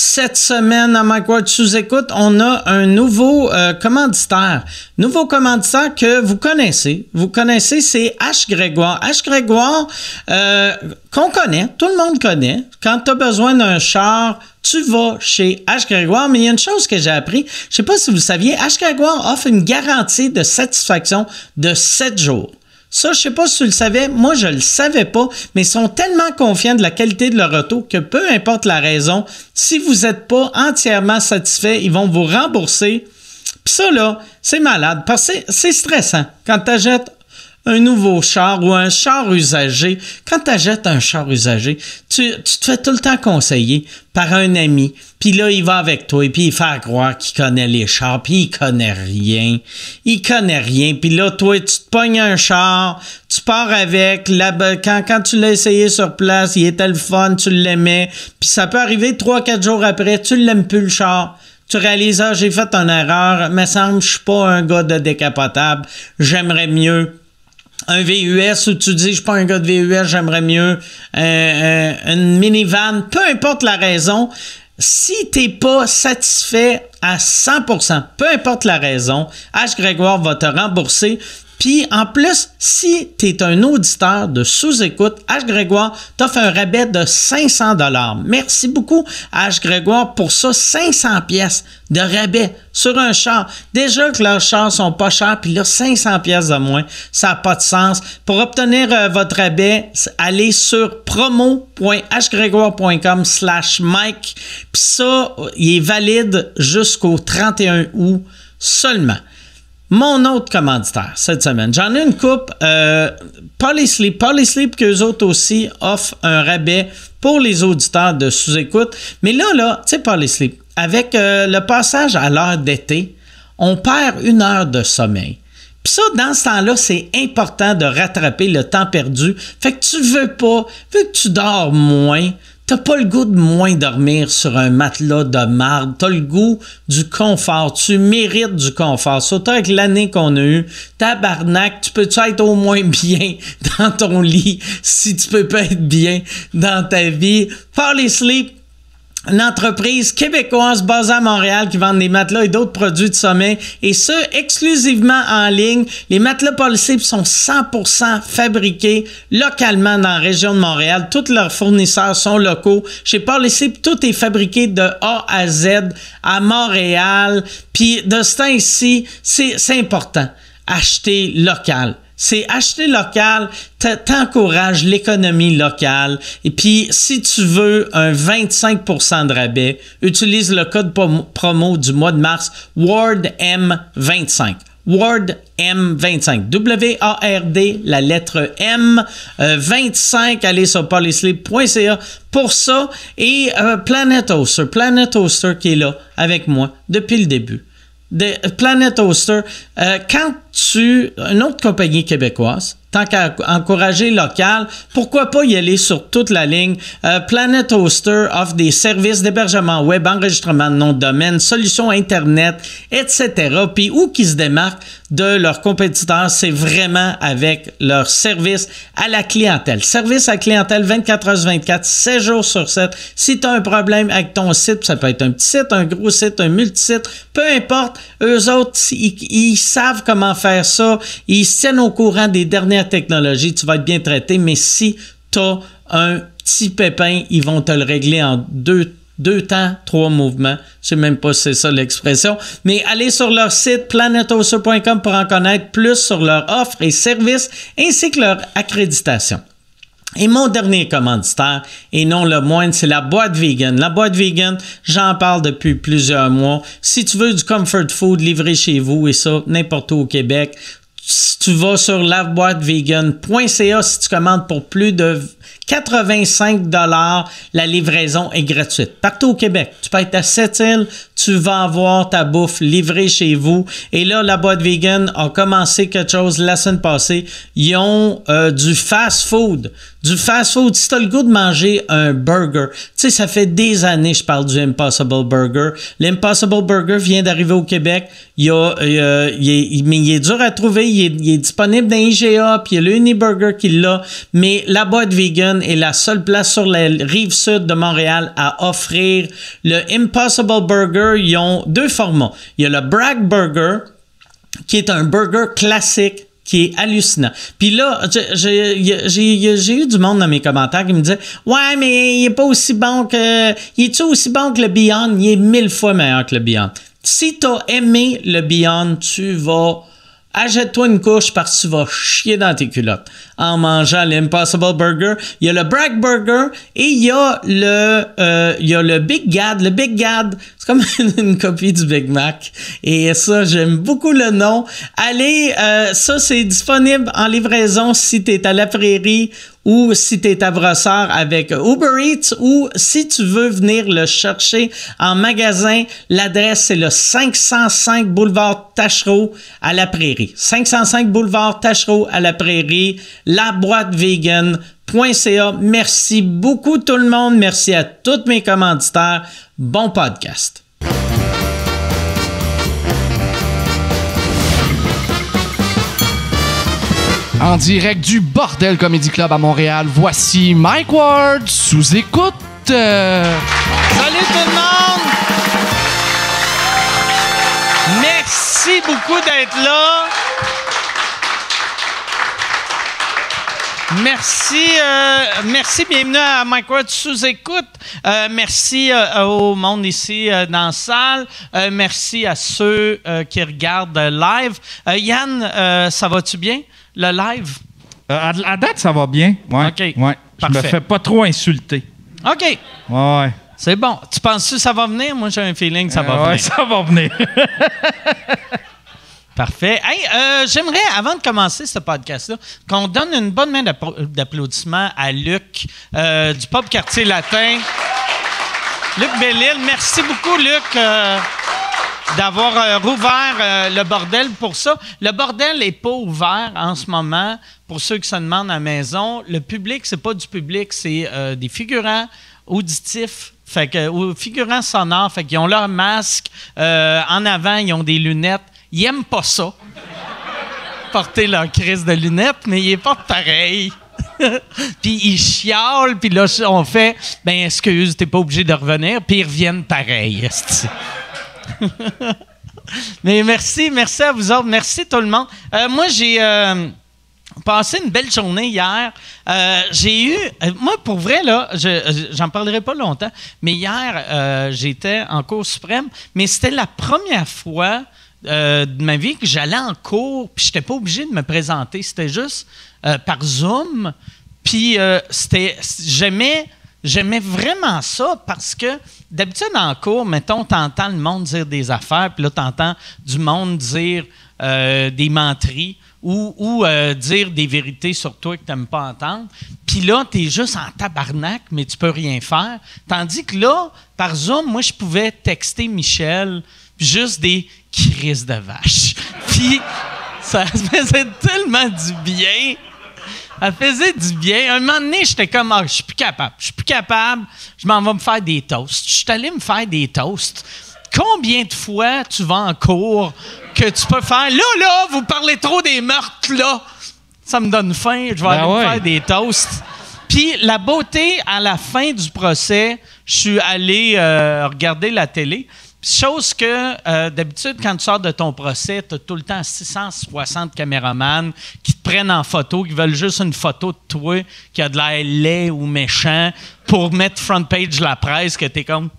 Cette semaine, à Mike Ward sous-écoute, on a un nouveau commanditaire. Nouveau commanditaire que vous connaissez. Vous connaissez, c'est H. Grégoire. H. Grégoire, qu'on connaît, tout le monde connaît. Quand tu as besoin d'un char, tu vas chez H. Grégoire. Mais il y a une chose que j'ai appris. Je ne sais pas si vous le saviez, H. Grégoire offre une garantie de satisfaction de 7 jours. Ça, je ne sais pas si tu le savais, moi je ne le savais pas, mais ils sont tellement confiants de la qualité de leur auto que peu importe la raison, si vous n'êtes pas entièrement satisfait, ils vont vous rembourser. Puis ça, là, c'est malade, parce que c'est stressant. Quand tu achètes un nouveau char ou un char usagé, quand tu achètes un char usagé, tu te fais tout le temps conseiller par un ami, puis là, il va avec toi, puis il fait croire qu'il connaît les chars, puis il connaît rien. Il connaît rien, puis là, toi, tu te pognes un char, tu pars avec, quand tu l'as essayé sur place, il était le fun, tu l'aimais, puis ça peut arriver 3-4 jours après, tu l'aimes plus le char. Tu réalises, j'ai fait une erreur, me semble, je suis pas un gars de décapotable, j'aimerais mieux un VUS où tu dis, je suis pas un gars de VUS, j'aimerais mieux une minivan, peu importe la raison, si t'es pas satisfait à 100%, peu importe la raison, H. Grégoire va te rembourser. Puis, en plus, si tu es un auditeur de sous-écoute, H. Grégoire t'offre un rabais de 500 $. Merci beaucoup, H. Grégoire, pour ça, 500 pièces de rabais sur un char. Déjà que leurs chars sont pas chers, puis là, 500 pièces de moins, ça n'a pas de sens. Pour obtenir votre rabais, allez sur promo.hgrégoire.com/Mike. Puis ça, il est valide jusqu'au 31 août seulement. Mon autre commanditaire cette semaine, j'en ai une coupe, Polysleep, qu'eux autres aussi offrent un rabais pour les auditeurs de sous-écoute. Mais là, tu sais, Polysleep, avec le passage à l'heure d'été, on perd 1 heure de sommeil. Puis ça, dans ce temps-là, c'est important de rattraper le temps perdu. Fait que tu veux que tu dors moins, t'as pas le goût de moins dormir sur un matelas de marde. T'as le goût du confort. Tu mérites du confort. Surtout avec l'année qu'on a eue. Tabarnak, tu peux-tu être au moins bien dans ton lit si tu peux pas être bien dans ta vie? Polysleep, une entreprise québécoise basée à Montréal qui vend des matelas et d'autres produits de sommeil, et ce, exclusivement en ligne. Les matelas Polysleep sont 100% fabriqués localement dans la région de Montréal. Tous leurs fournisseurs sont locaux. Chez Polysleep, tout est fabriqué de A à Z à Montréal. Puis de ce temps-ci, c'est important. Acheter local. C'est acheter local, t'encourages l'économie locale. Et puis, si tu veux un 25% de rabais, utilise le code promo du mois de mars, WARDM25. WARDM25. W-A-R-D, la lettre M, 25. Allez sur polysleep.ca pour ça. Et Planet Hoster qui est là avec moi depuis le début. Planet Hoster, une autre compagnie québécoise, tant qu'à encourager local, pourquoi pas y aller sur toute la ligne? Planet Hoster offre des services d'hébergement web, enregistrement de nom de domaine, solutions Internet, etc. Puis où qui se démarquent de leurs compétiteurs, c'est vraiment avec leur service à la clientèle. Service à la clientèle 24 heures sur 24, 7 jours sur 7. Si tu as un problème avec ton site, ça peut être un petit site, un gros site, un multisite, peu importe, eux autres, ils savent comment faire ça, ils se tiennent au courant des dernières technologies, tu vas être bien traité, mais si tu as un petit pépin, ils vont te le régler en deux temps, 3 mouvements. Je sais même pas si c'est ça l'expression. Mais allez sur leur site planethoster.com pour en connaître plus sur leur offre et services ainsi que leur accréditation. Et mon dernier commanditaire, et non le moindre, c'est la boîte vegan. La boîte vegan, j'en parle depuis plusieurs mois. Si tu veux du comfort food livré chez vous et ça, n'importe où au Québec, tu vas sur lavoitevegan.ca. Si tu commandes pour plus de 85 $, la livraison est gratuite. Partout au Québec. Tu peux être à Sept-Îles, tu vas avoir ta bouffe livrée chez vous. Et là, la boîte vegan a commencé quelque chose la semaine passée. Ils ont du fast-food. Du fast-food, si tu as le goût de manger un burger, tu sais, ça fait des années que je parle du Impossible Burger. L'Impossible Burger vient d'arriver au Québec. Mais il est dur à trouver. Il est disponible dans IGA, puis il y a le Uniburger qui l'a. Mais la boîte vegan est la seule place sur la rive sud de Montréal à offrir le Impossible Burger. Ils ont 2 formats. Il y a le Bragg Burger, qui est un burger classique, qui est hallucinant. Puis là, j'ai eu du monde dans mes commentaires qui me disait « Ouais, mais il est pas aussi bon que... Il est-tu aussi bon que le Beyond? Il est 1000 fois meilleur que le Beyond. » Si t'as aimé le Beyond, tu vas... Achète-toi une couche parce que tu vas chier dans tes culottes en mangeant l'Impossible Burger. Il y a le Bragg Burger et il y a le Big Gad. Le Big Gad, c'est comme une copie du Big Mac. Et ça, j'aime beaucoup le nom. Allez, ça, c'est disponible en livraison si tu es à la Prairie ou si tu es à Brossard avec Uber Eats ou si tu veux venir le chercher en magasin, l'adresse c'est le 505 boulevard Tachereau à la Prairie. 505 boulevard Tachereau à la Prairie, laboitevegan.ca. Merci beaucoup tout le monde. Merci à tous mes commanditaires. Bon podcast. En direct du Bordel Comedy Club à Montréal, voici Mike Ward sous écoute. Salut tout le monde! Merci beaucoup d'être là. Merci, bienvenue à Mike Ward sous écoute. Merci au monde ici dans la salle. Merci à ceux qui regardent live. Yann, ça va-tu bien? Le live? À date, ça va bien. Ouais, OK. Ouais. Je me fais pas trop insulter. OK. Ouais. C'est bon. Tu penses que ça va venir? Moi, j'ai un feeling que ça va venir. Ouais, ça va venir. Parfait. Hey, j'aimerais, avant de commencer ce podcast-là, qu'on donne une bonne main d'applaudissements à Luc du Pub Quartier Latin. Luc Bellil. Merci beaucoup, Luc. D'avoir rouvert le bordel pour ça. Le bordel n'est pas ouvert en ce moment. Pour ceux qui se demandent à la maison, le public, c'est pas du public, c'est des figurants auditifs, fait que, ou figurants sonores, fait qu'ils ont leur masque. En avant, ils ont des lunettes. Ils n'aiment pas ça, porter leur crise de lunettes, mais ils portent pareil. Puis ils chialent, puis là, on fait « Ben, excuse, t'es pas obligé de revenir », puis ils reviennent pareil. Mais merci à vous autres. Merci tout le monde. Moi, j'ai passé une belle journée hier. J'ai eu... moi, pour vrai, là, j'en parlerai pas longtemps, mais hier, j'étais en Cour suprême, mais c'était la première fois de ma vie que j'allais en cours, puis j'étais pas obligé de me présenter. C'était juste par Zoom. Puis j'aimais vraiment ça parce que d'habitude en cours, mettons, t'entends le monde dire des affaires, puis là, t'entends du monde dire des menteries ou dire des vérités sur toi que t'aimes pas entendre. Puis là, t'es juste en tabarnak, mais tu peux rien faire. Tandis que là, par Zoom, moi, je pouvais texter Michel, puis juste des crises de vache. Puis ça me faisait tellement du bien. Elle faisait du bien. Un moment donné, j'étais comme, je suis plus capable. Je m'en vais me faire des toasts. Je suis allé me faire des toasts. Combien de fois tu vas en cours que tu peux faire, là, vous parlez trop des meurtres, là. Ça me donne faim. Je vais aller me faire des toasts. Puis la beauté, à la fin du procès, je suis allé regarder la télé. Chose que, d'habitude, quand tu sors de ton procès, tu as tout le temps 660 caméramans qui te prennent en photo, qui veulent juste une photo de toi qui a de l'air laid ou méchant pour mettre front page la presse que t'es comme...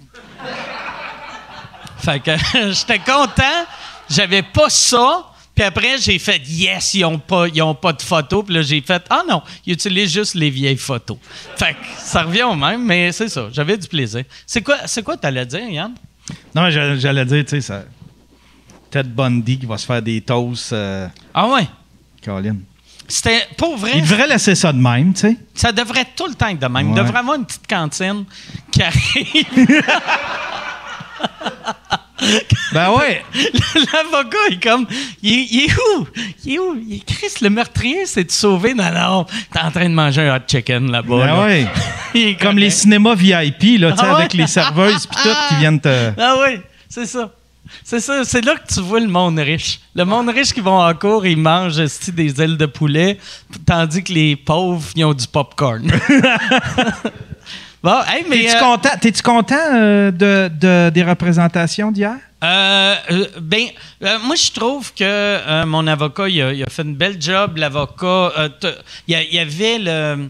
Fait que j'étais content. J'avais pas ça. Puis après, j'ai fait « Yes, ils ont pas de photos. » Puis là, j'ai fait « Ah non, ils utilisent juste les vieilles photos. » Fait que ça revient au même, mais c'est ça. J'avais du plaisir. C'est quoi t'allais dire, Yann? Non, j'allais dire, tu sais, ça... Ted Bundy qui va se faire des toasts. Ah ouais? Colin. C'était pour vrai. Il devrait laisser ça de même, tu sais. Ça devrait tout le temps être de même. Ouais. Il devrait avoir une petite cantine qui arrive. Ben ouais. L'avocat est comme, il est où? Il est Chris, le meurtrier s'est sauvé? Non, t'es en train de manger un hot chicken là-bas. Ben là. ouais. Comme les cinémas VIP, là, tu sais, avec les serveuses pis tout qui viennent te... Ah oui, c'est ça. C'est ça, c'est là que tu vois le monde riche. Le monde riche qui vont en cours, ils mangent des ailes de poulet, tandis que les pauvres, ils ont du popcorn. Bon, hey, mais T'es-tu content des représentations d'hier? Moi, je trouve que mon avocat, il a fait une belle job. L'avocat, il y avait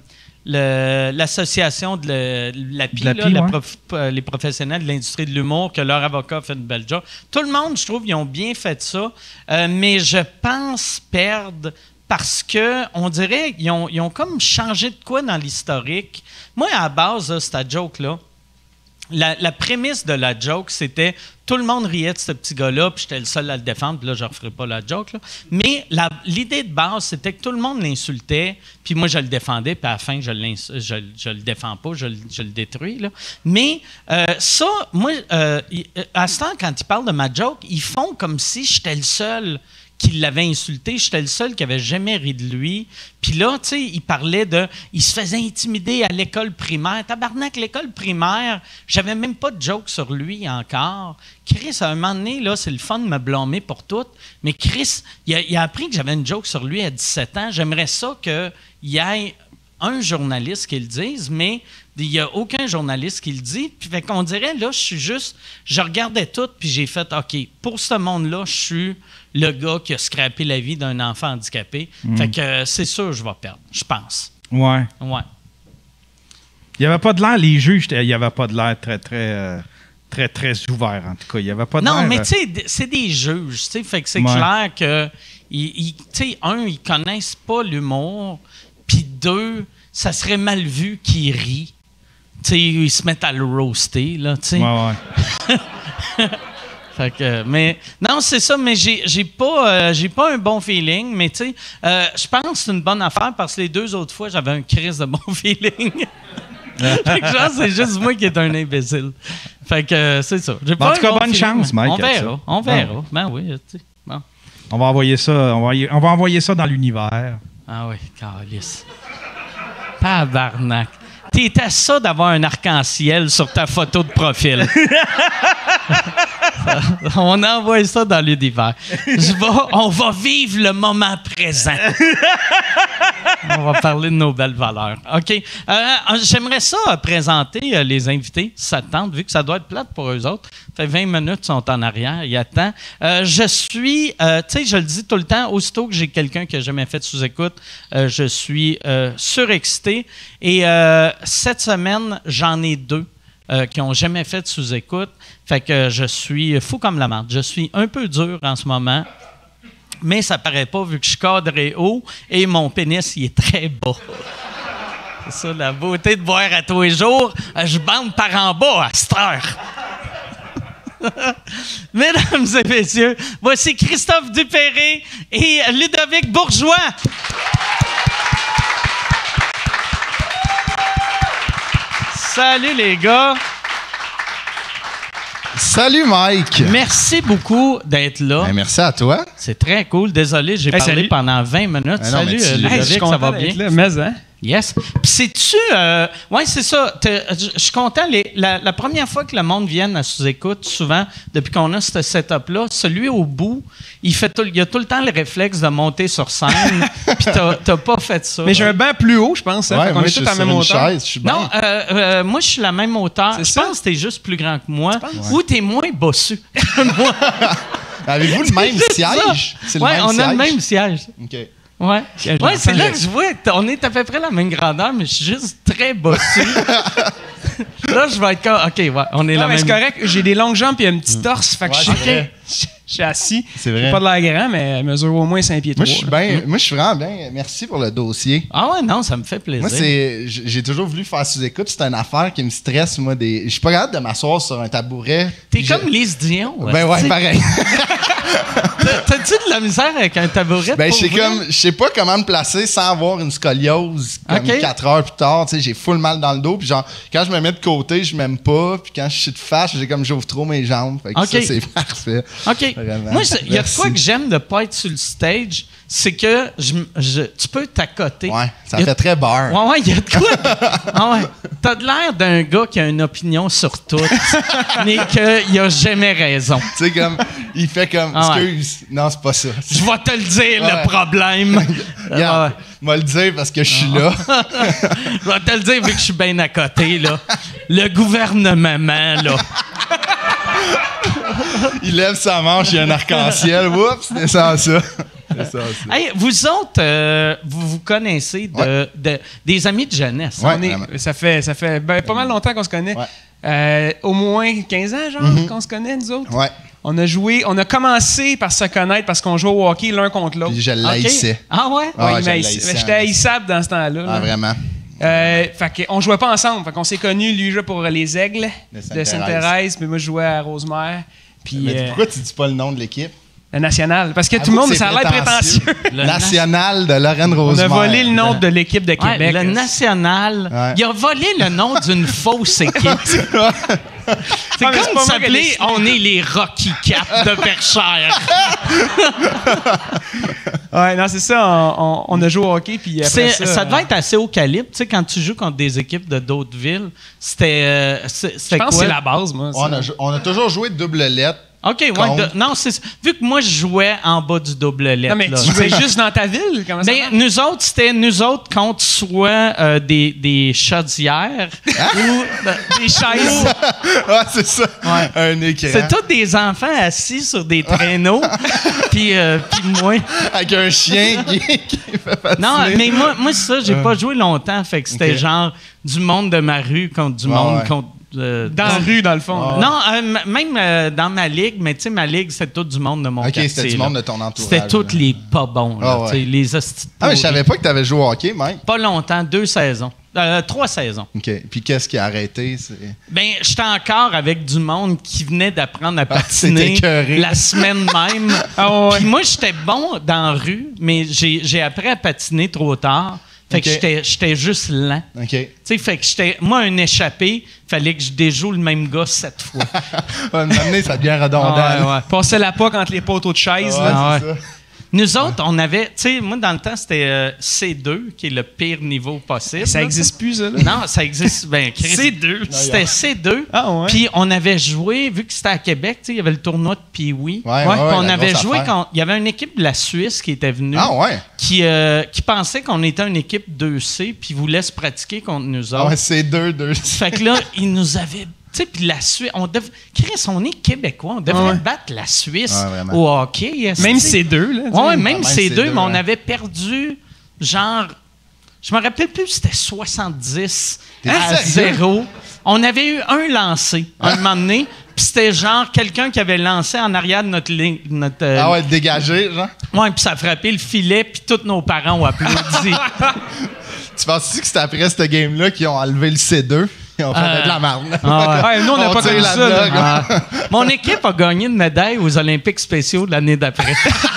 l'association de l'API, les professionnels de l'industrie de l'humour, que leur avocat a fait une belle job. Tout le monde, je trouve, ils ont bien fait ça, mais je pense perdre parce que on dirait qu'ils ont comme changé de quoi dans l'historique. Moi, à la base, cette joke-là, la prémisse de la joke, c'était tout le monde riait de ce petit gars-là, puis j'étais le seul à le défendre, puis là, je ne referai pas la joke. Là. Mais l'idée de base, c'était que tout le monde l'insultait, puis moi, je le défendais, puis à la fin, je le défends pas, je le détruis. Là. Mais ça, moi, à ce temps, quand ils parlent de ma joke, ils font comme si j'étais le seul qui l'avait insulté. J'étais le seul qui avait jamais ri de lui. Puis là, tu sais, il parlait de... Il se faisait intimider à l'école primaire. Tabarnak, l'école primaire, j'avais même pas de joke sur lui encore. Chris, à un moment donné, là, c'est le fun de me blâmer pour tout. Mais Chris, il a appris que j'avais une joke sur lui à 17 ans. J'aimerais ça qu'il y ait un journaliste qui le dise, mais il n'y a aucun journaliste qui le dit. Puis fait qu'on dirait, là, je regardais tout, puis j'ai fait, OK, pour ce monde-là, je suis le gars qui a scrappé la vie d'un enfant handicapé. Fait que c'est sûr je vais perdre, je pense. Ouais. Il n'y avait pas de l'air, les juges, il n'y avait pas de l'air très ouvert, en tout cas. Il y avait pas de l'air... Non, mais tu sais, c'est des juges, tu sais, fait que c'est clair que, tu sais, ils connaissent pas l'humour, puis deux, ça serait mal vu qu'ils rient. Tu sais, ils se mettent à le roaster, là, tu sais. Ouais. Fait que, mais non, c'est ça, mais j'ai pas un bon feeling, mais tu sais, je pense que c'est une bonne affaire parce que les 2 autres fois, j'avais un crise de bon feeling. Fait que genre, c'est juste moi qui est un imbécile. Fait que c'est ça. J'ai pas en tout cas, bonne chance, Mike. On verra. Ben oui, tu sais. Bon. On va envoyer ça dans l'univers. Ah oui, calice. Tabarnak. T'étais ça d'avoir un arc-en-ciel sur ta photo de profil. On envoie ça dans l'univers. On va vivre le moment présent. On va parler de nos belles valeurs. OK. J'aimerais ça présenter les invités, si ça te tente, vu que ça doit être plate pour eux autres. Ça fait 20 minutes, ils sont en arrière, il y a temps. Je suis, tu sais, je le dis tout le temps, aussitôt que j'ai quelqu'un qui n'a jamais fait de sous-écoute, je suis surexcité. Et cette semaine, j'en ai 2. Qui n'ont jamais fait de sous-écoute. Fait que je suis fou comme la marde. Je suis un peu dur en ce moment, mais ça paraît pas vu que je cadre haut et mon pénis, il est très bas. C'est ça, la beauté de boire à tous les jours. Je bande par en bas à cette heure. Mesdames et messieurs, voici Christophe Dupéré et Ludovic Bourgeois. Salut les gars! Salut Mike! Merci beaucoup d'être là. Ben, merci à toi. C'est très cool. Désolé, j'ai parlé salut. Pendant 20 minutes. Ben non, salut Ludovic, ça va bien? Là, mais, hein? Yes. Puis sais-tu... oui, c'est ça. Je suis content. La première fois que le monde vient à sous-écoute, souvent, depuis qu'on a ce setup-là, celui au bout, il a tout le temps le réflexe de monter sur scène. Puis t'as pas fait ça. Mais j'ai un banc plus haut, je pense. Hein, Ouais, on moi, est je suis tous à la sur même une hauteur. chaise, je suis bien. Non, moi, je suis la même hauteur. Je pense que t'es juste plus grand que moi. Ou t'es moins bossu que moi. Avez-vous le même siège? C'est le Oui, même on a siège? le même siège. OK. Ouais, c'est là que je vois qu'on est à peu près la même grandeur, mais je suis juste très bossu. Là, je vais être comme... OK, ouais, on est Non, la mais même... c'est correct. J'ai des longues jambes et un petit torse. Fait que Ouais, je c'est vrai. je suis assis. C'est vrai. J'ai pas de l'air grand, mais je mesure au moins 5 pieds 3. Moi, je suis vraiment bien. Merci pour le dossier. Ah ouais, non, ça me fait plaisir. Moi, j'ai toujours voulu faire sous-écoute. C'est une affaire qui me stresse, moi. Je suis pas capable de m'asseoir sur un tabouret. T'es comme Lise Dion. Ben ouais, pareil. T'as-tu de la misère avec un tabouret? Ben, pour vrai? je sais pas comment me placer sans avoir une scoliose comme OK. 4 heures plus tard. Tu sais, j'ai full mal dans le dos. Puis genre, quand je me mets de côté, je m'aime pas. Puis quand je suis de face, j'ouvre trop mes jambes. Fait que OK. ça, c'est parfait. OK. Vraiment. moi, il y a de Merci. quoi que j'aime de pas être sur le stage, c'est que tu peux t'accoter. Ouais, ça Il y a- fait très beurre. Ouais, il y a de quoi. Ah ouais. T'as de l'air d'un gars qui a une opinion sur tout, mais qu'il a jamais raison. Tu sais, comme, il fait comme, Ah ouais. excuse, non, c'est pas ça. Je vais te le dire, Ouais. le problème. Regarde, Ah moi le dire parce que je suis là. Je vais te le dire vu que je suis bien à côté, là. Le gouvernement, là. Il lève sa manche, il y a un arc-en-ciel. Oups, descend ça. Descend ça. Hey, vous autres, vous connaissez des amis de jeunesse. Ouais. On est- vraiment. ça fait pas mal longtemps qu'on se connaît. Ouais. Au moins 15 ans, genre, qu'on se connaît, nous autres. Ouais. On a commencé par se connaître parce qu'on jouait au hockey l'un contre l'autre. Puis je OK? l'haïssais. Ah ouais? Ah, Ouais, je mais l'haïssais, j'étais hein. haïssable dans ce temps-là. Ah, là. vraiment. Fait qu'on jouait pas ensemble. Fait qu'on s'est connus, lui jouait pour les Aigles De de Sainte-Thérèse. Sainte-Thérèse, mais moi je jouais à Rosemère. Puis Mais pourquoi tu dis pas le nom de l'équipe? la nationale. Parce que tout le Avoue monde, que ça a c'est l'air prétentieux. Le National de Lorraine On Rosemère. a volé le nom de l'équipe de Ouais, Québec. le national. Ouais. Il a volé le nom d'une fausse équipe. C'est Ah, mais c'est comme pas moi qui ai s'appeler décidé. On est les Rocky Cats de Verchères. Ouais, non, c'est ça. On a joué au hockey. Puis après Ça devait être assez au calibre. Tu sais, quand tu joues contre des équipes de d'autres villes, c'était Je pense que quoi? c'est la base, moi. ça. On a toujours joué double lettre. OK, ouais. Contre. Non, c'est vu que moi, je jouais en bas du double lettre. Non, mais là. tu jouais juste dans ta ville? Comment ça Ben, marche? nous autres, c'était nous autres contre soit des chaudières ou des chaises. Ah, c'est ça. Ouais. Un écran. C'est tous des enfants assis sur des traîneaux. Puis moi. Avec un chien qui fait patiner. Non, mais moi ça, j'ai pas joué longtemps. Fait que c'était Ok. genre du monde de ma rue contre du monde ouais. contre. Dans la rue, dans le fond. Non, même dans ma ligue, mais tu sais, ma ligue, c'était tout du monde de mon Ok, quartier. c'était du là. monde de ton entourage. C'était tous là. les pas bons, là, Ah, ouais. tu sais, les hosties. Ah, mais je savais pas que tu avais joué au hockey, Mike. Pas longtemps, 2 saisons. 3 saisons. OK. Puis qu'est-ce qui a arrêté? Ben, j'étais encore avec du monde qui venait d'apprendre à c'était patiner écœuré. la semaine même. Ah ouais. Puis moi, j'étais bon dans la rue, mais j'ai appris à patiner trop tard. Fait que Ok. j'étais juste lent. OK. Tu sais, fait que moi, un échappé, fallait que je déjoue le même gars 7 fois. À un moment donné, ça devient redondant. Ah, ouais, là. ouais. Passer la POC entre les poteaux de chaise. Ouais, là. Ah, c'est ouais. ça. Nous autres, on avait, tu sais, moi, dans le temps, c'était C2, qui est le pire niveau possible. Ça là, existe plus, ça. Là. Non, ça existe. Ben, Chris, C2. C'était C2. Ah ouais. Puis on avait joué, vu que c'était à Québec, tu sais, il y avait le tournoi de Pee-Wee. Ouais, Puis on la avait grosse joué affaire. quand. Il y avait une équipe de la Suisse qui était venue. Ah ouais? Qui pensait qu'on était une équipe 2C, puis voulait se pratiquer contre nous autres. Ah ouais, c'est deux. Fait que là, ils nous avaient. Tu sais, puis la Suisse. Chris, on est Québécois. On devrait Ouais. battre la Suisse Ouais, vraiment. au hockey. Même esti. C2, là. Ouais, même même C2, C2, mais on ouais. avait perdu, genre, je me rappelle plus, c'était 70 T'es à sérieux? 0. On avait eu un lancé, un moment donné, puis c'était genre quelqu'un qui avait lancé en arrière de notre ligne. Ah ouais, dégagé, genre. Ouais, puis ça a frappé le filet, puis tous nos parents ont applaudi. Tu penses-tu que c'est après ce game-là qu'ils ont enlevé le C2? Ils ont fait de la marde. Ah ouais. Ouais, nous, on n'a pas tire connu la ça. là. blague. Ah. Mon équipe a gagné une médaille aux Olympiques spéciaux de l'année d'après.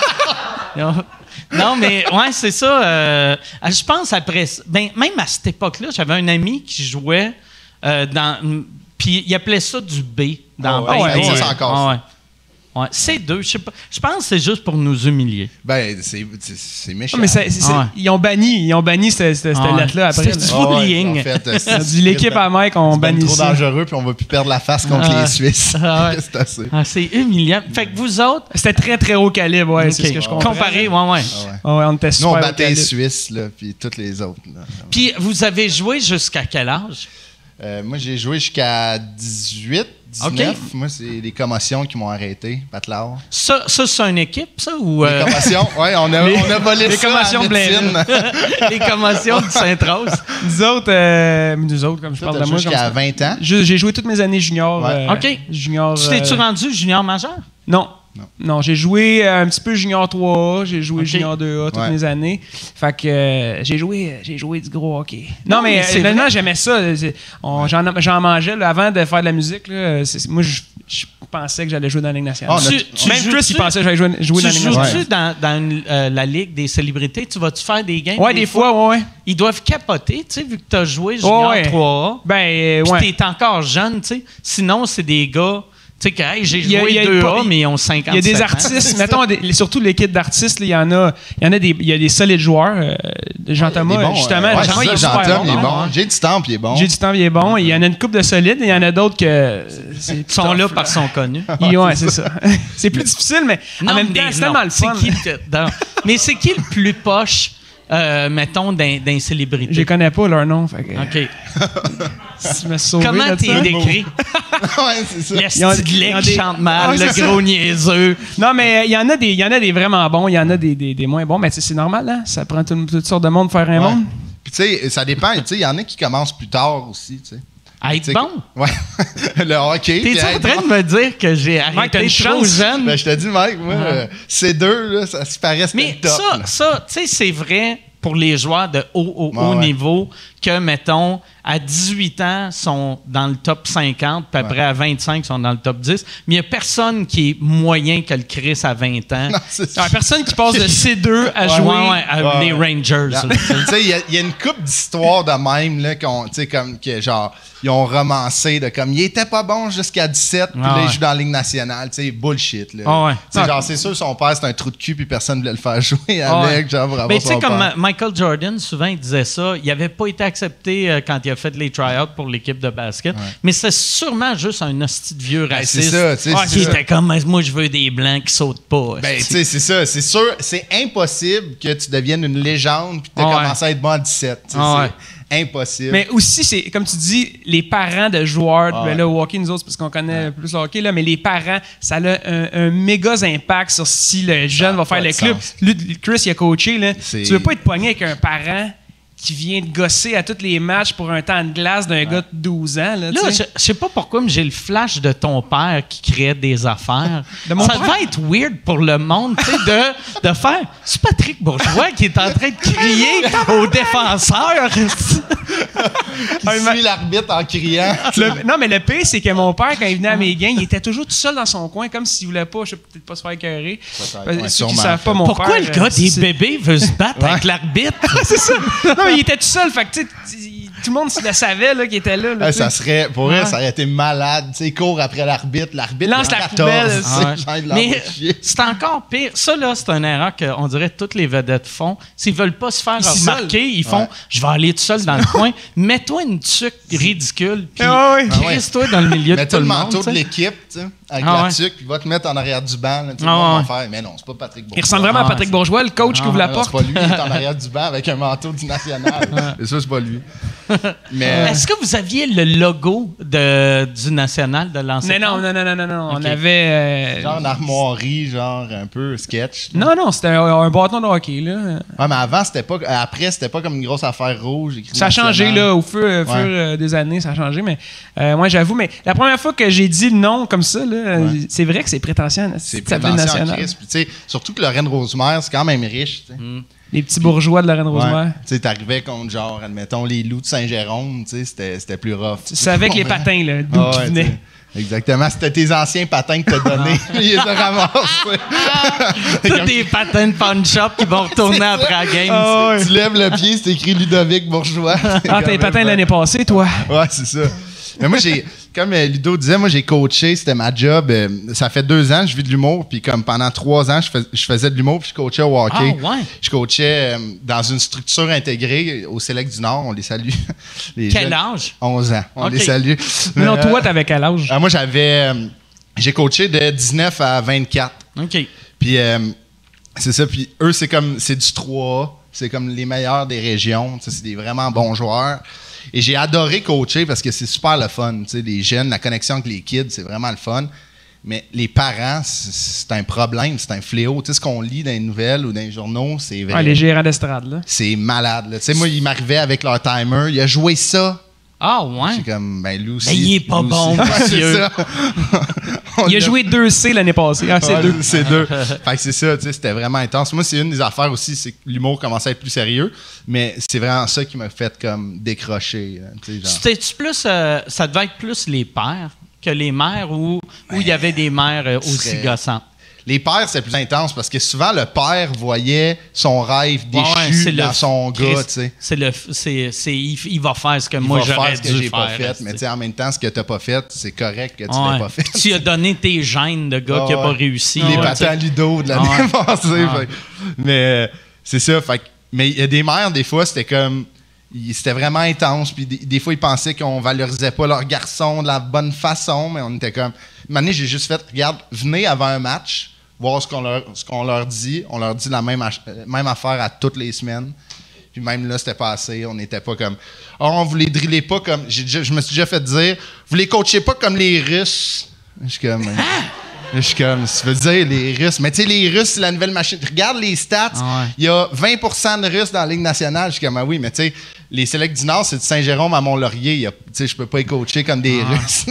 Non, mais ouais, c'est ça. Je pense après. Ben, même à cette époque-là, j'avais un ami qui jouait dans. Puis il appelait ça du B dans Ah ouais, B. ça, c'est encore ça. Ouais. Ouais, c'est deux. Je sais pas. Je pense que c'est juste pour nous humilier. Ben, c'est méchant. Non, mais Ouais. ils ont banni cette Ouais. lettre-là après. C'était là. du bullying. En fait, L'équipe à Mike, on bannit trop ça. dangereux, puis on va plus perdre la face contre Ah. les Suisses. Ah ouais. C'est assez. Ah, c'est humiliant. Fait que vous autres. C'était très, très haut calibre, ouais, c'est OK. ce que je comprends. Comparé, ouais. Ah ouais. Ah ouais, on était Nous, super on haut battait les calibre. Suisses, là, puis toutes les autres. Là. Puis vous avez joué jusqu'à quel âge? Moi, j'ai joué jusqu'à 18, 19. OK. Moi, c'est les commotions qui m'ont arrêté, Patelard. Ça c'est une équipe, ça? Ou Les commotions, oui, on a volé les ça commotions à la médecine. les commotions du Sainte-Rose? Nous autres, comme je Toi, parle t'as de moi, joué comme jusqu'à ça. 20 ans. J'ai joué toutes mes années junior. Ouais. OK. Junior. Tu t'es-tu rendu junior majeur? Non. Non, j'ai joué un petit peu junior 3A, j'ai joué OK. junior 2A toutes Ouais. mes années. Fait que j'ai joué du gros hockey. Non, mais mais c'est finalement, vrai. j'aimais ça. J'en mangeais là, avant de faire de la musique. Là, moi, je pensais que j'allais jouer dans la Ligue nationale. Ah, on a- Même joues-tu- Chris, il pensait que j'allais jouer dans Tu la Ligue nationale. joues-tu dans la Ligue des célébrités? Tu vas-tu faire des games? Ouais, des fois, ouais. Ils doivent capoter, tu sais, vu que tu as joué junior Ouais. 3A. Ben, Puis ouais. t'es encore jeune, tu sais. Sinon, c'est des gars, sais que hey, j'ai Il y a joué pas- 2A, mais ils ont 50 Il y a des artistes, mettons, surtout l'équipe d'artistes, là, il y a des solides joueurs. Jean-Thomas, Il est bon, justement, ouais, Jean-Thomas, c'est il est ça, super Jean-Tom, il est bon. bon. J'ai du temps, puis il est bon. J'ai du temps, il est bon. Il y en a une couple de solides, et il y en a d'autres que. Ils sont là parce qu'ils sont connus. Ouais, c'est ça. C'est plus difficile, mais en même temps, c'est tellement le fun. Mais c'est qui le plus poche, mettons, d'un célébrité? Je les connais pas, leur nom. Fait que, OK. si je me suis sauvé Comment de t'es ça. décrit? Ouais, c'est ça. Le Ils ont- style ils ont qui des- chante mal, Ouais, le c'est gros niaiseux. Non, mais il y en a des vraiment bons, il y en a des moins bons, mais tu sais, c'est normal, hein? Ça prend toutes sortes de monde pour faire un Ouais. monde. Puis tu sais, ça dépend. Tu sais, il y en a qui commencent plus tard aussi, tu sais. À être Tu sais, bon? Ouais. Le hockey. puis T'es-tu en être train bon. de me dire que j'ai Mike, t'as arrêté une trop chance. jeune? Ben, je te dis, Mike, moi, ces deux, là, ça se paraît c'était Mais le top. là. ça, tu sais, c'est vrai pour les joueurs de haut Ouais. niveau que, mettons, à 18 ans, sont dans le top 50, puis après, à 25, sont dans le top 10. Mais il n'y a personne qui est moyen que le Chris à 20 ans. Non, c'est ça. Personne qui passe de C2 à jouer. Ouais, les Rangers. Là, là. tu sais, il y a une couple d'histoires de même, là, tu sais, comme, que genre, ils ont romancé de comme, il était pas bon jusqu'à 17, puis là, ouais. il joue dans la Ligue nationale, tu sais, bullshit, là. Ah ouais. Tu sais, genre, c'est sûr, son père, c'est un trou de cul, puis personne voulait le faire jouer avec, genre, pour avoir Ben, tu sais, son comme père. Michael Jordan, souvent, il disait ça. Il n'avait pas été accepté quand il a fait les try-outs pour l'équipe de basket. Mais c'est sûrement juste un hostie de vieux Ben, raciste. c'est ça, tu sais, c'est qui ça. était comme, moi, je veux des blancs qui sautent pas. Ben, tu hostie. sais, c'est ça. C'est sûr, c'est impossible que tu deviennes une légende puis que tu Ouais. commencé à être bon à 17. tu sais, Ouais. C'est impossible. Mais aussi, c'est comme tu dis, les parents de joueurs, Ah ben ouais. là, au hockey, nous autres, parce qu'on connaît plus le hockey, là, mais les parents, ça a un méga impact sur si le jeune va a faire pas le de club. sens. Lui, Chris, il a coaché. Là. C'est- Tu veux pas être pogné avec un parent qui vient de gosser à tous les matchs pour un temps de glace d'un gars de 12 ans. Là, Là, tu sais. je sais pas pourquoi, mais j'ai le flash de ton père qui créait des affaires. De mon ça père? devait être weird pour le monde, tu sais, de faire. C'est Patrick Bourgeois qui est en train de crier aux défenseurs. Il suit l'arbitre en criant. Non, mais le pire, c'est que mon père, quand il venait à mes games, il était toujours tout seul dans son coin, comme s'il voulait pas, je sais peut-être pas se faire écœurer. ouais, Ceux qui sûrement. savent pas, mon Pourquoi père, le gars des c'est- bébés veut se battre avec l'arbitre? C'est ça. Non, mais il était tout seul, fait que tu sais, tout le monde le savait là, qu'il était là. Ouais, tu sais. ça serait, pour Ouais. vrai, ça aurait été malade. Tu sais, il court après l'arbitre. L'arbitre, Lance il a la 14. poubelle. tu sais, Ouais. genre, il Mais l'envoie chier. c'est encore pire. Ça, là, c'est une erreur qu'on dirait toutes les vedettes font. S'ils veulent pas se faire Ils s'isolent. remarquer, ils font Ouais. je vais aller tout seul dans le coin. Mets-toi une tuque ridicule, puis Ah ouais. crisse-toi dans le milieu de tout Mets-toi le le monde. manteau tu sais. de l'équipe, tu sais, avec Ah la ouais. tuque, puis va te mettre en arrière du banc. Là, tout le Ah monde ouais. va faire. Mais non, c'est pas Patrick Bourgeois. Il ressemble vraiment à Patrick c'est- Bourgeois, le coach qui ouvre la Non, porte. c'est pas lui, il est en arrière du banc avec un manteau du national. C'est ça, c'est pas lui. Mais Est-ce que vous aviez le logo du national de l'ancien? Non. On Ok. avait. genre une armoirie, genre un peu sketch. là. Non, c'était un bâton de hockey. Là. Ouais, mais avant, c'était pas. Après, c'était pas comme une grosse affaire rouge. écrit Ça a changé national. là, au fur des années, ça a changé. Mais moi, j'avoue, mais la première fois que j'ai dit non comme ça, là, c'est vrai que c'est prétentieux. C'est ça s'appelait prétentieux en national. Christ. Puis, tu sais, surtout que Lorraine Rosemère, c'est quand même riche. tu sais. Les petits bourgeois de la Reine Ouais. Rosemère. Tu sais, t'arrivais contre, genre, admettons, les loups de Saint-Jérôme, tu sais, c'était plus rough. Tu savais que les patins, là, d'où Ah qu'ils ouais, venaient. tu sais. Exactement, c'était tes anciens patins que t'as donnés. Ils les ont ramassés. Tous des patins de pawn shop qui vont retourner après la game. Ah ouais. Tu lèves le pied, c'est écrit Ludovic Bourgeois. Ah, t'as les patins de l'année passée, toi. Ouais, c'est ça. Mais moi, comme Ludo disait, moi, j'ai coaché, c'était ma job. Ça fait 2 ans que je vis de l'humour, puis comme pendant 3 ans, je faisais de l'humour, puis je coachais au hockey. Ah, ouais. Je coachais dans une structure intégrée au Select du Nord, on les salue. Les Quel jeunes. âge? 11 ans, on Ok. les salue. Mais non, Mais, toi, t'avais quel âge? moi, j'ai coaché de 19 à 24. OK. Puis c'est ça, puis eux, c'est du 3A. C'est comme les meilleurs des régions. Tu sais, c'est des vraiment bons joueurs. Et j'ai adoré coacher parce que c'est super le fun. Tu sais, les jeunes, la connexion avec les kids, c'est vraiment le fun. Mais les parents, c'est un problème, c'est un fléau. Tu sais, ce qu'on lit dans les nouvelles ou dans les journaux, c'est vrai. Ah, les gérants d'estrade, là. C'est malade. Là. Tu sais, moi, ils m'arrivaient avec leur timer. Il a joué ça. Ah, ouais. C'est comme, ben, lui aussi. Ben, il est pas lui bon, aussi. Ouais, c'est monsieur. ça. Il a joué 2C l'année passée. Ah, c'est Ouais, 2. C'est 2. Fait que c'est ça, tu sais, c'était vraiment intense. Moi, c'est une des affaires aussi, c'est que l'humour commençait à être plus sérieux, mais c'est vraiment ça qui m'a fait comme décrocher. Tu sais, genre. C'était-tu plus. Ça devait être plus les pères que les mères ou il y avait des mères aussi serait- gossantes? les pères, c'est plus intense parce que souvent, le père voyait son rêve déchu dans son gars, tu sais. Il va faire ce que moi j'aurais dû faire. J'ai pas fait, mais tu sais, en même temps, ce que t'as pas fait, c'est correct que tu l'aies pas fait. Tu as donné tes gènes de gars qui a pas réussi. Les patins Ludo de l'année passée. Mais c'est ça. Mais il y a des mères, des fois, c'était comme... C'était vraiment intense. Puis des fois, ils pensaient qu'on valorisait pas leur garçon de la bonne façon, mais on était comme... Une année, j'ai juste fait, regarde, venez avant un match, voir ce qu'on leur dit. On leur dit la même affaire à toutes les semaines. Puis même là, c'était pas assez. On n'était pas comme... on vous les drillez pas comme... Je me suis déjà fait dire, vous les coachez pas comme les Russes. Je suis comme... ça veut dire les Russes. Mais tu sais, les Russes, c'est la nouvelle machine. Regarde les stats. Il y a 20% de Russes dans la Ligue nationale. Je suis comme, oui, mais tu sais, les Selects du Nord, c'est de Saint-Jérôme à Mont-Laurier. Tu sais, je peux pas les coacher comme des Russes.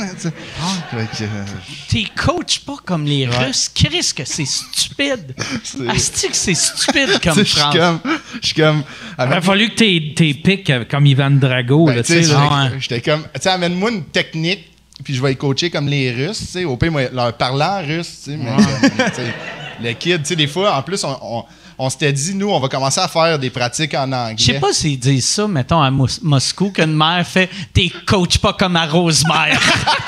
Tu coaches pas comme les Russes. Qu'est-ce que c'est stupide? Asti que c'est stupide comme phrase. Je suis comme... Il aurait fallu que t'es piques comme Ivan Drago. J'étais comme, tu sais, amène-moi une technique. Puis je vais les coacher comme les Russes, tu sais. Au pire, moi, leur parler en russe, tu sais. Mais le kid, tu sais, des fois, en plus, on s'était dit, nous, on va commencer à faire des pratiques en anglais. Je sais pas s'ils disent ça, mettons, à Moscou, qu'une mère fait « T'es coach pas comme à Rosemère. »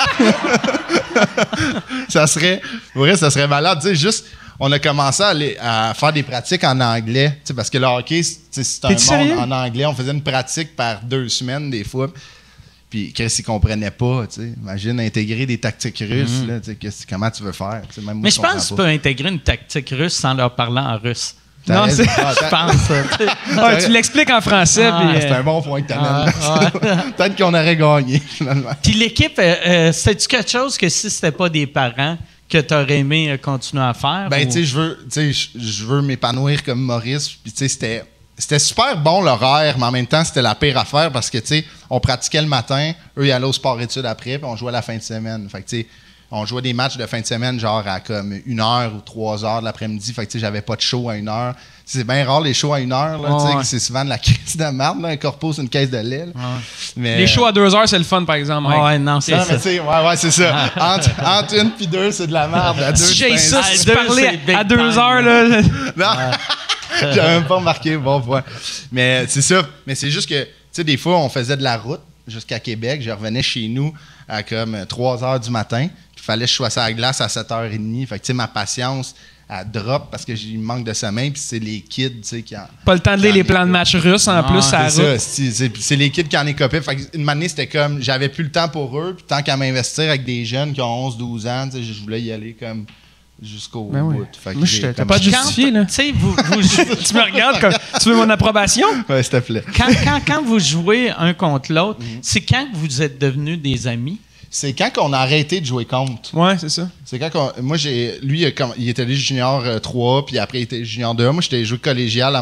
Ça serait malade. Tu sais, juste, on a commencé à faire des pratiques en anglais, tu sais, parce que le hockey, c'est un monde en anglais. On faisait une pratique par 2 semaines, des fois. Puis Chris, il comprenait pas, tu sais. Imagine intégrer des tactiques russes, là, tu sais, comment tu veux faire? Même moi, mais je pense que tu peux intégrer une tactique russe sans leur parler en russe. Non, c'est... je pense. Tu l'expliques en français. Puis, c'est un bon point que tu amènes. Peut-être qu'on aurait gagné, finalement. Puis l'équipe, c'est-tu quelque chose que si c'était pas des parents, que tu aurais aimé continuer à faire? Ben, tu sais, je veux m'épanouir comme Maurice. Puis, tu sais, c'était super bon l'horaire, mais en même temps, c'était la pire affaire parce que, tu sais, on pratiquait le matin, eux, ils allaient au sport-études après, puis on jouait la fin de semaine. Fait que, tu sais, on jouait des matchs de fin de semaine, genre à comme 1h ou 3h de l'après-midi. Fait que, tu sais, j'avais pas de show à 1h. C'est bien rare, les shows à 1h, là, tu sais, c'est souvent de la caisse de marde, là, un corpo sur une caisse de lait. Mais, les shows à 2h, c'est le fun, par exemple. Ouais, non, c'est ça. Ouais, c'est ça. Entre 1 puis 2, c'est de la merde. Si j'ai ça, si tu parlais à 2h, là... Non. J'avais même pas remarqué. Bon, ouais. Mais c'est ça. Mais c'est juste que, tu sais, des fois, on faisait de la route jusqu'à Québec. Je revenais chez nous à comme 3h du matin. Il fallait que je sois sur la glace à 7h30. Fait que, tu sais, ma patience, elle drop parce que j'ai manque de sommeil. Puis c'est les kids, tu sais, qui en... Pas le temps de lire les plans de match russes, en plus, ça c'est ça. C'est les kids qui en écopaient. Fait une année, c'était comme, j'avais plus le temps pour eux. Puis tant qu'à m'investir avec des jeunes qui ont 11-12 ans, tu sais, je voulais y aller comme... jusqu'au bout. Fait moi, t'as pas de justifié, là. Tu sais, vous tu me regardes comme... Tu veux mon approbation? Ouais, s'il te plaît. Quand vous jouez un contre l'autre, c'est quand que vous êtes devenus des amis? C'est quand qu'on a arrêté de jouer contre. Ouais, c'est ça. C'est quand moi, lui, il était allé junior 3, puis après, il était junior 2. Moi, j'étais joué collégial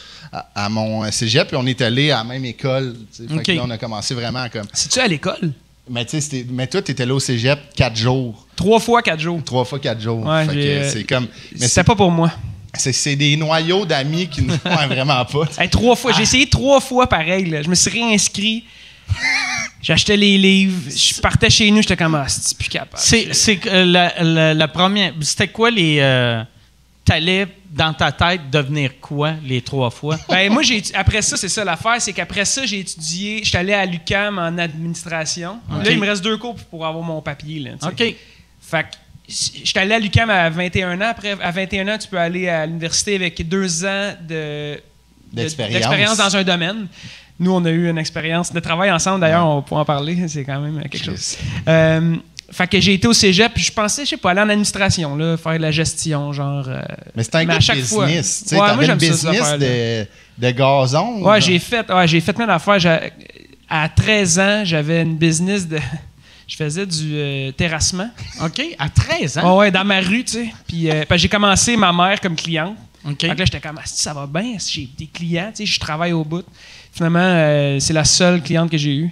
à mon cégep, puis on est allé à la même école. Fait que là, on a commencé vraiment à comme... C'est-tu à l'école? Mais toi, t'étais là au cégep 4 jours. 3 fois 4 jours. 3 fois 4 jours. Ouais, fait que c'est comme... Mais c'était pas pour moi. C'est des noyaux d'amis qui ne font vraiment pas. Hey, 3 fois. J'ai essayé 3 fois pareil. Là. Je me suis réinscrit. J'achetais les livres. Je partais chez nous. J'étais comme, c'est plus capable. C'est la première... C'était quoi les... T'allais dans ta tête devenir quoi les 3 fois? Ben moi, après ça, c'est ça l'affaire, c'est qu'après ça, j'ai étudié, j'étais allé à l'UQAM en administration. Okay. Là, il me reste 2 cours pour avoir mon papier. Là, OK. Fait que j'étais allé à l'UQAM à 21 ans. Après, à 21 ans, tu peux aller à l'université avec 2 ans d'expérience dans un domaine. Nous, on a eu une expérience de travail ensemble. D'ailleurs, on peut en parler. C'est quand même quelque chose. Fait que j'ai été au cégep, puis je pensais, je sais pas, aller en administration, là, faire de la gestion, genre... mais c'est un gars de business, tu sais, t'avais une business de gazon. Ouais, j'ai fait plein d'affaires. À 13 ans, j'avais une business de... Je faisais du terrassement. OK, à 13 ans? Ouais, dans ma rue, tu sais. Puis j'ai commencé ma mère comme cliente. OK. Fait que là, j'étais comme, ça va bien, j'ai des clients, tu sais, je travaille au bout. Finalement, c'est la seule cliente que j'ai eue.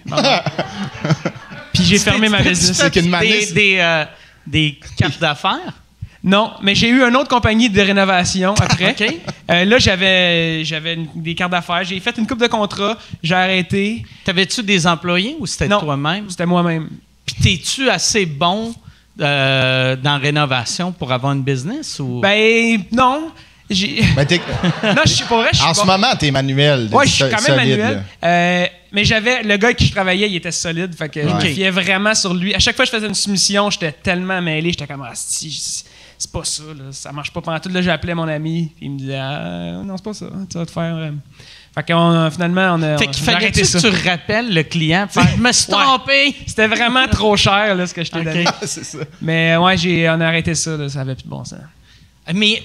Puis j'ai fermé ma business. Des cartes d'affaires? Non, mais j'ai eu une autre compagnie de rénovation après. OK. Là, j'avais des cartes d'affaires. J'ai fait une couple de contrats. J'ai arrêté. T'avais-tu des employés ou c'était toi-même? C'était moi-même. Puis t'es-tu assez bon dans rénovation pour avoir une business? Ou? Ben, non. Ben, Non, je suis pas vrai. en ce moment, t'es manuel. Ouais, je suis quand même solide, manuel. Mais j'avais le gars avec qui je travaillais, il était solide. Fait que je me fiais vraiment sur lui. À chaque fois que je faisais une soumission, j'étais tellement mêlé. J'étais comme, c'est pas ça, là, ça marche pas pendant tout. Là, j'appelais mon ami. Puis il me disait, non, c'est pas ça. Tu vas te faire. Fait que finalement, on a. Fait qu'il fallait que tu rappelles le client. Je me suis trompé. C'était vraiment trop cher, là, ce que je t'ai donné. c'est ça. Mais ouais, on a arrêté ça. Là, ça avait plus de bon sens. Mais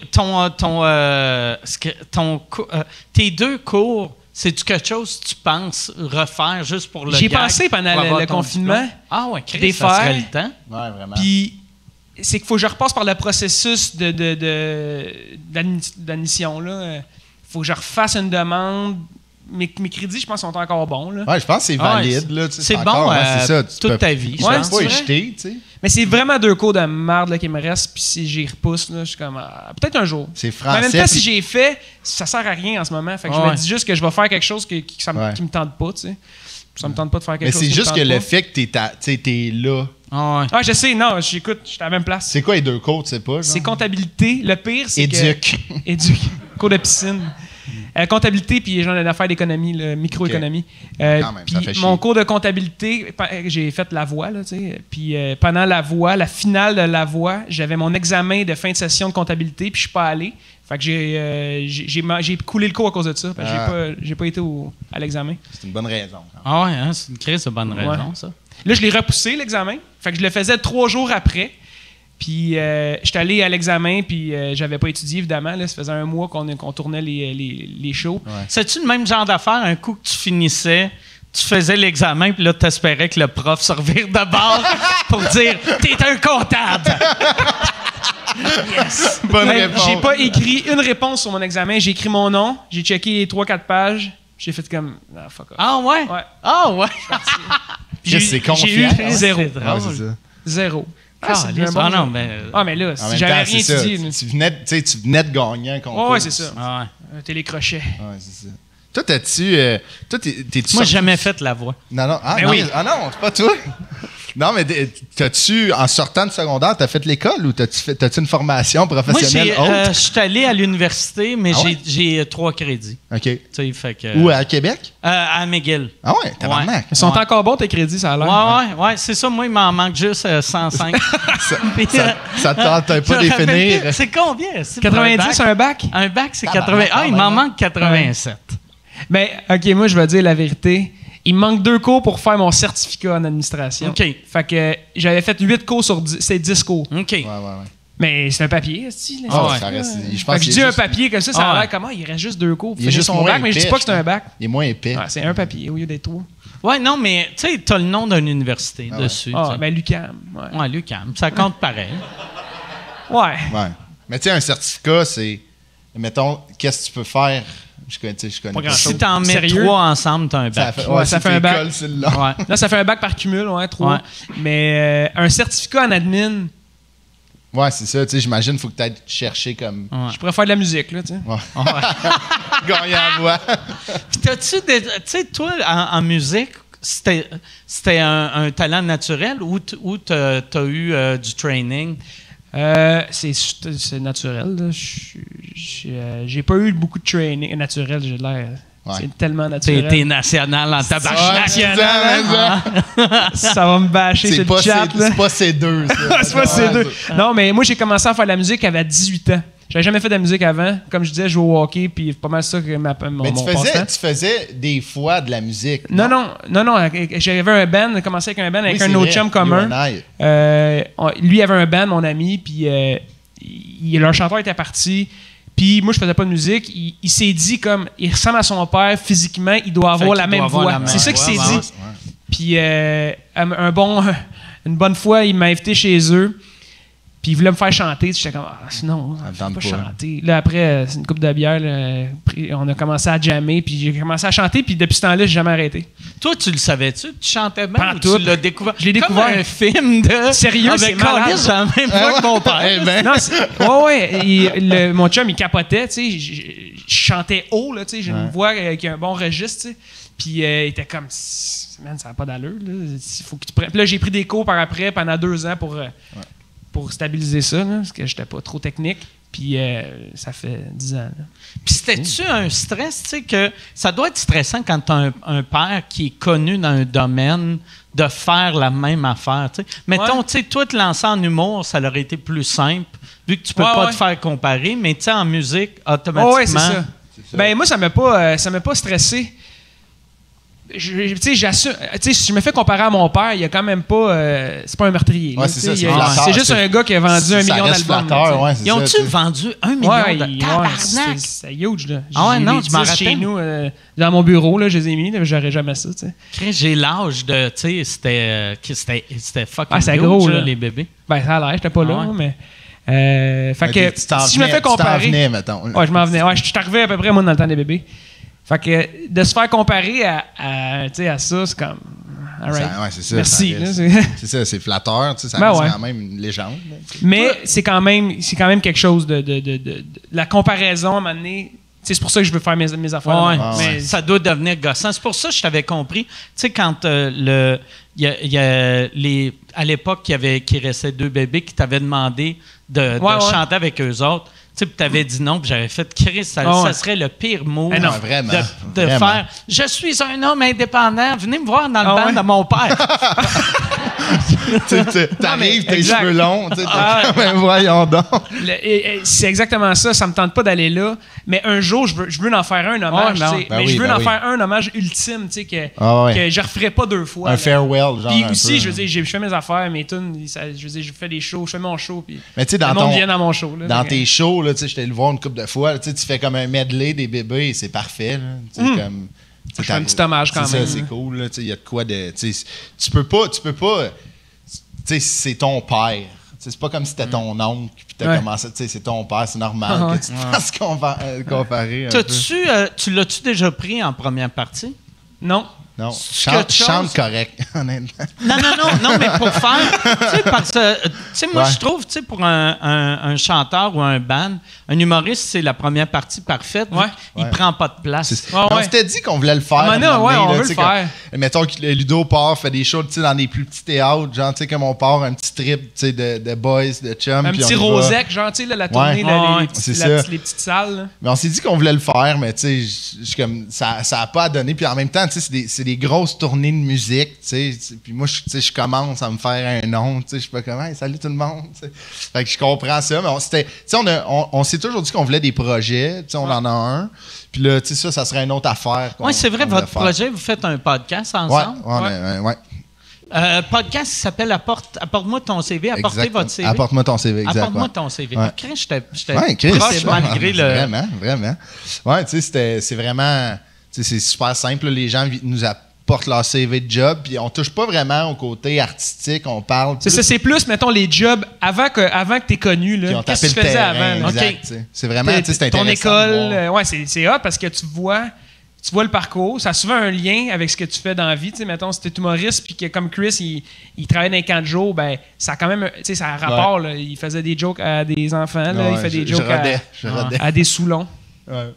tes 2 cours, c'est-tu quelque chose que tu penses refaire juste pour le J'ai gag, pensé pendant le confinement. Ah ouais, Chris, des ça serait faire. le temps. Ouais, vraiment. Puis c'est qu'il faut que je repasse par le processus d'admission. Il faut que je refasse une demande. Mes crédits, je pense, sont encore bons. Là. Ouais, je pense que c'est valide. Là, c'est bon encore, c'est ça, toute ta vie. Tu Ouais, peux c'est pas vrai. y jeter, tu sais. Mais c'est vraiment 2 cours de merde là, qui me restent. Puis si j'y repousse, là, je suis comme. Peut-être un jour. C'est Mais français. en même temps, puis- si j'ai fait, ça sert à rien en ce moment. Fait que je me dis juste que je vais faire quelque chose qui me tente pas. Tu sais. Ça me tente pas de faire quelque Mais chose. c'est qui me juste tente que le pas. fait que t'es là. Ah ouais. Ah, je sais, non, j'écoute, je suis à la même place. C'est quoi les 2 cours, tu sais pas? genre? C'est comptabilité. Le pire, c'est que. Éduc. Éduc. Cours de piscine. Comptabilité, puis genre d'affaires d'économie, microéconomie. Quand même, puis ça fait mon chier. cours de comptabilité, j'ai fait la voix, là, tu sais. Puis pendant la voix, la finale de la voix, j'avais mon examen de fin de session de comptabilité, puis je suis pas allé. Fait que j'ai coulé le cours à cause de ça. Parce que j'ai pas été à l'examen. C'est une bonne raison. Ah ouais, hein, c'est une crise de bonne raison, ça. Là, je l'ai repoussé, l'examen. Fait que je le faisais 3 jours après. Puis, j'étais allé à l'examen, puis j'avais pas étudié, évidemment. Là, ça faisait 1 mois qu'on tournait les shows. Ouais. C'est-tu le même genre d'affaire, un coup que tu finissais, tu faisais l'examen, puis là, tu espérais que le prof se revire de bord pour dire « T'es un comptable! » Yes! Bonne Hey, réponse. j'ai pas écrit une réponse sur mon examen. J'ai écrit mon nom, j'ai checké les 3-4 pages. J'ai fait comme fuck off. Ah ouais? Ouais. Ah ouais? J'ai c'est eu confiant. 0. C'est drôle. Ouais, c'est ça. 0. Ah, c'est un bon non, jeu. mais... Ah, mais là, En si même j'avais temps, rien c'est ça. étudié. Tu venais de gagner un concours. Ouais, c'est ça. Ah ouais. Un télécrochet. Ouais, c'est ça. Toi, t'as-tu. Toi, t'es-tu. Moi, sorti- j'ai jamais fait la voix. Non, non. Ah, Ben non, oui. ah non, c'est pas toi. Non, mais t'as-tu, en sortant de secondaire, t'as fait l'école ou t'as-tu une formation Moi, professionnelle autre? je suis allé à l'université, mais Ah ouais? j'ai 3 crédits. OK. Tu sais, fait que... Où, à Québec? à McGill. Ah ouais, tabarnak. Ils sont Ouais. encore bons, tes crédits, ça a l'air. Ouais, c'est ça. Moi, il m'en manque juste 105. Puis, Ça te tente pas je me de rappelle définir. plus. C'est combien? C'est pour 90, un bac? Un bac, c'est Tabarnak, 80. Ah, il quand m'en même. manque 87. Ben, OK, moi, je vais dire la vérité. Il me manque 2 cours pour faire mon certificat en administration. OK. Fait que j'avais fait 8 cours sur 10. C'est 10 cours. OK. Ouais. Mais c'est un papier, esti, Ah, ouais. ça reste. Je Fait pense que je qu'il dis est un juste- papier comme ça, ça Ah a ouais. l'air comment? Il reste juste 2 cours pour Il est finir juste son moins bac, mais je dis épais, pas que c'est un je bac. Il est moins épais. Ouais, c'est un papier au lieu d'être 3. Ouais, non, mais tu sais, t'as le nom d'une université Ah ouais. dessus. Ah, tu sais. ben l'UQAM. Ouais. Ouais, l'UQAM. Ça compte pareil. Ouais. Ouais. Mais tu sais, un certificat, c'est. Mettons, qu'est-ce que tu peux faire? Je connais. Pas grand-chose. Si t'en mets Sérieux? 3 ensemble, t'as un Ça bac. fait, Ouais, ça si fait un bac. t'écoles, c'est le long. Ouais. Là, ça fait un bac par cumul, 3. Ouais. Mais un certificat en admin, Ouais, c'est ça. Tu sais, j'imagine qu'il faut que tu ailles chercher comme. Ouais. je pourrais faire de la musique, là, tu sais. Gagner à voix. Puis t'as-tu tu sais, toi, en musique, c'était un talent naturel ou t'as eu du training? C'est naturel, là. J'ai pas eu beaucoup de training naturel, j'ai l'air. Ouais. C'est tellement naturel. T'es national en tabarnak. Ça va me bâcher C'est sur pas, le chat, là. c'est pas ces deux. ça. C'est pas ces deux. Non, mais moi, j'ai commencé à faire de la musique à 18 ans. J'avais jamais fait de la musique avant. Comme je disais, je joue au hockey, puis pas mal ça que mon Mais tu passe-temps. faisais des fois de la musique. Non. J'avais un band, j'ai commencé avec un band avec Oui, un c'est autre vrai. chum commun. You and I. Lui avait un band, mon ami, puis leur chanteur était parti. Puis moi, je faisais pas de musique. Il s'est dit comme, il ressemble à son père physiquement, il doit avoir la même voix. C'est ça qu'il s'est dit. Puis une bonne fois, il m'a invité chez eux. Puis il voulait me faire chanter. J'étais comme, sinon, je tente peux pas pas. chanter. Là, après, c'est une coupe de bière. Là, on a commencé à jammer. Puis j'ai commencé à chanter. Puis depuis ce temps-là, j'ai jamais arrêté. Toi, tu le savais-tu? Tu chantais bien Pas ou tout. tu l'as découvert? Je l'ai Comme découvert. un film de... Sérieux, c'est malade. J'ai la même voix que mon père. Eh ben, Non, mon chum, il capotait, tu sais. Je chantais haut, là, tu sais. J'ai une voix qui a un bon registre, tu sais. Puis il était comme, man, ça n'a pas d'allure, là. Faut que tu prennes. Puis là, j'ai pris des cours par après pendant 2 ans pour pour stabiliser ça, là, parce que j'étais pas trop technique. Puis ça fait 10 ans. Là. Puis c'était-tu un stress, tu sais, que ça doit être stressant quand tu as un père qui est connu dans un domaine de faire la même affaire, tu sais. Mettons, tu sais, toi, te lancer en humour, ça aurait été plus simple, vu que tu peux pas te faire comparer, mais tu sais, en musique, automatiquement... Oui, c'est ça. Ben moi, ça m'a pas stressé. Si je me fais comparer à mon père, il y a quand même pas. C'est pas un meurtrier. Ouais, c'est ça, c'est juste un gars qui a vendu 1 million d'albums. Ouais, ils ont-tu vendu 1 million de tabarnak? C'est huge, là. Non, je m'en rappelle. Chez nous, dans mon bureau, là, je les ai mis, j'aurais jamais ça, tu sais. J'ai l'âge de, tu sais, c'était fucking c'est gros, là, là, les bébés. Ben, ça a l'air, j'étais pas là, mais. Fait que, si je me fais comparer. Tu t'en comparer. mettons. Ouais, je m'en venais. Ouais, je suis arrivé à peu près, moi, dans le temps des bébés. Fait que de se faire comparer à ça, c'est comme. All right. C'est ça. Merci. C'est ça, c'est flatteur. Ça ben reste quand même une légende. Là, mais c'est quand même quelque chose de la comparaison à un moment donné. C'est pour ça que je veux faire mes affaires. Ouais, mais ça doit devenir gossant. C'est pour ça que je t'avais compris. Tu sais, quand à l'époque, il restait 2 bébés qui t'avaient demandé de chanter avec eux autres. Tu avais dit non, puis j'avais fait Chris, ça serait le pire mot de faire « Je suis un homme indépendant, venez me voir dans le band de mon père. » T'arrives, tes cheveux longs, voyons donc. C'est exactement ça, ça me tente pas d'aller là, mais un jour, je veux en faire un hommage, je veux en faire un hommage ultime, que je referai pas 2 fois. Un farewell, genre. Puis aussi, je veux dire, je fais mes affaires, mes tunes, je veux dire, je fais des shows, je fais mon show, puis le monde vient dans mon show. Là, dans tes shows, là, j'étais le voir une couple de fois, tu fais comme un medley des bébés et c'est parfait. Là, comme, je fais un petit hommage quand même. C'est cool, il y a de quoi de... Tu peux pas... c'est ton père. C'est pas comme si c'était ton oncle puis t'as commencé... C'est ton père, c'est normal que tu te fasses comparer. Tu l'as-tu déjà pris en première partie? Non. Non, chante correct, honnêtement. Non, mais pour faire... Tu sais, parce que... Tu sais, moi, je trouve, tu sais, pour un chanteur ou un band, un humoriste, c'est la première partie parfaite. Il prend pas de place. On s'était dit qu'on voulait le faire. On veut le faire. Mettons que Ludo part, fait des shows dans des plus petits théâtres, genre, tu sais, comme on part, un petit trip, tu sais, de boys, de chums. Un petit Rosec, genre, tu sais, la tournée, les petites salles. Là. Mais on s'est dit qu'on voulait le faire, mais tu sais, comme ça a pas donné. Puis en même temps, tu sais, c'est des grosses tournées de musique, tu sais. Puis moi, je commence à me faire un nom, tu sais. Je suis pas comme, hey, salut tout le monde, tu sais. Fait que je comprends ça, mais on s'est toujours dit qu'on voulait des projets, tu sais, on en a un. Puis là, tu sais, ça serait une autre affaire. Oui, c'est vrai, votre projet, vous faites un podcast ensemble. Ouais. Podcast qui s'appelle Apporte-moi ton CV. Apportez votre CV. Apporte-moi ton CV, exact. Apporte-moi ton CV. Ouais. J'étais proche malgré le... Vraiment. Ouais, tu sais, c'est vraiment... Tu sais, c'est super simple. Les gens nous apportent leur CV de job, puis on touche pas vraiment au côté artistique. On parle... C'est plus, mettons, les jobs avant que t'es connu. Là. Qu'est-ce que tu faisais avant? Exact, c'est vraiment... C'est intéressant. Ton école, c'est hot parce que tu vois le parcours, ça a souvent un lien avec ce que tu fais dans la vie. T'sais, mettons, si t'es humoriste puis que comme Chris, il travaille dans les camps de jour, ben ça a quand même, ça a rapport. Là. Il faisait des jokes à des enfants, là, il fait des jokes à des Soulons. Ouais.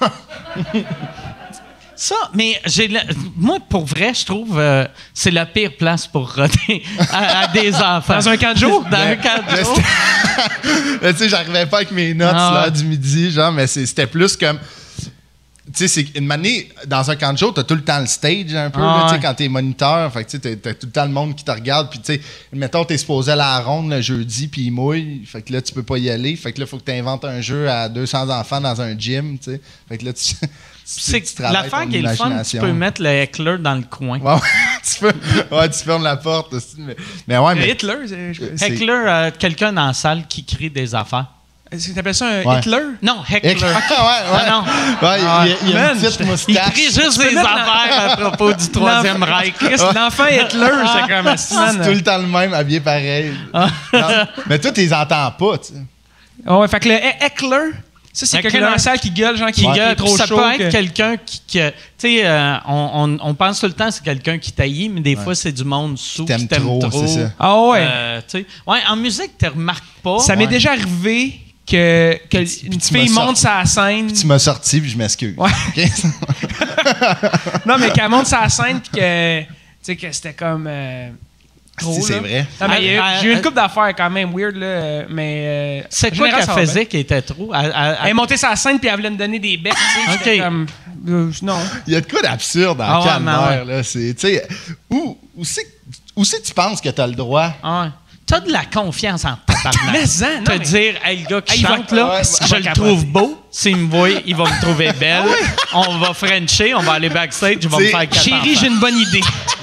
Ça, mais moi, pour vrai, je trouve c'est la pire place pour roder à des enfants. Dans un camp de jour? Dans un camp de jour. Tu sais, j'arrivais pas avec mes notes l'heure du midi, genre, mais c'était plus comme... Tu sais, c'est une manière, dans un camp de jour, t'as tout le temps le stage un peu, tu sais, quand t'es moniteur. Fait que tu sais, t'as tout le temps le monde qui te regarde. Puis, tu sais, mettons, t'es supposé aller à la ronde le jeudi, puis il mouille. Fait que là, tu peux pas y aller. Fait que là, il faut que t'inventes un jeu à 200 enfants dans un gym, tu sais. Fait que là, c'est l'affaire qui est le fun, tu peux mettre le heckler dans le coin. Tu fermes la porte. Mais ouais, mais... Heckler, quelqu'un dans la salle qui crie des affaires. Est-ce que t'appelles ça un Hitler? Non, heckler. Non. Il a une petite moustache. Il crie juste des affaires à propos du Troisième Reich. L'enfant Hitler, c'est comme c'est tout le temps le même, habillé pareil. Mais toi, tu les entends pas, tu sais. Ouais, fait que le heckler... Ça, c'est quelqu'un dans la salle qui gueule, genre qui gueule trop ça chaud. Ça peut être quelqu'un qui tu sais, on pense tout le temps que c'est quelqu'un qui taillit, mais des fois, c'est du monde sous qui t'aime trop. C'est ça. Ah ouais? En musique, tu remarques pas. Ça m'est déjà arrivé que une fille monte sa scène. Tu m'as sorti, puis je m'excuse. Ouais. Okay? Non, mais qu'elle monte sa scène, puis que, tu sais, que c'était comme... trop. Si, c'est là. vrai. Non, mais j'ai eu une couple d'affaires quand même weird, là, mais... C'est quoi qu'elle faisait qui était trop? Elle est montée sur la scène puis elle voulait me donner des becs, tu sais. J'étais comme... non. Il y a de quoi d'absurde dans le calvaire, là. C'est, tu sais, où c'est que tu penses que t'as le droit? Ah ouais. T'as de la confiance en ta Mais ça, non, te mais- dire, hey, le gars qui Il va- chante, là, ouais, je le trouve beau. S'il me voit, il va me trouver belle. On va frencher, on va aller backstage, je vais me C'est- faire 4 Chérie, j'ai une bonne idée.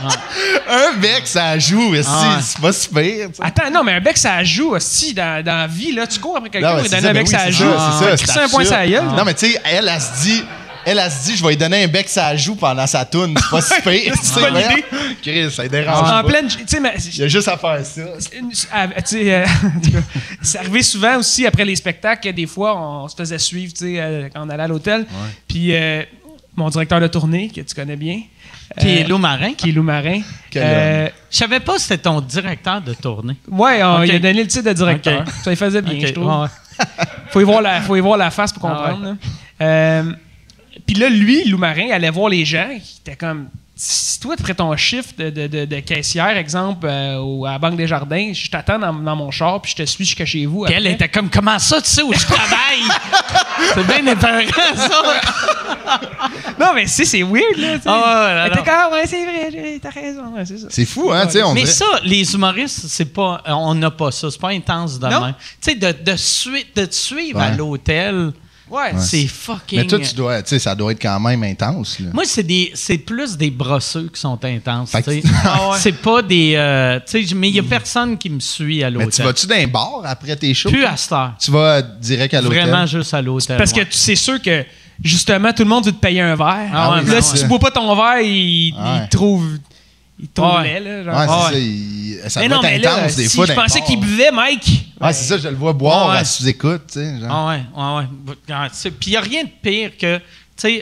Un bec, ça joue, ouais. c'est pas si pire. tu sais. Attends, non, mais un bec, ça joue. Si, dans la vie, là, tu cours après quelqu'un Non, mais et c'est donner ça, un ben bec, oui, ça c'est joue. ça, c'est Crisser un point sur la gueule. Non, mais tu sais, elle se dit, je vais lui donner un bec, ça joue pendant sa toune. C'est pas si pire. tu sais, bonne voyons. idée. Chris, ça dérange En pas. pleine... Tu sais, mais... Il y a juste à faire ça. Tu sais, en tout cas, c'est arrivé souvent aussi après les spectacles que des fois on se faisait suivre, tu sais, quand on allait à l'hôtel. Puis mon directeur de tournée que tu connais bien, Qui est Lou Marin. qui est Lou Marin. Quel Je savais pas si c'était ton directeur de tournée. Ouais, Ok. il a donné le titre de directeur. Ok. Ça il faisait bien, Ok, je trouve. ouais. Faut y voir la face pour comprendre. là. Puis là, lui, Lou Marin, allait voir les gens. Il était comme, si toi, tu ferais ton chiffre de caissière, exemple, à la Banque des Jardins, je t'attends dans mon char, puis je te suis jusqu'à chez vous. Puis elle après. était comme, comment ça, tu sais où je travaille? C'est bien épeurant, ça. Non, mais c'est weird, là. tu sais. Ah ouais, Elle non. était comme, ouais, c'est vrai, t'as raison. Ouais, c'est ça. C'est fou, hein, tu sais, on Mais dirait... ça, les humoristes, c'est pas, on n'a pas ça. C'est pas intense de Non. même. Tu sais, de te suivre à Ouais. l'hôtel, Ouais. c'est fucking. Mais toi, tu dois, tu sais, ça doit être quand même intense, là. Moi, c'est plus des brosseux qui sont intenses. Fait que- tu sais. Ah ouais. C'est pas des. Tu sais, mais il y a personne qui me suit à Mais tu l'hôtel. vas-tu dans un bar après tes shows? Plus à cette heure. Tu vas direct à l'hôtel? Vraiment juste à l'hôtel. Parce que ouais. c'est sûr que, justement, tout le monde veut te payer un verre. Ah ouais, Puis là, ben si ouais. tu bois pas ton verre, il Ouais. te trouve... Il te trouve Ouais. laid, là. Genre. Ouais, c'est Ah ça. Ça Mais doit non, être mais là, intense, des si fois, je dans un pensais bar. qu'il buvait, Mike. Ouais, c'est ça, je le vois boire Ah ouais. à sous-écoute, tu sais. genre. Ah ouais. Puis il n'y a rien de pire que, tu sais,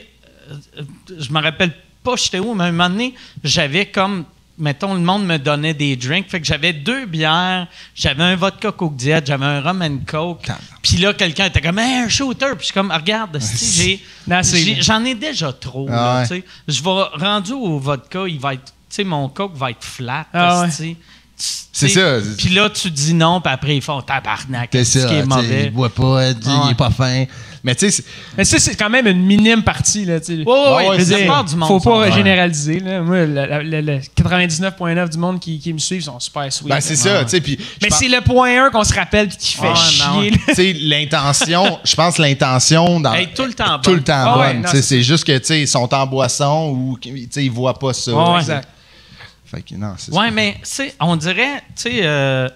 je me rappelle pas j'étais où, mais à un moment donné, j'avais comme, mettons, le monde me donnait des drinks, fait que j'avais 2 bières, j'avais un vodka Coke Diet, j'avais un rum and Coke, puis là, quelqu'un était comme, hey, un shooter, puis je suis comme, regarde, Non, j'en ai déjà trop, Ah là, ouais. tu sais. Je vais, rendu au vodka, il va être, tu sais, mon Coke va être flat, Ah ouais. tu sais. C'est ça. Puis là, tu dis non, puis après, ils font tabarnak, C'est ce ça, qui est tu sais, mauvais. il boit pas, il est pas fin. Mais tu sais, Mais ça, c'est quand même une minime partie, là, tu sais. Ouais, Je veux la dire, part du monde faut sont- pas ouais. généraliser, là. Moi, le 99,9 du monde qui me suivent sont super sweet. ben c'est là. ça, tu sais. Puis, Mais c'est le point 1 qu'on se rappelle puis qui fait Ouais, chier, ouais. là. tu sais, l'intention, je pense l'intention dans Hey, tout le temps tout bonne. le temps Ah ouais, bonne. non, Tu sais, c'est c'est juste que tu sais ils sont en boisson ou tu sais ils voient pas ça. Ouais, Exact. Fait que non, c'est Ouais, ça. mais on dirait, tu sais,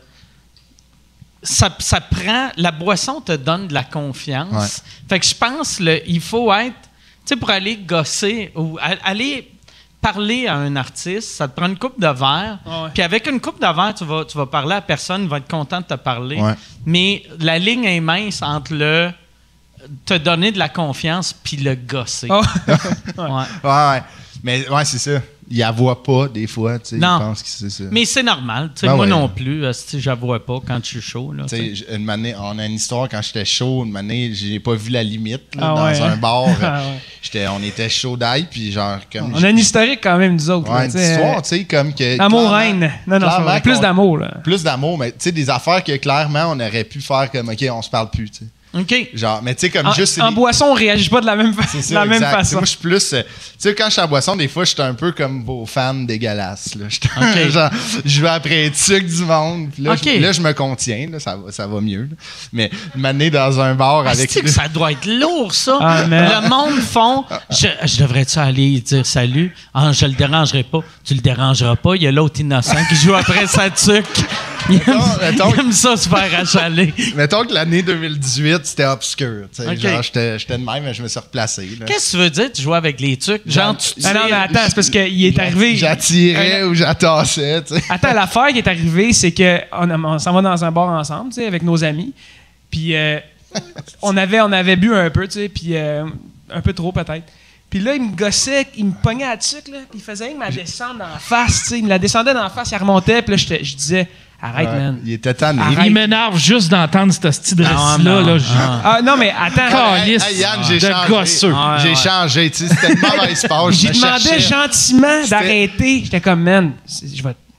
ça prend. La boisson te donne de la confiance. Ouais. Fait que je pense, il faut être. Tu sais, pour aller gosser ou aller parler à un artiste, ça te prend une coupe de verre. Ouais. Puis avec une coupe de verre, tu vas parler à personne, il va être content de te parler. Ouais. Mais la ligne est mince entre le te donner de la confiance puis le gosser. Oh. Ouais. Ouais. Mais ouais, c'est ça. Ils la voient pas des fois, tu sais, ils Non. pensent que c'est ça. Mais c'est normal. Tu sais, Ben moi ouais. non plus. J'avoue pas quand je suis chaud. Là, Tu tu sais. sais, une année, on a une histoire quand j'étais chaud, une année, j'ai pas vu la limite là, Ah dans ouais, un hein? bar. Ah ouais. On était chaud d'ail, puis genre comme. On a une historique quand même, nous autres. Ouais, là, une tu sais, histoire, tu sais, comme que. Amour clairement- reine. Non, c'est clairement vrai. Plus qu'on- d'amour, là. Plus d'amour, mais tu sais, des affaires que clairement on aurait pu faire comme, OK, on se parle plus, tu sais. OK. Genre, mais tu sais, comme juste. c'est En des- boisson, on réagit pas de la même, c'est ça, de la même exact. façon. Moi, je suis plus. Tu sais, quand je suis en boisson, des fois, je suis un peu comme vos fans dégueulasses. Là. OK. Genre, je vais après être sucre du monde. Puis là, OK. là, je me contiens. Là, ça va mieux. là. Mais m'amener dans un bar avec. Asti que ça doit être lourd, ça. Ah, man. Le monde font. Je devrais-tu aller dire salut? Ah, je le dérangerai pas. Tu le dérangeras pas. Il y a l'autre innocent qui joue après sa tuque. Il aime ça se faire achaler. Mettons que l'année 2018, c'était obscur. tu sais. OK. Genre, j'étais de même, mais je me suis replacé. là. Qu'est-ce que tu veux dire? Tu joues avec les tucs? Genre, tu Ah non, mais tires- attends, c'est parce qu'il est arrivé. J'attirais ou j'attassais. tu sais. Attends, l'affaire qui est arrivée, c'est qu'on s'en va dans un bar ensemble, tu sais, avec nos amis. Puis on avait bu un peu, tu sais, puis un peu trop peut-être. Puis là, il me gossait, il me pognait à la tuque, là, puis il faisait rien que ma descendre dans la face, tu sais. Il me la descendait dans la face, il remontait, puis là, je disais, arrête, Ouais, man. il était tanné. Arrête. Il m'énerve juste d'entendre ce style de Ah, récit-là. non, Là, Ah non, mais attends. Calice Yann, j'ai de changé. gosseux. J'ai changé. Tu sais, c'était une mauvaise page. J'ai je me demandé cherchais. gentiment C'était- d'arrêter. J'étais comme, man, je vais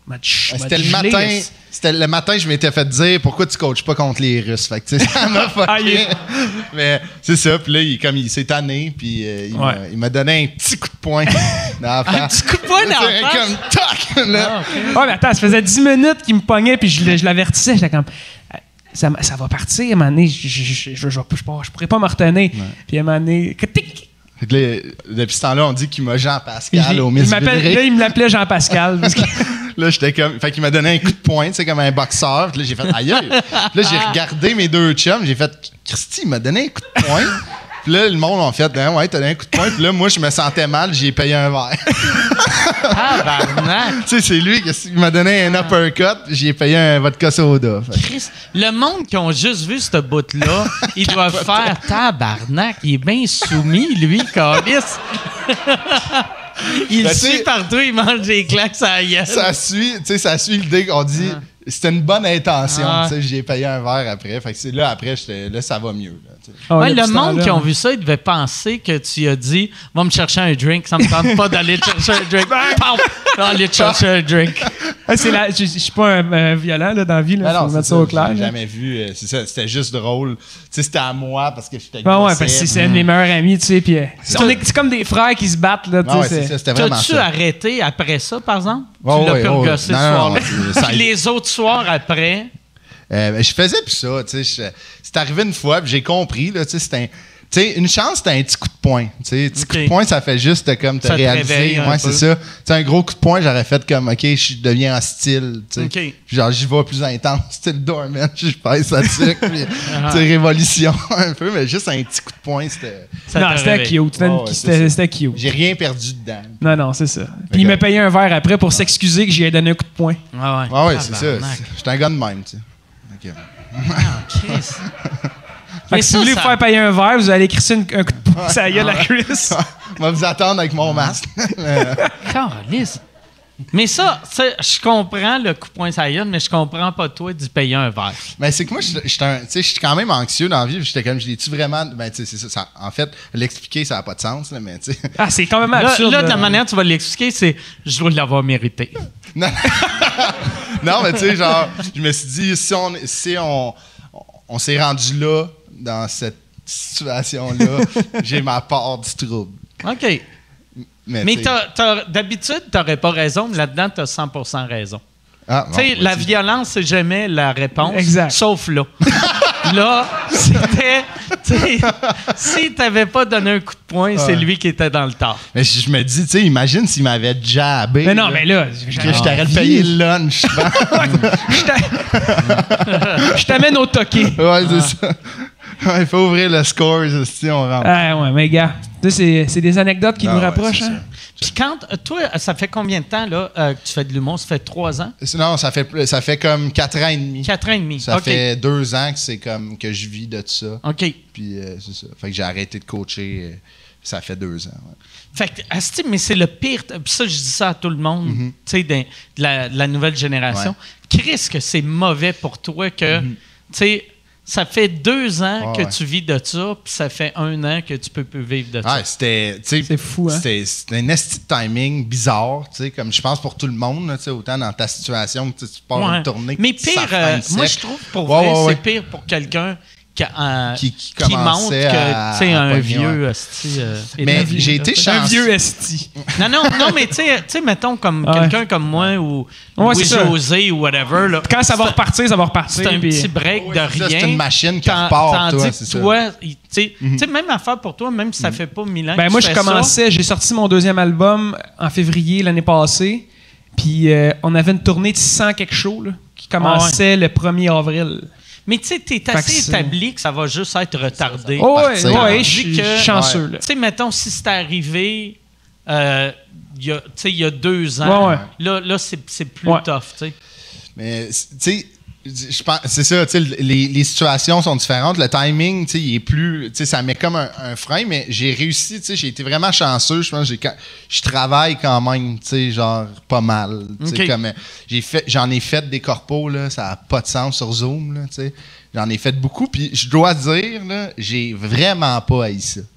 C'était le matin, je m'étais fait dire pourquoi tu coaches pas contre les Russes. Fait que, tu sais, ça m'a fucké. Mais c'est ça. Puis là, il s'est tanné. Puis il m'a donné un petit coup de poing dans la face. Un petit coup de poing dans la face? Comme toc! Là. Ouais, mais attends, ça faisait 10 minutes qu'il me pognait, puis je l'avertissais. J'étais comme. Ça va partir, à un moment donné. Je pourrais pas me retenir. Ouais. Puis à un moment donné. Depuis ce temps-là, on dit qu'il m'a Jean-Pascal au Miss Villeray. Là, il me l'appelait Jean-Pascal. Parce que... Là, j'étais comme. Fait qu'il m'a donné un coup de poing, tu sais, comme un boxeur. Puis là, j'ai fait aïe. Là, j'ai regardé mes deux chums. J'ai fait Christy, il m'a donné un coup de poing. Puis là, le monde a fait ouais, t'as donné un coup de poing. Puis là, moi, je me sentais mal. J'ai payé un verre. Tabarnak! Tu sais, c'est lui qui m'a donné un uppercut. J'ai payé un vodka soda. Chris, le monde qui ont juste vu ce bout-là, ils doivent faire tabarnak. Il est bien soumis, lui, câlisse. Il suit partout, il mange des claques à la gueule. Ça suit l'idée qu'on dit c'était une bonne intention. J'ai payé un verre après. Fait que c'est là, après, là, ça va mieux. Là, le monde qui ont vu ça, il devait penser que tu as dit va me chercher un drink. Ça me tente pas d'aller te chercher un drink. Va aller te chercher un drink. Je suis pas un violent là, dans la vie. Là, non, faut mettre ça au clair. J'ai jamais vu. C'est ça, c'était juste drôle. C'était à moi parce que j'étais ouais, parce que c'est un de mes meilleurs amis. Tu sais, puis c'est comme des frères qui se battent. Là, c'était vraiment ça. T'as-tu arrêté après ça, par exemple? Tu l'as pu regosser ce soir-là? Les autres soirs après... je faisais plus ça, tu sais. C'est arrivé une fois, puis j'ai compris, là, tu sais, une chance, c'était un petit coup de poing. Tu sais, petit coup de poing, ça fait juste comme te réaliser. Ouais, c'est ça. Tu sais, un gros coup de poing, j'aurais fait comme, OK, je deviens hostile, tu sais. Genre, j'y vais plus intense, style Dorman, je pèse ça dessus, puis, tu sais, révolution un peu, mais juste un petit coup de poing, c'était... Non, c'était cute. C'était cute. J'ai rien perdu dedans. Non, c'est ça. Puis il m'a payé un verre après pour s'excuser que j'y ai donné un coup de poing. Ouais, c'est ça. J'étais un gars de même, tu sais. Fait que si vous voulez vous faire payer un verre, vous allez crisser un coup de poing à gueule à Chris. On va vous attendre avec mon masque. Calisse. Mais ça, je comprends le coup de poing à gueule, mais je comprends pas toi d'y payer un verre. Mais c'est que moi, je suis quand même anxieux dans la vie. J'étais comme, je l'ai-tu vraiment. Ben, tu sais, c'est ça. En fait, l'expliquer, ça n'a pas de sens, là, mais tu sais. C'est quand même absurde. Là, de la manière que tu vas l'expliquer, c'est je dois l'avoir mérité. Non, mais tu sais, genre, je me suis dit, si on s'est rendu là, dans cette situation-là, j'ai ma part du trouble. OK. Mais d'habitude, tu n'aurais pas raison, mais là-dedans, tu as 100% raison. Tu sais, la violence, c'est jamais la réponse. Exact. Sauf là. Là, c'était... Si tu n'avais pas donné un coup de poing, c'est lui qui était dans le tort. Mais je me dis, tu sais, imagine s'il m'avait jabé. Mais non, mais là... Je t'aurais payé le lunch. Je t'amène au toqué. Ouais, c'est ça. Il faut ouvrir le score, si on rentre. Ouais, mais gars, c'est des anecdotes qui nous rapprochent. Hein? Puis quand, toi, ça fait combien de temps là, que tu fais de l'humour? Ça fait 3 ans? Non, ça fait comme 4 ans et demi. 4 ans et demi, Ça fait 2 ans que c'est comme que je vis de ça. OK. Puis c'est ça. Fait que j'ai arrêté de coacher, ça fait 2 ans. Ouais. Fait que, mais c'est le pire. Puis ça, je dis ça à tout le monde, tu sais, de la nouvelle génération. Ouais. Qu'est-ce que c'est mauvais pour toi que, tu sais, ça fait 2 ans que tu vis de ça, puis ça fait 1 an que tu peux plus vivre de ça. C'est fou, hein? C'était un esti de timing bizarre, tu sais, comme je pense pour tout le monde, tu sais, autant dans ta situation que tu pars une tournée. Mais pire, moi, je trouve pour vrai, c'est pire pour quelqu'un qui montre que tu sais un vieux esti. Mais j'ai été chanceux. Un vieux esti. Non, mais tu sais, mettons comme quelqu'un comme moi ou José ou whatever. Là, quand ça va repartir, ça va repartir. C'est un petit break de rien. C'est une machine qui repart, toi, c'est ça. Tu sais, même affaire pour toi, même si ça fait pas 1000 ans moi, je commençais, j'ai sorti mon 2e album en février l'année passée, puis on avait une tournée de 100 quelque chose là, qui commençait le 1er avril. Mais tu sais, t'es assez établi que ça va juste être retardé. Je suis chanceux. Tu sais, mettons, si c'était arrivé il y a 2 ans, là c'est plus tough, tu sais. Mais, tu sais, je pense, c'est ça, tu sais, les situations sont différentes. Le timing, tu sais, il est plus... Tu sais, ça met comme un frein, mais j'ai réussi, tu sais, j'ai été vraiment chanceux. Je pense que je travaille quand même, tu sais, genre, pas mal. Tu sais, comme... J'en ai fait des corpos, là, ça n'a pas de sens sur Zoom, là, tu sais. J'en ai fait beaucoup, puis je dois dire, là, j'ai vraiment pas haï ça.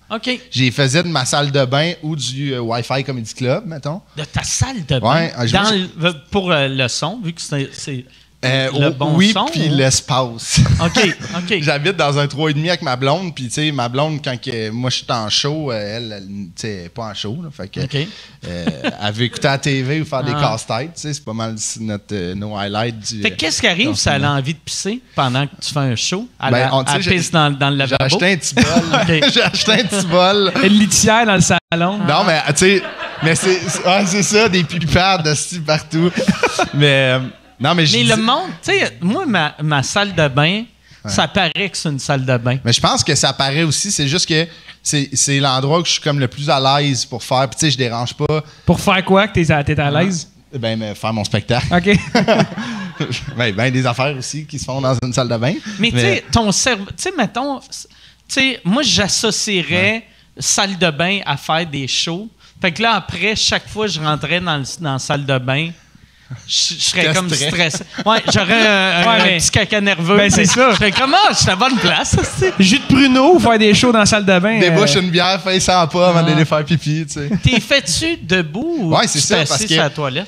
OK. J'y faisais de ma salle de bain ou du Wi-Fi Comedy Club, mettons. De ta salle de bain? Ouais, pour le son, vu que c'est le bon oui, son? Puis l'espace. OK. J'habite dans un 3,5 avec ma blonde, puis tu sais, ma blonde, quand moi je suis en show, elle tu sais, elle est pas en show, là, fait que elle veut écouter la TV ou faire des casse-têtes, tu sais, c'est pas mal nos highlights du... Fait qu'est-ce qui arrive si elle a envie de pisser pendant que tu fais un show? Elle pisse dans le lavabo? J'ai acheté un petit bol. J'ai acheté un petit bol. Une litière dans le salon. Non, mais tu sais, c'est ça, des pipades de style partout. Mais... Non, mais le monde, tu sais, moi, ma salle de bain, ça paraît que c'est une salle de bain. Mais je pense que ça paraît aussi, c'est juste que c'est l'endroit où je suis comme le plus à l'aise pour faire. Puis tu sais, je dérange pas. Pour faire quoi que t'es à l'aise? Ben, faire mon spectacle. OK. ben, des affaires aussi qui se font dans une salle de bain. Mais tu sais, ton cerveau, tu sais, mettons, tu sais, moi, j'associerais salle de bain à faire des shows. Fait que là, après, chaque fois que je rentrais dans la salle de bain, je serais comme stressé. Ouais, j'aurais un petit caca nerveux. Ben, c'est ça. Je serais comme, je suis à la bonne place. Jus de pruneau, faire des shows dans la salle de bain. Débouche une bière, fais sans pas avant d'aller faire pipi, tu sais. T'es fait-tu debout ou c'est ça, parce que à la toilette?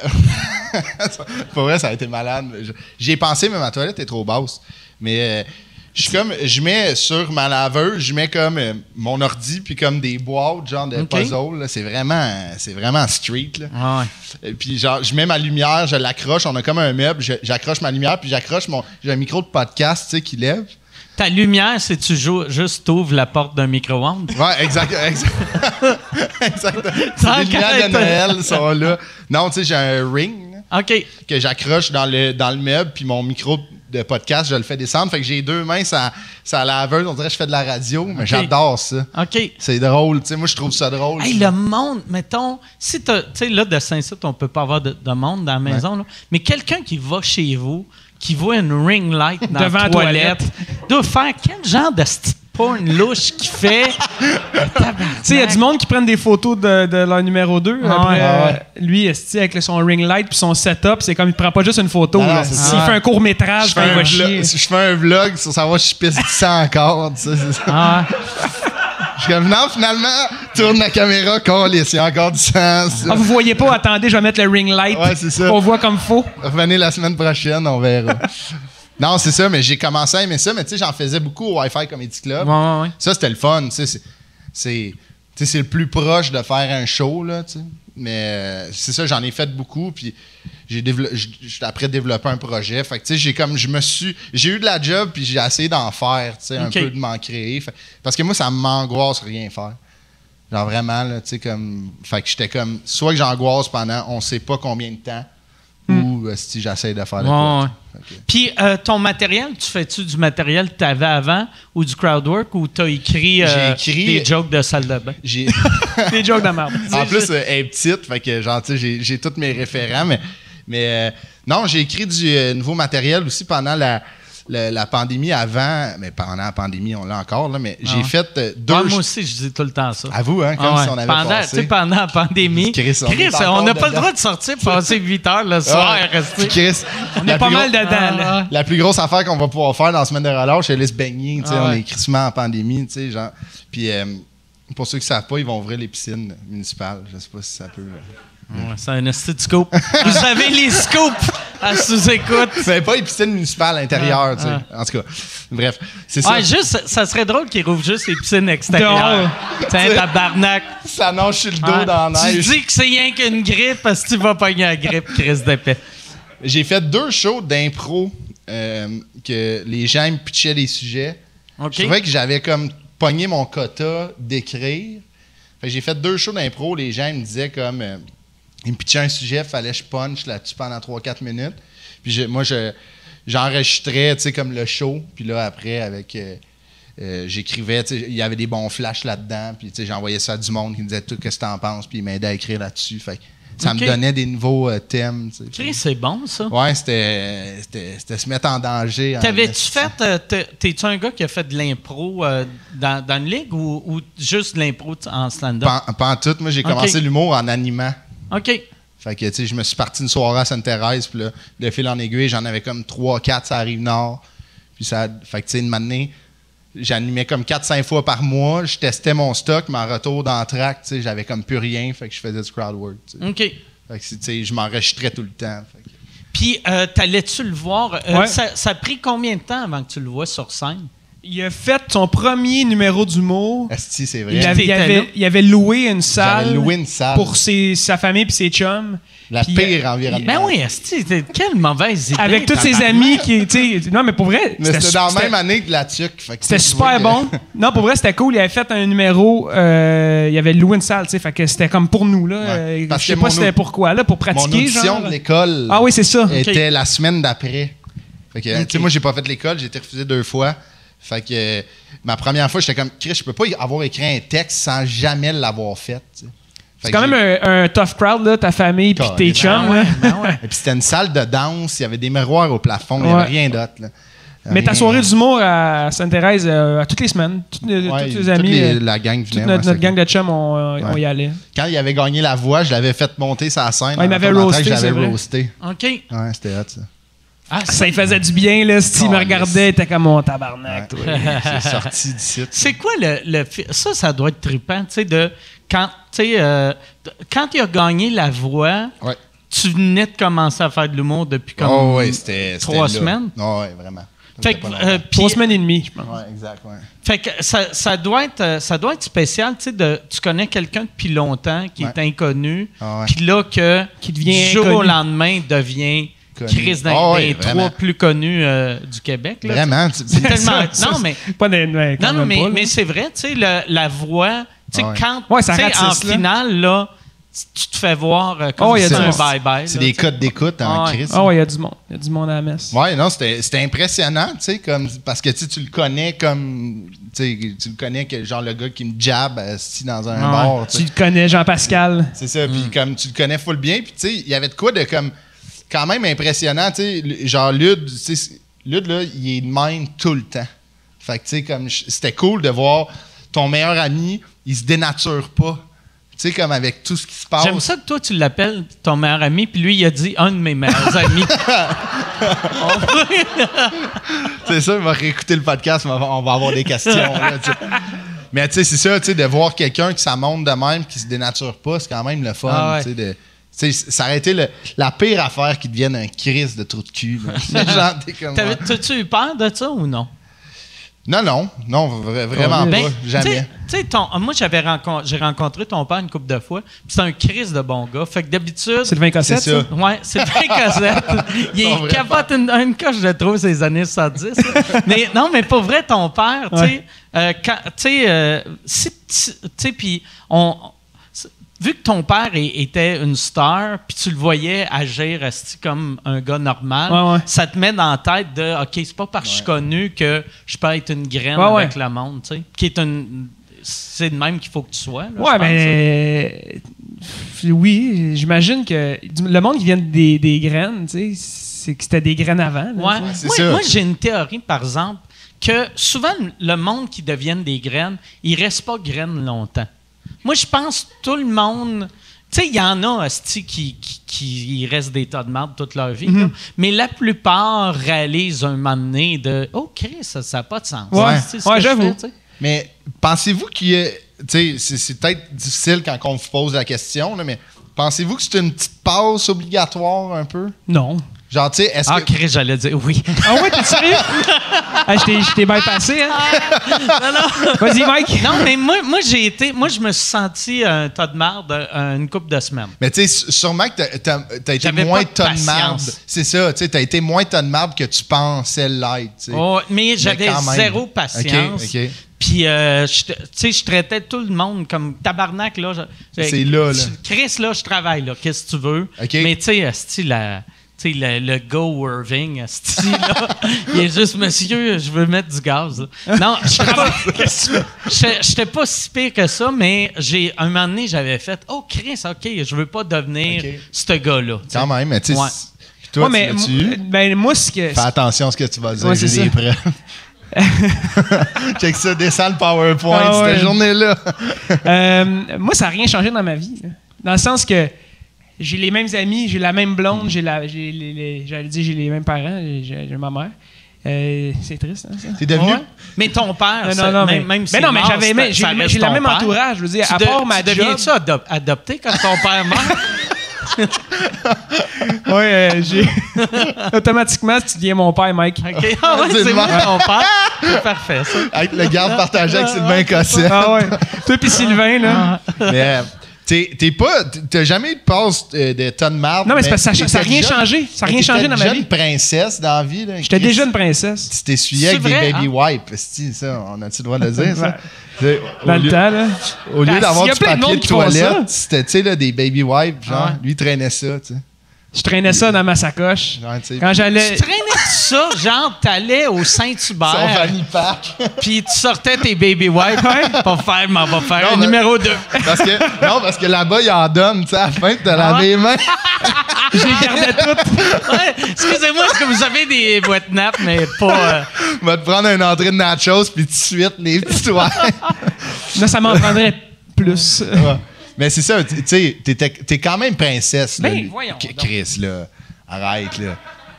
Pour vrai, ça a été malade. J'y ai pensé, mais ma toilette est trop basse. Mais je mets sur ma laveuse, je mets comme mon ordi puis comme des boîtes genre de puzzle. Là. C'est vraiment street. Là. Ah ouais. Puis genre, je mets ma lumière, je l'accroche. On a comme un meuble, j'accroche ma lumière puis j'ai un micro de podcast, tu sais, qui lève. Ta lumière, c'est tu juste t'ouvres la porte d'un micro-ondes? Ouais, exact. Les lumières de Noël sont là. Non, tu sais, j'ai un ring là, que j'accroche dans le meuble puis mon micro de podcast, je le fais descendre. Fait que j'ai 2 mains, ça laveuse. On dirait que je fais de la radio, mais j'adore ça. OK. C'est drôle. Tu sais, moi, je trouve ça drôle. Hey, le monde, mettons, si tu sais, là, de Saint-Cyr, on peut pas avoir de monde dans la maison, là, mais quelqu'un qui va chez vous, qui voit une ring light dans devant la toilette, doit faire quel genre de porn louche qui fait? Tu sais, il y a du monde qui prennent des photos de leur numéro 2. Lui, avec son ring light puis son setup, c'est comme il prend pas juste une photo. S'il fait un court-métrage, il va chier. Je fais un vlog sur savoir si je pisse du sang encore. Tu sais, c'est ça. Je suis comme, non, finalement, tourne la caméra, il y a encore du sang. Vous voyez pas, attendez, je vais mettre le ring light. Ouais, c'est ça. On voit comme faux. Revenez la semaine prochaine, on verra. Non, c'est ça, mais j'ai commencé à aimer ça, mais tu sais, j'en faisais beaucoup au Wi-Fi Comedy Club. Ouais. Ça, c'était le fun, tu sais. C'est le plus proche de faire un show, là, tu sais. Mais c'est ça, j'en ai fait beaucoup, puis j'ai après développé un projet. Fait que, tu sais, j'ai eu de la job, puis j'ai essayé d'en faire, tu sais, un peu de m'en créer. Parce que moi, ça m'angoisse rien faire. Genre vraiment, là, tu sais, comme... Fait que j'étais comme... Soit que j'angoisse pendant on sait pas combien de temps, ou si j'essaie de faire le quoi. Puis ton matériel, tu fais-tu du matériel que tu avais avant ou du crowdwork ou tu as écrit des jokes de salle de bain? Des jokes de merde. En plus, elle est petite, fait que genre, tu sais, j'ai tous mes référents, mais non, j'ai écrit du nouveau matériel aussi pendant la pandémie avant, mais pendant la pandémie, on l'a encore, là, mais j'ai fait 2... moi aussi, je dis tout le temps ça. À vous, hein, comme si on avait passé. Pendant la pandémie, Chris, on n'a pas le droit de sortir pour passer 8 heures le soir et rester. Chris, on est pas mal dedans. Là. La plus grosse affaire qu'on va pouvoir faire dans la semaine de relâche, c'est aller se baigner. On est crissement en pandémie, tu sais, genre. Puis pour ceux qui ne savent pas, ils vont ouvrir les piscines municipales. Je ne sais pas si ça peut... c'est un esti de scoop. Vous avez les scoops à sous-écoute. C'est pas les piscines municipales à l'intérieur, tu sais. En tout cas, bref, c'est ça. Juste, ça serait drôle qu'ils rouvrent juste les piscines extérieures. Tiens, tabarnak. Ça nage sur le dos dans la neige. Tu dis que c'est rien qu'une grippe parce que tu vas pogner la grippe, Chris d'épais. J'ai fait 2 shows d'impro que les gens me pitchaient des sujets. Je trouvais que j'avais comme pogné mon quota d'écrire. Fait que j'ai fait 2 shows d'impro. Les gens me disaient comme... ils me pitchaient un sujet, il fallait que je punch là-dessus pendant 3-4 minutes. Puis moi, j'enregistrais, tu sais, comme le show. Puis là, après, avec... j'écrivais, tu sais, il y avait des bons flashs là-dedans. Puis, tu sais, j'envoyais ça à du monde qui me disait tout ce que t'en penses. Puis ils m'aidaient à écrire là-dessus. Fait que ça me donnait des nouveaux thèmes. Chris, c'est bon, ça. Ouais, c'était se mettre en danger. T'avais-tu fait... T'es-tu un gars qui a fait de l'impro dans une ligue ou juste de l'impro en stand-up? Pas en tout. Moi, j'ai commencé l'humour en animant. OK. Fait que, tu sais, je me suis parti une soirée à Sainte-Thérèse, puis là, de fil en aiguille, j'en avais comme 3-4 sur la Rive-Nord. Puis ça... Fait que, tu sais, une matinée, j'animais comme 4-5 fois par mois. Je testais mon stock, mais en retour d'entracte, tu sais, j'avais comme plus rien. Fait que je faisais du crowd work. Tu sais. OK. Fait que, tu sais, je m'enregistrais tout le temps. Fait que... Puis, t'allais-tu le voir? Ouais. Ça a pris combien de temps avant que tu le vois sur scène? Il a fait son premier numéro d'humour. Asti, c'est vrai. Il avait loué une salle. J'avais loué une salle. Pour sa famille puis ses chums. La Puis, pire environnement. Ben oui, esti, quelle mauvaise idée. avec tous ses tabarnak. amis qui, tu sais, non mais pour vrai, Mais c'était dans la même année que la tuque. c'était super bon. Non, pour vrai, c'était cool. Il avait fait un numéro, il avait loué une salle, tu sais, fait que c'était comme pour nous là. Ouais. Parce Je sais que pas c'était pourquoi là, pour Mon pratiquer audition genre. de l'école Ah oui, c'est ça. était la semaine d'après. Fait que, Ok. tu sais, moi, j'ai pas fait l'école, j'ai été refusé 2 fois. Fait que ma première fois, j'étais comme, Chris, je peux pas avoir écrit un texte sans jamais l'avoir fait. Tu sais. Fait C'est que quand même un tough crowd là, ta famille puis tes chums. Là. Et puis c'était une salle de danse, il y avait des miroirs au plafond, il n'y Ouais. avait rien d'autre. là. Mais ta Rien. soirée d'humour à Sainte-Thérèse, à toutes les semaines, toutes Ouais, les toute amis, la gang toute venait. notre ouais, gang de chums, on y allait. Quand il avait gagné la voix, je l'avais fait monter sa scène. Ouais, il m'avait En rentrant, roasté, Je l'avais c'est vrai. roasté. OK. Ouais, c'était hot, ça. Ah, Ça lui faisait du bien, là. Si il me regardait, il était comme mon tabarnak, toi. C'est sorti d'ici. C'est quoi ça doit être trippant, tu sais, de quand, tu sais, quand il a gagné la voix, Ouais. tu venais de commencer à faire de l'humour depuis comme Oh, ouais, c'était 3 là. semaines. Oh, ouais, vraiment. Fait C'était que, pas longtemps. puis- 3 semaines et demie, je pense. Ouais, exact, ouais. Fait que ça doit être spécial, tu sais, tu connais quelqu'un depuis longtemps qui Ouais. est inconnu, Ah ouais. puis là Qui du devient jour au inconnu. lendemain devient Connu. Chris d'un Ah ouais, des 3 vraiment. plus connus du Québec. Là, Vraiment. C'est tellement. Non, mais. Pas de, quand Non, même pas, là. mais c'est vrai, tu sais, la voix, tu sais, Ah ouais. quand, Ouais, ça tu sais, en ratisse, là. finale, là, tu te fais voir comme Oh, il y a si c'était du un monde. bye-bye. C'est là, des tu sais. codes d'écoute en Ah ouais. crise. Ah ouais, il y a du monde. Il y a du monde à la messe. Ouais, non, c'était impressionnant, tu sais, comme, parce que tu le connais comme, tu sais, tu le connais que genre le gars qui me jab assis dans un Ah bar, tu Tu sais. le connais, Jean-Pascal. C'est ça, puis comme tu le connais full bien, puis tu sais, il y avait de quoi de comme, quand même impressionnant, tu sais, genre Lude, tu sais, Lude, là, il est de même tout le temps. Fait que, tu sais, comme, c'était cool de voir ton meilleur ami, il se dénature pas. Tu sais, comme avec tout ce qui se passe. J'aime ça que toi, tu l'appelles ton meilleur ami, puis lui, il a dit un de mes meilleurs amis. C'est ça, il va réécouter le podcast, on va avoir des questions. Là, tu sais. Mais tu sais, c'est ça, tu sais, de voir quelqu'un qui ça monte de même, qui se dénature pas, c'est quand même le fun. Ah ouais. Tu sais, ça aurait été la pire affaire qui devienne un crise de trou de cul. là. Genre, t'es comme, ouais. T'as-tu eu peur de ça ou non? Non, vraiment Ben, pas, jamais. tu sais, moi, j'ai rencontré ton père une couple de fois, puis c'est un Chris de bon gars. Fait que d'habitude. Sylvain Cossette, C'est ça. ça? Ouais, c'est bien Cosette. Il Ton vrai capote une coche, je le trouve, ces années 70. là. Mais non, mais pour vrai, ton père, tu sais, puis vu que ton père était une star, puis tu le voyais agir esti, comme un gars normal, Ouais, ouais. ça te met dans la tête de OK, c'est pas parce que je suis connu que je peux être une graine Ouais, avec le monde, tu sais. Qui est c'est de même qu'il faut que tu sois. Là, Ouais, je pense, mais. Oui, j'imagine que le monde qui vient des graines, tu sais, c'est que c'était des graines avant. là, Ouais. tu sais. c'est ça. Moi, j'ai une théorie, par exemple, que souvent, le monde qui deviennent des graines, ils restent pas graines longtemps. Moi, je pense que tout le monde... Tu sais, il y en a, hostie, qui restent des tas de marde toute leur vie, là. Mais la plupart réalisent un moment donné de « Oh, Chris, ça n'a pas de sens. Ouais. C'est ce que Ouais, je j'avoue. fais, tu sais. Mais pensez-vous qu'il y a. Tu sais, c'est peut-être difficile quand on vous pose la question, là, mais pensez-vous que c'est une petite passe obligatoire un peu? Non. Genre, tu sais, est-ce Ah, que. Chris, j'allais dire oui. Ah ouais, t'es sérieux? Ah, je t'ai bypassé, hein? Vas-y, Mike. Non, mais moi, je me suis senti un tas de marde une couple de semaines. Mais tu sais, sûrement que t'as été J'avais moins pas de tas de marde. patience. C'est ça, tu sais, t'as été moins tas de marde que tu pensais l'être, tu sais. Oh, mais j'avais quand même. zéro patience. OK, OK. Puis, je traitais tout le monde comme tabarnak. Là, C'est là. Chris, là, je travaille. Là, qu'est-ce que tu veux? OK. Mais tu sais, asti, le go Irving, asti, là, il est juste, monsieur, je veux mettre du gaz. Là. Non, j'étais pas si pire que ça, mais un moment donné, j'avais fait, oh, Chris, OK, je veux pas devenir OK. ce gars-là. tu sais. Quand même, mais tu sais. Ouais. Puis toi, Ouais, mais tu l'as-tu eu? ben, moi, ce que. Fais attention à ce que tu vas dire, Ouais, j'ai c'est des ça. preuves. Check ça, descend le PowerPoint, Ah ouais. cette journée-là. Moi, ça n'a rien changé dans ma vie. Là. Dans le sens que j'ai les mêmes amis, j'ai la même blonde, j'ai les mêmes parents, j'ai ma mère. C'est triste, hein, ça. T'es devenu... Ouais. Mais ton père, même si mais j'ai le même entourage. Je veux dire, à part ma job... Deviens-tu adopté quand ton père meurt? Oui, automatiquement, tu deviens mon père, Mike. OK. Ah ouais, c'est moi ton père. C'est parfait, ça. Avec le garde partagé avec Sylvain Cossette. Ah ouais. Toi puis Sylvain, là. Mais t'as jamais eu de passe de tonnes de marde. Non, mais c'est parce que ça n'a rien changé. Ça n'a rien changé dans ma vie. J'étais une princesse dans la vie. J'étais déjà une princesse. Tu t'essuyais avec des baby wipes. Ça, on a-tu le droit de le dire, ça? Dans le temps, là. Au lieu d'avoir du papier de toilette, c'était, tu sais, là, des baby wipes, genre, lui traînait ça, tu sais. Je traînais ça dans ma sacoche. Genre, quand j'allais... Tu traînais ça, genre, t'allais au Saint-Hubert. Son fanny pack. Puis tu sortais tes baby wipes pour faire, m'en va faire Non, un numéro 2. Parce que là-bas, ils en donnent, tu sais, à la fin, t'as lavé les mains. J'ai gardé toutes. Ouais, excusez-moi, est-ce que vous avez des boîtes nappes, mais pas... Va te prendre une entrée de nachos, puis tout de suite, les petits toits. Non, ça m'en prendrait plus. Ouais. Mais c'est ça, tu sais, t'es quand même princesse, là. Ben, voyons Chris, là. Arrête, là.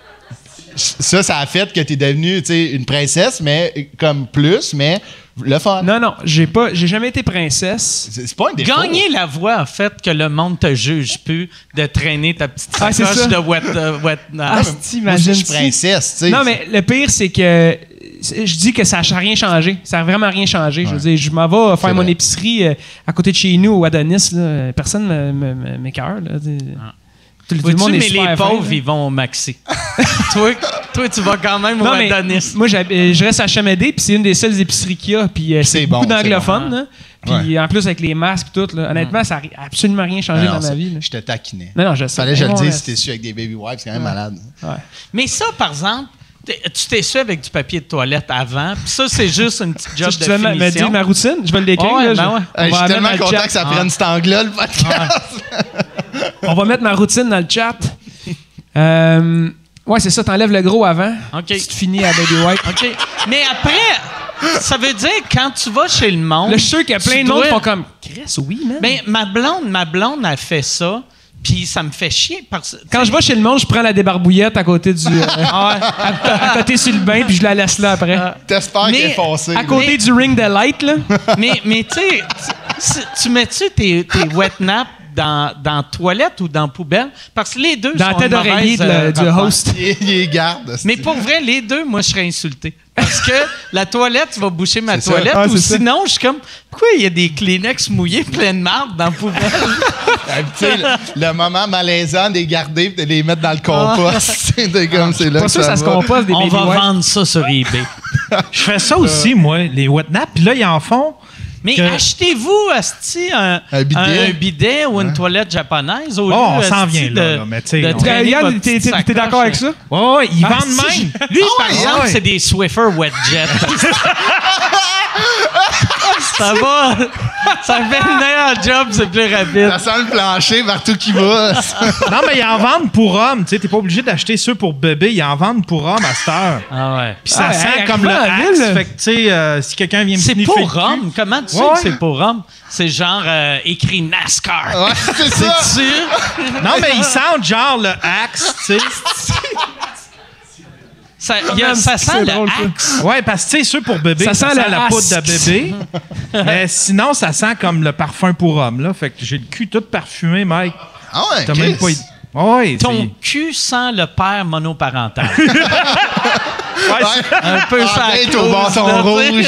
Ça a fait que t'es devenue, tu sais, une princesse, mais comme plus, mais le fun. Non, j'ai jamais été princesse. C'est pas un défaut. Gagner la voix, en fait, que le monde te juge plus de traîner ta petite sacoche de wet Moi, je suis princesse, tu sais. Non, mais le pire, c'est que je dis que ça n'a rien changé. Ça n'a vraiment rien changé. Je veux dire, je m'en vais faire mon épicerie à côté de chez nous, au Adonis. Là. Personne ne m'écoeure. Tout le monde est mais super les fin, pauvres, ils vont au Maxi. toi, tu vas quand même au Adonis. Moi, je reste à Chamédé, puis c'est une des seules épiceries qu'il y a. Puis c'est beaucoup d'anglophones. Puis en plus, avec les masques et tout, là, honnêtement, ça n'a absolument rien changé dans ma vie. Je te taquinais. Non, je sais. Fallait que je le dise si t'es su avec des baby wipes, c'est quand même malade. Ouais. Mais ça, par exemple, tu t'es su avec du papier de toilette avant, puis ça, c'est juste une petite job de finition. Tu me dire ma routine? Je vais le décrire. Je suis tellement content que ça prenne cet angle-là, le podcast. On va mettre ma routine dans le chat. Ouais, c'est ça, t'enlèves le gros avant. OK. Tu te finis à baby wipe. OK. Mais après, ça veut dire quand tu vas chez le monde... Là, je suis sûr qu'il y a plein de monde qui font comme... Chris, oui, man. Ben, ma blonde a fait ça. Puis ça me fait chier parce que... Quand je vais chez le monde, je prends la débarbouillette à côté du... à côté sur le bain, puis je la laisse là après. T'espères qu'elle est foncée. À côté du ring de light, là. Mais tu sais, tu mets-tu tes wet naps dans la toilette ou dans la poubelle? Parce que les deux dans sont la tête d'oreiller du host. Il les garde. Mais pour vrai, les deux, moi, je serais insulté. Parce que la toilette, tu vas boucher ma toilette. Ah, ou sinon, je suis comme, pourquoi il y a des Kleenex mouillés pleins de marde dans la poubelle? le moment malaisant des garder et de les mettre dans le compost. C'est comme c'est là pas que sûr ça se composte des On baby va wipes. vendre ça sur eBay. Je fais ça aussi, moi, les wet naps. Puis là, ils en font. Mais achetez-vous, asti, un bidet ou une toilette japonaise au lieu, on s'en vient là, mais tu sais. Regarde, t'es d'accord avec ça? Ouais, ils vendent même. Lui, par exemple, c'est des Swiffer WetJet. Ça va. Ça fait le meilleur job, c'est plus rapide. Ça sent le plancher partout qu'il va. Non, mais ils en vendent pour hommes. Tu sais, t'es pas obligé d'acheter ceux pour bébé. Ils en vendent pour hommes à cette heure. Ah ouais. Puis ça sent comme le Axe. Fait que, tu sais, si quelqu'un vient me c'est sniffer pour hommes. Comment tu sais que c'est pour hommes? C'est genre écrit NASCAR. Ouais, c'est ça. C'est sûr? Non, mais ils sentent genre le Axe, tu sais. Ça sent le Axe. Ouais, parce que, tu sais, ceux pour bébé, ça sent la poudre de bébé. Mais sinon, ça sent comme le parfum pour homme, là. Fait que j'ai le cul tout parfumé, Mike. Ah ouais, t'as même pas... Ouais, ton cul sent le père monoparental. Ouais, un peu ça. Au bâton rouge.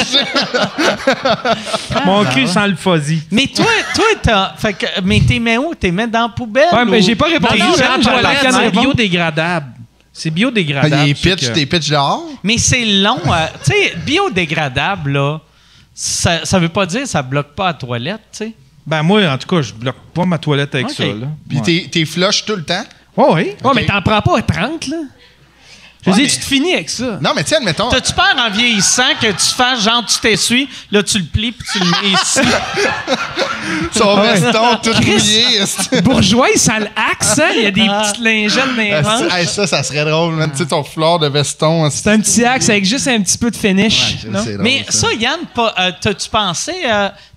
Mon cul sent le fuzzy. Mais toi, fait que, mais t'es mets où? T'es mets dans la poubelle? Ouais, mais j'ai pas répondu. C'est biodégradable. C'est biodégradable. T'es pitch dehors? Mais c'est long. Tu sais, biodégradable, là, ça veut pas dire que ça bloque pas la toilette, tu sais. Ben moi, en tout cas, je bloque pas ma toilette avec ça, là. Puis t'es flush tout le temps? Oui. Ouais, mais t'en prends pas 30, là. Je veux dire, tu te finis avec ça. Non, mais tiens, admettons... T'as-tu peur en vieillissant que tu fasses genre tu t'essuies, là tu le plies puis tu le mets ici? Son veston tout mouillé. Bourgeois, ça le axe, hein? Il y a des petites lingettes dans les manches. Ça serait drôle, man. Tu sais, ton fleur de veston. C'est un petit axe avec juste un petit peu de finish. Ouais, non? drôle, mais ça, Yann, t'as-tu pensé...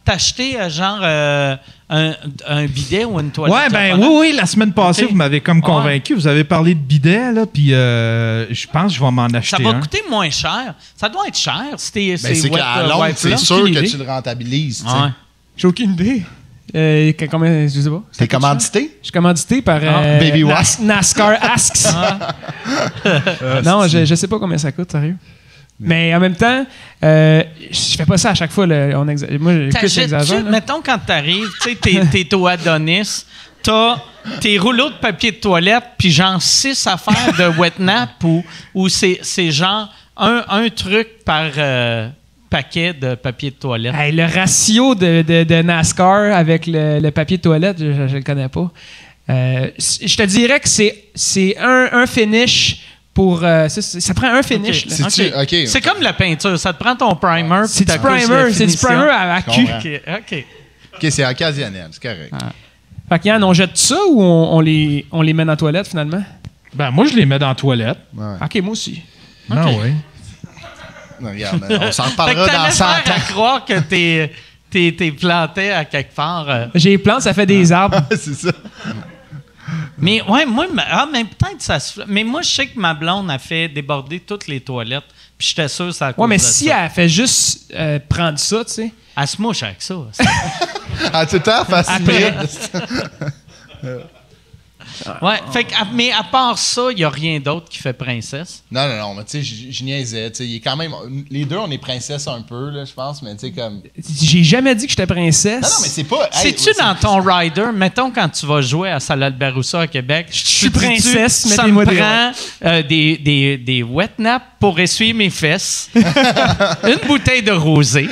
acheté genre un bidet ou une toilette? Ouais, ben japonaise? oui, la semaine passée, vous m'avez comme convaincu. Vous avez parlé de bidet, là, puis je pense que je vais m'en acheter Ça va un. coûter moins cher. Ça doit être cher, Ben, c'est qu'à Londres, c'est sûr que tu le rentabilises. tu sais. Ouais. J'ai aucune idée. Combien, je sais pas. T'es commandité? Je suis commandité par Baby Wax. NASCAR Asks. Non, je sais pas combien ça coûte, sérieux. Mais en même temps, je fais pas ça à chaque fois. Là, moi, j'exagère. Mettons, quand t'arrives, tu sais, t'es au Adonis, t'as tes rouleaux de papier de toilette, puis genre 6 affaires de wet nap, ou c'est genre un truc par paquet de papier de toilette. Hey, le ratio de NASCAR avec le papier de toilette, je le connais pas. Je te dirais que c'est un finish pour... ça prend un finish. Okay. Là. OK. C'est comme la peinture. Ça te prend ton primer. C'est du primer à cul. OK. OK, c'est occasionnel, c'est correct. Fait que Yann, on jette ça ou on les met dans la toilette finalement? Ben, moi, je les mets dans la toilette. Ouais. OK, moi aussi. Ah oui. Non, regarde, on s'en Fait que reparlera dans t'allais 100 faire à ans. croire que t'es planté à quelque part. J'ai les plantes, ça fait des arbres. C'est ça. Mais ouais, moi, mais peut-être ça se fait. Mais moi, je sais que ma blonde a fait déborder toutes les toilettes. Puis j'étais sûr que ça a cause Ouais, mais de si ça. elle fait juste prendre ça, tu sais. Elle se mouche avec ça. En tout temps, facile. Ouais, fait que, mais à part ça, il n'y a rien d'autre qui fait princesse. Non, mais tu sais, je niaisais. Tu sais, il est quand même... Les deux, on est princesse un peu, là, je pense, mais tu sais, comme... J'ai jamais dit que j'étais princesse. Non, mais c'est pas... C'est-tu dans ton rider, mettons quand tu vas jouer à Salle Albert Rousseau à Québec, je suis princesse, ça mettez-moi me des prend des wet naps pour essuyer mes fesses, une bouteille de rosé.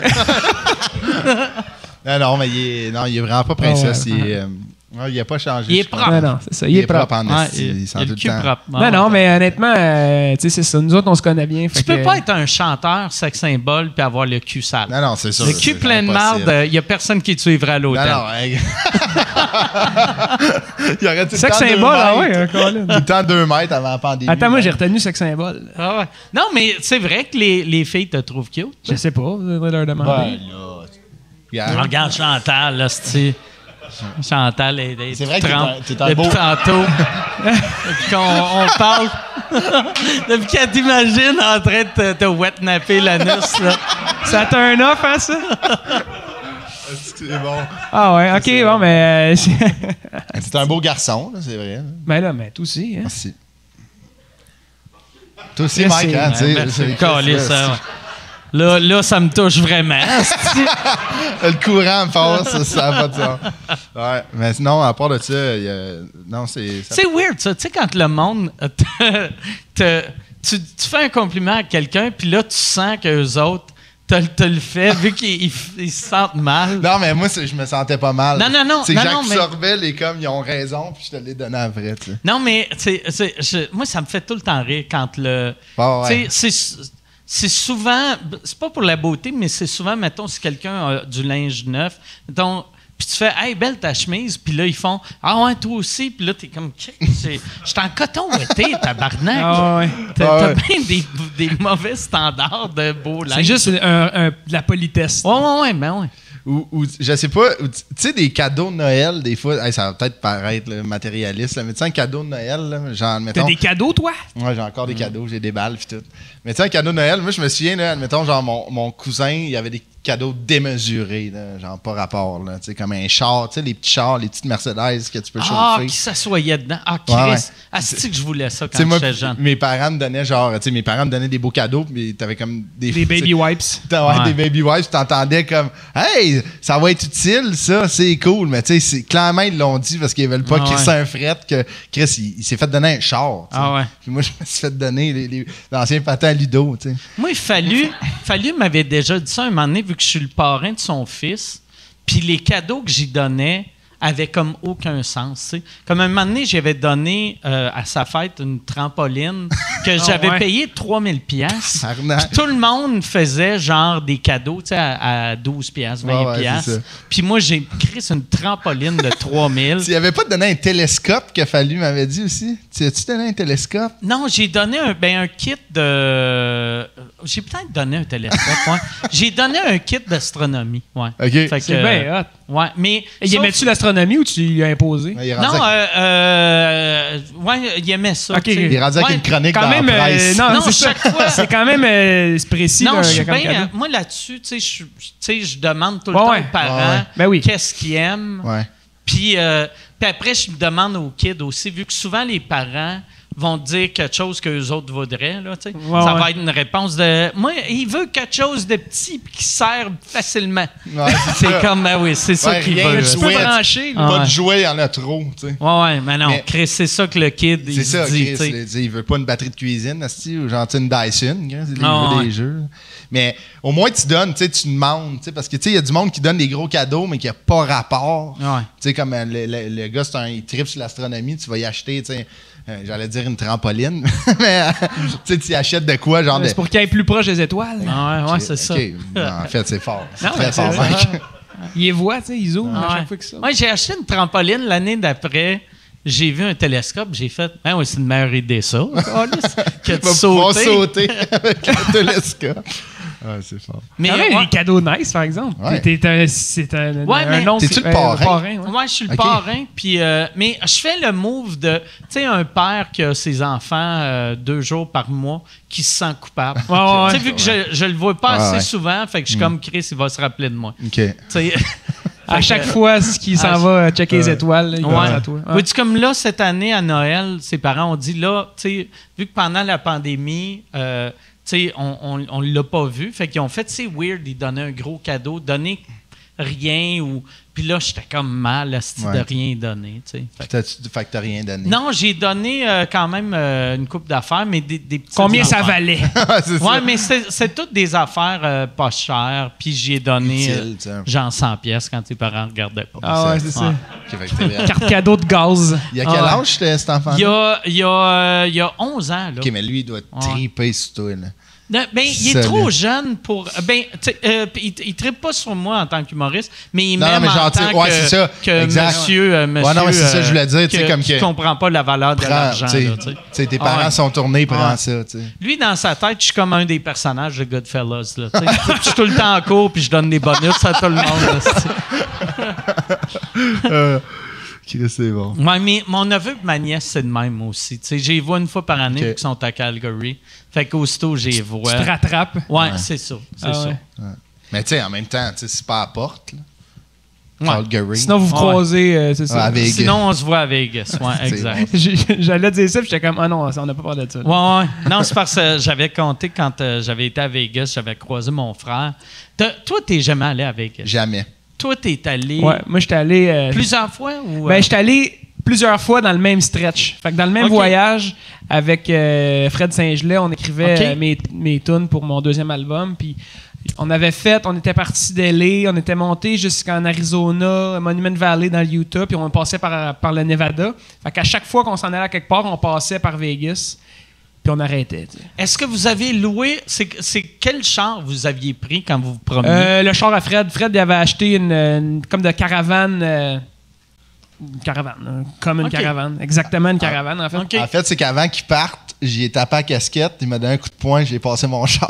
Non, mais il est vraiment pas princesse. Oh, ouais. Il n'a pas changé. Il est je crois. propre. Non, c'est ça. Il est propre. en Ouais, esti, il sent il a tout le le cul temps. propre. Non, mais honnêtement, tu sais, c'est ça. Nous autres, on se connaît bien. Tu peux pas être un chanteur sex symbole puis avoir le cul sale. Non, c'est ça. Le cul plein de marde, il n'y a personne qui te suivra à l'hôtel. Non, hey. Il aurait tout le Sex temps 2 symbole, ah ouais, mètres. Colin. Tout le temps 2 mètres avant la pandémie. Attends, moi, j'ai retenu sex symbole. Ah ouais. Non, mais c'est vrai que les filles te trouvent cute. Je sais pas, vous devriez leur demander. Ouais, là. Regarde. Regarde Chantal, là, c'est... Chantal est C'est vrai que t'es un depuis beau- tantôt. Depuis qu'on parle. Depuis qu'elle t'imagine en train de te wet-napper l'anus, là. Ça turn off, hein, ça? C'est bon. Ah ouais, ok, bon, mais... C'est un beau garçon, là, c'est vrai. mais là, mais toi aussi, hein? Merci. Toi aussi, Merci. Mike, hein, tu sais. Merci. Calé, ça, ouais. Là, ça me touche vraiment. Le courant me passe, ça n'a pas de sens. Ouais, mais sinon, à part de ça, non, c'est... ça- C'est weird, ça. Tu sais, quand le monde tu fais un compliment à quelqu'un, puis là, tu sens qu'eux autres te le fait, vu qu'ils se sentent mal. Non, mais moi, je me sentais pas mal. Non, C'est que non, j'absorbais les comme, ils ont raison, puis je te les donnais après, tu sais. Non, mais moi, ça me fait tout le temps rire quand le... Ah ouais. Tu sais, c'est souvent... C'est pas pour la beauté, mais c'est souvent, mettons, si quelqu'un a du linge neuf, mettons... Puis tu fais « Hey, belle ta chemise », puis là, ils font « Ah ouais, toi aussi », puis là, t'es comme « Je suis en coton ouetté, tabarnak. Ah ouais. T'as bien des mauvais standards de beau linge. » C'est juste de la politesse. Ouais, ben ouais. Ou je sais pas, tu sais, des cadeaux de Noël, des fois, ça va peut-être paraître là, matérialiste, là, mais tu sais, un cadeau de Noël, là, genre, T'as mettons... des cadeaux, toi? Ouais, j'ai encore des cadeaux, j'ai des balles, puis tout. Mais tu sais, un cadeau de Noël, moi, je me souviens, là, admettons, genre, mon cousin, il y avait des cadeaux démesurés, là, genre, pas rapport, là, tu sais, comme un char, tu sais, les petits chars, les petites Mercedes que tu peux Ah, chauffer. qui s'assoyait dedans. Ah, Chris. Ouais, ouais. Ah, c'est que je voulais ça Tu sais, quand moi, j'étais jeune. mes parents me donnaient, genre, tu sais, mes parents me donnaient des beaux cadeaux, puis t'avais comme Des baby wipes. Ouais, des Ouais. baby wipes, t'entendais comme hey, ça va être utile, ça, c'est cool. Mais tu sais, clairement, ils l'ont dit parce qu'ils veulent pas Ah Chris ouais. un fret que Chris, il s'est fait donner un char. tu sais. Ah ouais. Puis moi, je me suis fait donner l'ancien patin à Ludo, tu sais. Moi, Fallu m'avait déjà dit ça un moment donné, vu que je suis le parrain de son fils. Puis les cadeaux que j'y donnais, avait comme aucun sens. Tu sais. Comme un moment donné, j'avais donné à sa fête une trampoline que j'avais payé 3000 pièces. Tout le monde faisait genre des cadeaux, tu sais, à 12 pièces, 20 pièces. Puis moi, j'ai créé une trampoline de 3000. Tu n'avais pas donné un télescope qu'il a fallu, m'avait dit aussi? Tu as-tu donné un télescope? Non, j'ai donné un kit de... J'ai peut-être donné un télescope, ouais. J'ai donné un kit d'astronomie, ouais. OK. C'est bien hot. Ouais, mais... Il aimait-tu l'astronomie ou tu lui as imposé? Ouais, il aimait ça. Okay. Il est rendu avec une chronique dans la presse. Non, chaque fois... C'est quand même précis. Non, là, je suis bien... moi, là-dessus, tu sais, je demande tout le temps aux parents qu'est-ce qu'ils aiment. Ouais. Puis après, je me demande aux kids aussi, vu que souvent, les parents vont dire quelque chose qu'eux autres voudraient. Là, ça va être une réponse de... Moi, il veut quelque chose de petit et qui sert facilement. Ouais, c'est comme... c'est ça qu'il veut. Tu peux brancher. Pas de jouets, il y en a trop. T'sais. Ouais, mais non. Chris, c'est ça que le kid, il c'est ça, dit. Chris, il veut pas une batterie de cuisine, ou genre une Dyson. Il veut des jeux. Mais au moins, tu donnes, tu demandes. Parce que il y a du monde qui donne des gros cadeaux, mais qui n'a pas rapport. Ouais. Comme le gars, il tripe sur l'astronomie, tu vas y acheter... j'allais dire une trampoline, mais tu achètes de quoi? Genre c'est pour qu'il aille plus proche des étoiles. Ouais, c'est ça. En fait, c'est fort. C'est très fort, mec. Il les voit, il zoome à chaque fois que ça. Moi, j'ai acheté une trampoline l'année d'après. J'ai vu un télescope, j'ai fait c'est une meilleure idée, ça. Que de sauter avec un télescope. Ah, c'est fort. Mais les cadeaux nice, par exemple. Ouais. C'est un nom. T'es-tu le parrain? Ouais, je suis le parrain. Puis, mais je fais le move de, tu sais, un père qui a ses enfants 2 jours par mois qui se sent coupable. Tu sais, vu que je le vois pas assez souvent, fait que je suis comme Chris, il va se rappeler de moi. OK. À chaque fois qu'il s'en va checker les étoiles, il pense à toi. Oui, comme là, cette année, à Noël, ses parents ont dit, là, tu sais, vu que pendant la pandémie... on l'a pas vu. Fait qu'ils ont fait, c'est weird, ils donnaient un gros cadeau, donner rien ou... Puis là, j'étais comme mal de rien donner, Fait que t'as rien donné. Non, j'ai donné quand même une couple d'affaires, mais des petites Combien affaires. Ça valait? Ouais, mais c'est toutes des affaires pas chères, puis j'ai donné genre 100 pièces quand tes parents regardaient pas. Ah ouais, c'est ça. Okay, carte cadeau de gaz. Il y a quel âge cet enfant? Il y a 11 ans, là. OK, mais lui, il doit triper sur toi, là. Il est trop jeune pour... il trippe pas sur moi en tant qu'humoriste, mais il m'aime en tant que monsieur... non, mais c'est ça que je voulais dire. Qui comprend pas la valeur de l'argent. Tes parents sont tournés, prends ça. T'sais. Lui, dans sa tête, je suis comme un des personnages de Goodfellas. Là, je suis tout le temps en cours puis je donne des bonus à tout le monde. C'est bon. Ouais, mais mon neveu et ma nièce, c'est de même aussi. J'y vois une fois par année vu qu'ils sont à Calgary. Fait qu'aussitôt, j'y vois. Tu te rattrapes. Ouais, c'est ça. C'est ça. Ouais. Mais tu sais, en même temps, c'est pas à porte. Là. Calgary. Sinon, vous croisez, c'est ça. Sinon, on se voit à Vegas. Ouais, exact. J'allais dire ça, puis j'étais comme, non, on n'a pas parlé de ça. Ouais. Non, c'est parce que j'avais compté quand j'avais été à Vegas, j'avais croisé mon frère. Toi, t'es jamais allé à Vegas? Jamais. Toi, t'es allé... Ouais, moi, j'étais allé... plusieurs fois? Ou, j'étais allé plusieurs fois dans le même stretch. Fait que dans le même voyage, avec Fred Saint-Gelais, on écrivait mes tunes pour mon 2e album, puis on était parti d'LA, on était monté jusqu'en Arizona, Monument Valley dans le Utah, puis on passait par le Nevada. Fait qu'à chaque fois qu'on s'en allait à quelque part, on passait par Vegas. Puis on arrêtait. Est-ce que vous avez loué... C'est quel char vous aviez pris quand vous vous promeniez? Le char à Fred. Fred il avait acheté une comme de caravane... une caravane. Comme une caravane. Exactement une caravane, en fait. Okay. En fait, c'est qu'avant qu'il parte, j'y ai tapé à la casquette, il m'a donné un coup de poing, j'ai passé mon char.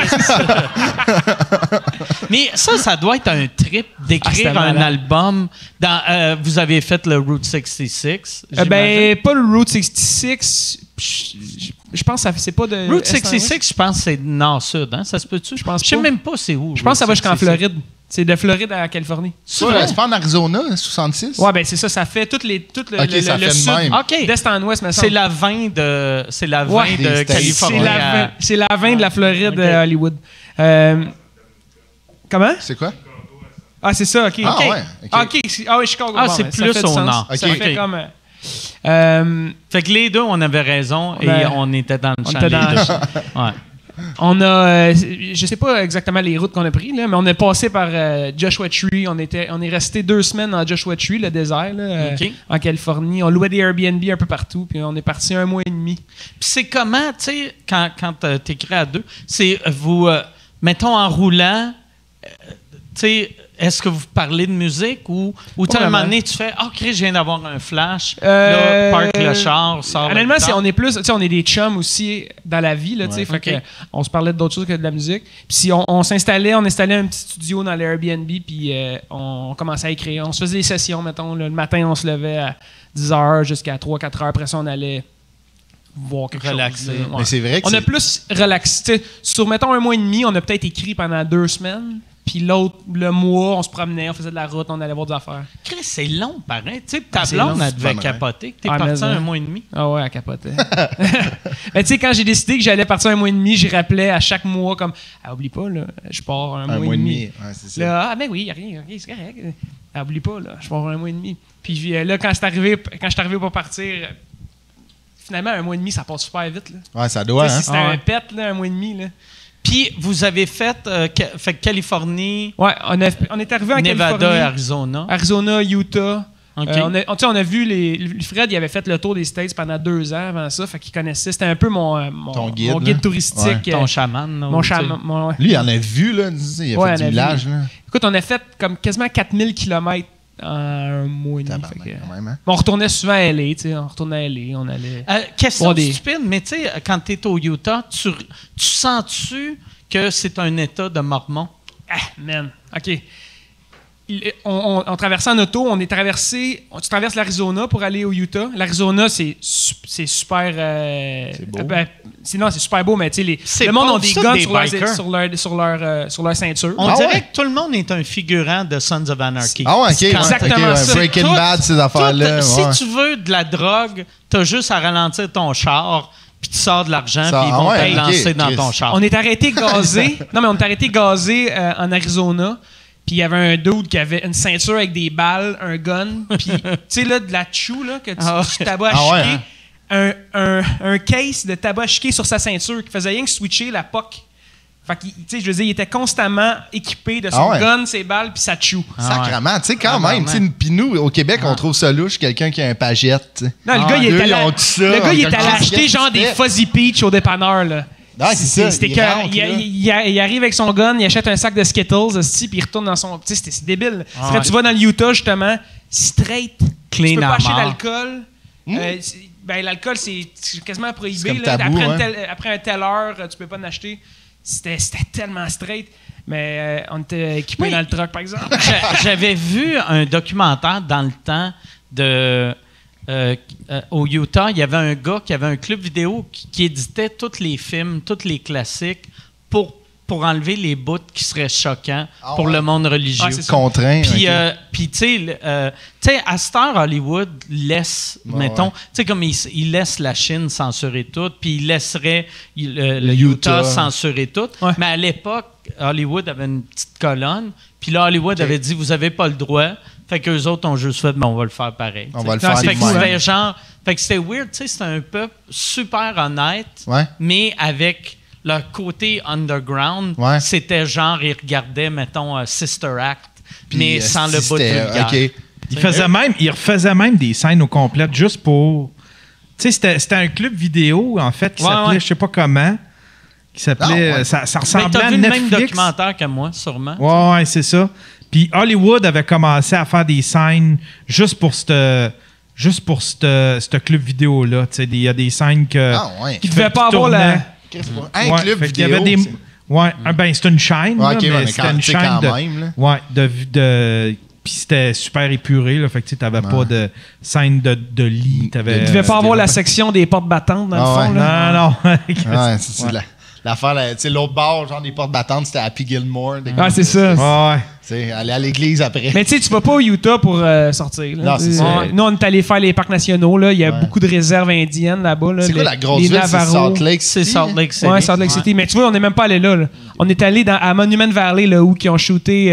Mais ça doit être un trip d'écrire un album. Vous avez fait le Route 66, pas le Route 66... Je pense que c'est pas de... Route 66, je pense que c'est nord-sud, hein? Ça se peut-tu? Je sais même pas c'est où. Je pense que ça va jusqu'en Floride. C'est de Floride à Californie. C'est pas en Arizona, 66? Ouais, c'est ça. Ça fait tout le sud. OK. D'est en ouest, mais c'est la 20 de... C'est la 20 de Californie. C'est la 20 de la Floride à Hollywood. Comment? C'est quoi? Ah, c'est ça, OK. Ah, ouais. OK. Ah oui, Chicago. C'est plus au nord. Ça fait comme... fait que les deux, on avait raison et on était dans le champ. Ouais. On a, je sais pas exactement les routes qu'on a prises, là, mais on est passé par Joshua Tree. On est resté 2 semaines dans Joshua Tree, le désert, là, en Californie. On louait des Airbnb un peu partout, puis on est parti 1 mois et demi. Puis c'est comment, tu sais, quand tu écris à 2, c'est vous, mettons en roulant, tu sais, est-ce que vous parlez de musique ou à un moment donné, tu fais « Ah, Chris, je viens d'avoir un flash. Là, parque le char, sort honnêtement, on est plus... Tu sais, on est des chums aussi dans la vie, là, tu sais. Fait que on se parlait d'autres choses que de la musique. Puis si on installait un petit studio dans l'Airbnb, puis on commençait à écrire. On se faisait des sessions, mettons. Le matin, on se levait à 10h jusqu'à 3-4 heures. Après ça, on allait voir quelque relaxer. chose. Mais c'est vrai que on a plus relaxé. Sur, mettons, 1 mois et demi, on a peut-être écrit pendant 2 semaines. Puis l'autre, le mois, on se promenait, on faisait de la route, on allait voir des affaires. Chris, c'est long, pareil. Tu sais, ta blonde, elle devait capoter. Que t'es parti 1 mois et demi. Ah ouais, elle capotait. Mais tu sais, quand j'ai décidé que j'allais partir 1 mois et demi, j'y rappelais à chaque mois comme « Ah, oublie pas, là, je pars 1 mois et demi. » Ouais, c'est ça. Là, ah, ben oui, rien, c'est correct. Ah, oublie pas, là, je pars 1 mois et demi. Puis là, quand je suis arrivé pour partir, finalement, 1 mois et demi, ça passe super vite. Là. Ouais, ça doit, hein? Si c'était un pet, là, 1 mois et demi, là. Puis, vous avez fait Californie, ouais, on est arrivé en Nevada, Californie, Arizona. Arizona, Utah. Okay. On a vu Fred, il avait fait le tour des States pendant 2 ans avant ça, fait qu'il connaissait. C'était un peu mon guide touristique. Ton chaman. Mon chaman. Ouais. Lui, il en a vu, là. Il a fait du village, là. Écoute, on a fait comme quasiment 4000 km en 1 mois et demi. Même, hein? On retournait souvent à LA, tu sais. On retournait à LA, on allait... Question stupide, mais tu sais, quand tu es au Utah, tu sens-tu que c'est un état de mormon? Ah, man. OK. On traversait en auto, tu traverses l'Arizona pour aller au Utah. L'Arizona, c'est super... c'est beau. C'est super beau, mais tu sais, le monde a des guns sur leur ceinture. On dirait que tout le monde est un figurant de Sons of Anarchy. Ah ouais, OK. Exactement ça. Breaking Bad, ces affaires-là. Si tu veux de la drogue, t'as juste à ralentir ton char, puis tu sors de l'argent, puis ils vont te lancer dans ton char. On est arrêté gazé. Non, mais on est arrêté gazé en Arizona. Puis il y avait un dude qui avait une ceinture avec des balles, un gun, puis tu sais là de la chou là que tu tabac à chiquer, un case de tabac à chiquer sur sa ceinture qui faisait rien que switcher la POC. Fait que tu sais je veux dire il était constamment équipé de son gun, ses balles puis sa chou. Sacrement, tu sais quand même, puis nous au Québec on trouve ça louche quelqu'un qui a un pagette. Non, le gars il est allé acheter genre des Fuzzy Peach au dépanneur là. Ah, c'est ça. Il arrive avec son gun, il achète un sac de Skittles, puis il retourne dans son. Tu sais, c'est débile. Tu vas dans le Utah, justement, straight, clean, tu peux pas acheter d'alcool. L'alcool, c'est quasiment prohibé. Là. Tabou, après un telle heure, tu peux pas en acheter. C'était tellement straight. Mais on était équipés dans le truck, par exemple. J'avais vu un documentaire dans le temps de. Au Utah, il y avait un gars qui avait un club vidéo qui éditait tous les films, tous les classiques pour enlever les bouts qui seraient choquants pour le monde religieux. C'est contraint. Puis tu sais, à cette heure, Hollywood laisse, mettons, tu sais, comme il laisse la Chine censurer tout, puis il laisserait le Utah censurer tout. Ouais. Mais à l'époque, Hollywood avait une petite colonne, puis là, Hollywood avait dit, vous n'avez pas le droit. Fait qu'eux autres ont juste fait, on va le faire pareil. On va le faire. Fait que c'était genre, fait que c'était weird, tu sais, c'était un peuple super honnête, mais avec leur côté underground, c'était genre, ils regardaient, mettons, Sister Act, mais sans le bout de vulgaire. Il refaisait même des scènes au complet juste pour... Tu sais, c'était un club vidéo, en fait, qui s'appelait, je sais pas comment, qui s'appelait... Ça ressemblait à Netflix. T'as vu le même documentaire que moi, sûrement. Ouais, c'est ça. Puis Hollywood avait commencé à faire des scènes juste pour ce club vidéo-là. Il y a des scènes qui ne devaient pas avoir la... Un club vidéo. C'est une chaîne. Mais c'était une chaîne puis c'était super épuré. Là, fait que tu n'avais pas de scène de lit. Il ne devait pas avoir la section des portes battantes, dans le fond. Là. Non. C'est l'affaire, tu sais, l'autre bord, genre des portes battantes, c'était Happy Gilmore. C'est ça. Aller à l'église après. Mais tu sais, tu vas pas au Utah pour sortir. Là. Non, c'est ça. Nous, on est allé faire les parcs nationaux. Là. Il y a beaucoup de réserves indiennes là-bas. Là. C'est quoi la grosse ville? C'est Salt Lake City? C'est Salt Lake City. Ouais, Salt Lake City. Mais tu vois, on n'est même pas allé là. On est allé à Monument Valley, là, où ils ont shooté...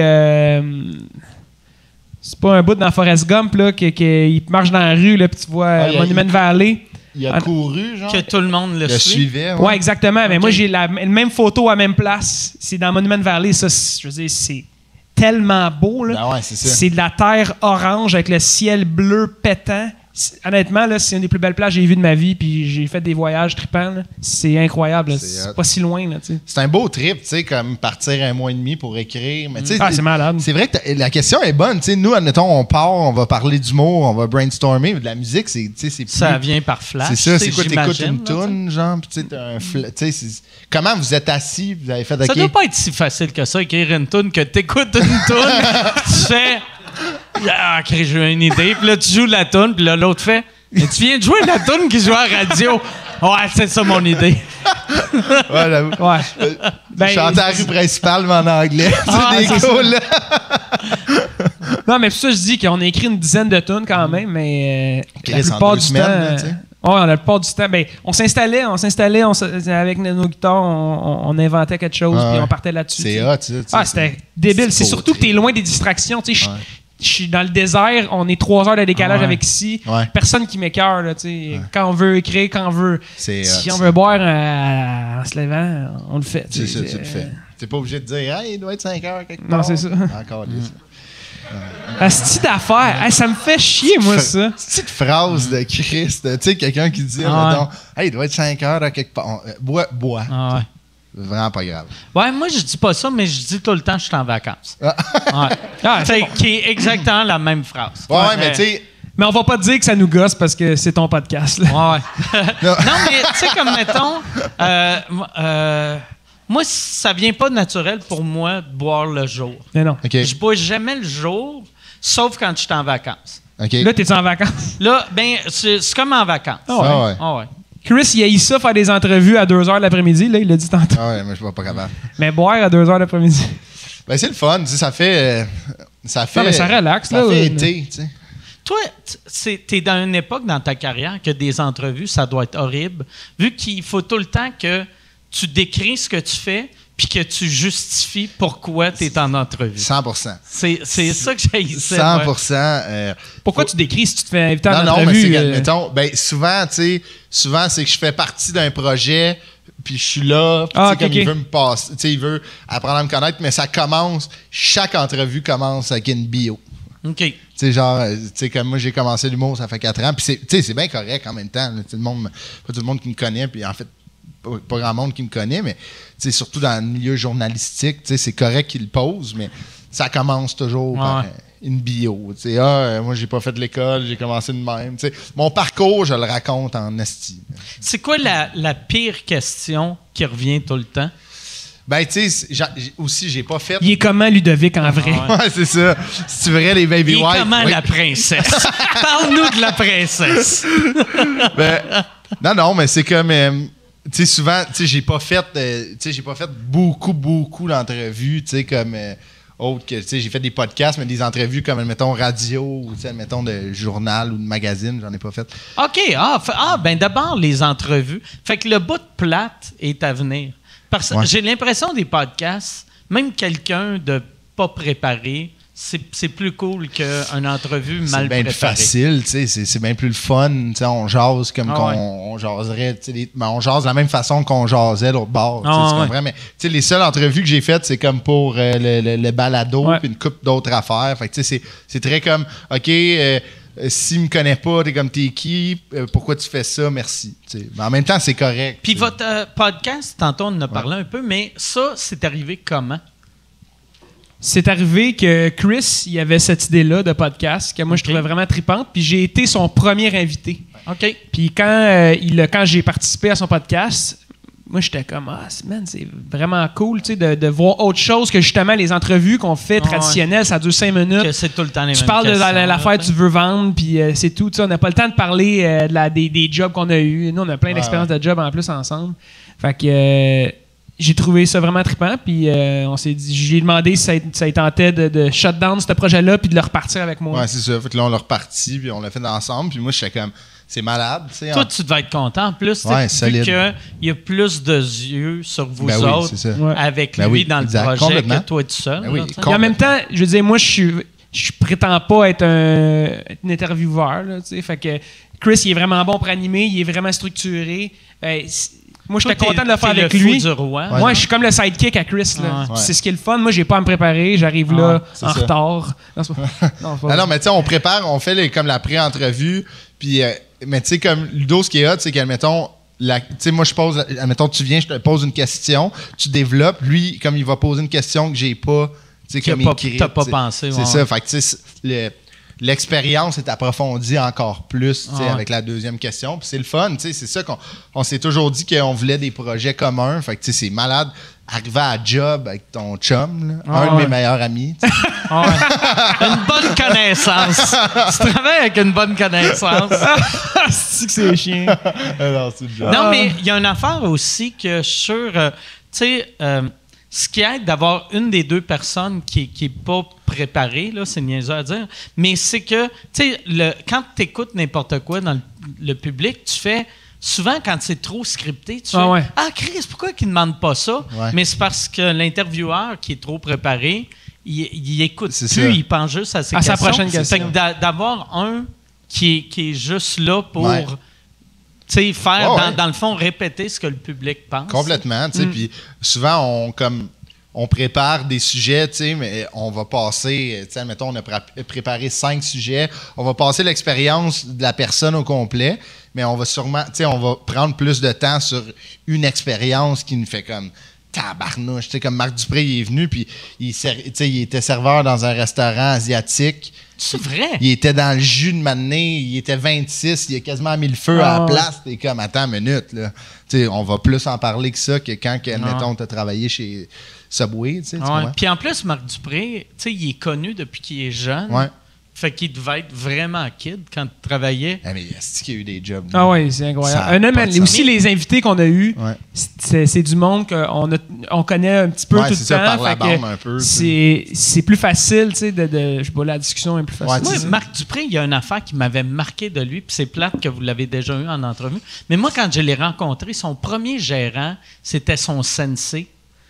c'est pas un bout dans Forrest Gump, là, qu'il marche dans la rue, là, puis tu vois Monument Valley. il a couru, genre. Que tout le monde le suivait. Ouais, exactement. Mais moi, j'ai la même photo à la même place. C'est dans Monument Valley. Ça, je veux dire, c'est tellement beau, là. Ben ouais, c'est ça. C'est de la terre orange avec le ciel bleu pétant. Honnêtement, là, c'est une des plus belles plages que j'ai vues de ma vie, puis j'ai fait des voyages trippants. Là. C'est incroyable. C'est pas si loin. Là, c'est un beau trip, tu sais, comme partir 1 mois et demi pour écrire. Mais, c'est malade. C'est vrai que la question est bonne. T'sais, nous, admettons, on part, on va parler d'humour, on va brainstormer, mais de la musique, c'est plus... Ça vient par flash. C'est ça, c'est quoi, t'écoutes une toune, genre, puis comment vous êtes assis, vous avez fait... Ça doit pas être si facile que ça, écrire une toune, que t'écoutes une toune, tu fais... Ah, j'ai une idée. Puis là, tu joues la toune, puis là, l'autre fait. Mais tu viens de jouer la toune qui joue à la radio. Ouais, c'est ça mon idée. Ouais, j'avoue. Ouais. Chanter à la rue principale, mais en anglais. C'est des cool, là. Non, mais pour ça, je dis qu'on a écrit une dizaine de tunes quand même, mais la plupart du temps... la plupart du temps, on s'installait avec nos guitares, on inventait quelque chose, puis on partait là-dessus. C'est hot, ça. C'était débile. C'est surtout que t'es loin des distractions. Tu sais, je suis dans le désert, on est 3 heures de décalage avec ici. Ouais. Personne qui m'écœure, là, tu sais. Quand on veut écrire, quand on veut... Si on veut boire en se levant, on le fait. C'est ça, tu le fais. T'es pas obligé de dire « Hey, il doit être 5 heures quelque part. » Non, c'est ça. Encore des Asti d'affaires. Hey, ça me fait chier, moi, ça. Petite phrase de Christ. Tu sais, quelqu'un qui dit, mettons, hey, il doit être 5 heures à quelque part. Bois. Ah, ouais. Vraiment pas grave. Ouais, moi, je dis pas ça, mais je dis tout le temps que je suis en vacances. Qui est exactement la même phrase. Ouais, mais tu sais. Mais on va pas te dire que ça nous gosse parce que c'est ton podcast, là. Ouais. Non, mais tu sais, comme mettons. Moi, ça vient pas naturel pour moi de boire le jour. Mais non. Okay. Je bois jamais le jour, sauf quand je suis en vacances. Okay. Là, t'es-tu en vacances? Là, c'est comme en vacances. Ouais. Chris, il a eu ça faire des entrevues à 2h de l'après-midi, là, il l'a dit tantôt. Ah ouais, mais je suis pas capable. Mais boire à 2h de l'après-midi. Ben, c'est le fun, tu sais, ça fait. Non, mais ça relaxe, là. Ça fait été, tu sais. Toi, t'es dans une époque dans ta carrière que des entrevues, ça doit être horrible, vu qu'il faut tout le temps que tu décris ce que tu fais puis que tu justifies pourquoi tu es en entrevue. 100%. C'est ça que j'haïssais. 100%. Pourquoi tu décris si tu te fais inviter en entrevue? Non, mais c'est admettons, souvent, tu sais, c'est que je fais partie d'un projet puis je suis là, il veut me passer, tu sais, il veut apprendre à me connaître, mais ça commence, chaque entrevue commence avec une bio. OK. Tu sais, genre, tu sais, comme moi, j'ai commencé l'humour, ça fait 4 ans, puis c'est bien correct en même temps. Là, pas tout le monde qui me connaît, puis en fait, pas grand monde qui me connaît, mais surtout dans le milieu journalistique, c'est correct qu'il le pose, mais ça commence toujours par une bio. Moi, j'ai pas fait de l'école, j'ai commencé de même. T'sais. Mon parcours, je le raconte en esti. C'est quoi la pire question qui revient tout le temps? Ben, tu sais, aussi, j'ai pas fait... Il est comment, Ludovic, en vrai? Ouais, c'est ça. Si tu verrais les baby white... Il est comment, la princesse? Parle-nous de la princesse. Non, mais c'est comme... tu sais, souvent, tu sais, j'ai pas fait beaucoup d'entrevues, tu sais, comme autres que, tu sais, j'ai fait des podcasts, mais des entrevues comme, mettons, radio, ou, tu sais, mettons, de journal ou de magazine, j'en ai pas fait. OK. Ben d'abord, les entrevues. Fait que le bout de plate est à venir. Parce que j'ai l'impression des podcasts, même quelqu'un de pas préparé, c'est plus cool qu'une entrevue mal préparée. C'est bien plus facile, tu sais, c'est bien plus le fun. Tu sais, on jase comme on jaserait, tu sais, on jase de la même façon qu'on jasait l'autre bord. Tu comprends? Mais tu sais, les seules entrevues que j'ai faites, c'est comme pour le balado puis une couple d'autres affaires. Fait que tu sais, c'est très comme, OK, s'il me connaît pas, t'es comme, t'es qui? Pourquoi tu fais ça? Merci. T'sais. Mais en même temps, c'est correct. Puis votre podcast, tantôt on en a parlé un peu, mais ça, c'est arrivé comment? C'est arrivé que Chris, il avait cette idée-là de podcast que moi, je trouvais vraiment trippante. Puis j'ai été son premier invité. OK. Puis quand j'ai participé à son podcast, moi, j'étais comme, man, c'est vraiment cool, tu sais, de voir autre chose que justement les entrevues qu'on fait traditionnelles, ça dure 5 minutes. Que c'est tout le temps les mêmes Tu parles de l'affaire que tu veux vendre, puis c'est tout. On n'a pas le temps de parler des jobs qu'on a eus. Nous, on a plein d'expériences de jobs en plus ensemble. Fait que j'ai trouvé ça vraiment trippant, puis on s'est dit, j'ai demandé si ça tentait de shut down ce projet-là, puis de le repartir avec moi. Ouais, c'est ça. Fait que là, on l'a reparti, puis on l'a fait ensemble, puis moi, j'étais comme... C'est malade. Toi, tu devais être content. En plus, vu qu'il y a plus de yeux sur vous autres avec lui dans le projet que toi tout seul. Ben oui, et en même temps, je veux dire, moi, je je prétends pas être un intervieweur, là, tu sais. Fait que Chris, il est vraiment bon pour animer, il est vraiment structuré. Moi, j'étais content de le faire avec lui. Du roi. Moi, je suis comme le sidekick à Chris. Là. C'est ce qui est le fun. Moi, j'ai pas à me préparer. J'arrive là en retard. Non, mais tu sais, on prépare, on fait comme la pré-entrevue. Puis, mais tu sais, comme Ludo, ce qui est hot, c'est qu'admettons, tu sais, moi, admettons, tu viens, je te pose une question, tu développes. Lui, comme il va poser une question que j'ai pas, tu sais, comme écrite. T'as pas pensé. C'est ça. Fait que, tu sais, l'expérience est approfondie encore plus avec la deuxième question. Puis c'est le fun. C'est ça qu'on s'est toujours dit qu'on voulait des projets communs. Fait que c'est malade. Arriver à job avec ton chum, là, un de mes meilleurs amis. Une bonne connaissance. Tu travailles avec une bonne connaissance. C'est que c'est chiant. Non, mais il y a une affaire aussi que sur... tu sais... ce qui aide d'avoir une des deux personnes qui n'est pas préparée, là, c'est niaiseux à dire, mais c'est que, tu sais, quand tu écoutes n'importe quoi dans le public, tu fais, souvent quand c'est trop scripté, tu fais « Ah, Chris, pourquoi il ne demande pas ça? » Mais c'est parce que l'intervieweur qui est trop préparé, il écoute plus, il pense juste à ses questions. Sa prochaine question. Fait que d'avoir un qui est juste là pour... Tu sais, faire, dans le fond, répéter ce que le public pense. Complètement, tu sais. Puis souvent, on prépare des sujets, tu sais, mais on va passer, tu sais, admettons, on a préparé 5 sujets. On va passer l'expérience de la personne au complet, mais on va sûrement, tu sais, on va prendre plus de temps sur une expérience qui nous fait comme tabarnouche. Tu sais, comme Marc Dupré, il est venu, puis il était serveur dans un restaurant asiatique. C'est vrai? Il était dans le jus de matinée, il était 26, il a quasiment mis le feu à la place. T'es comme, attends une minute, là. T'sais, on va plus en parler que ça que quand, admettons, t'as travaillé chez Subway, tu sais. Puis en plus, Marc Dupré, tu sais, il est connu depuis qu'il est jeune. Ouais. Fait qu'il devait être vraiment kid quand il travaillait. Ah, mais est-ce qu'il y a eu des jobs? Ah oui, c'est incroyable. Aussi, les invités qu'on a eus, c'est du monde qu'on connaît un petit peu tout le temps. Ça, par la bande un peu. C'est plus facile, tu sais, je sais pas, la discussion est plus facile. Moi, Marc Dupré, il y a une affaire qui m'avait marqué de lui, puis c'est plate que vous l'avez déjà eu en entrevue. Mais moi, quand je l'ai rencontré, son premier gérant, c'était son sensei.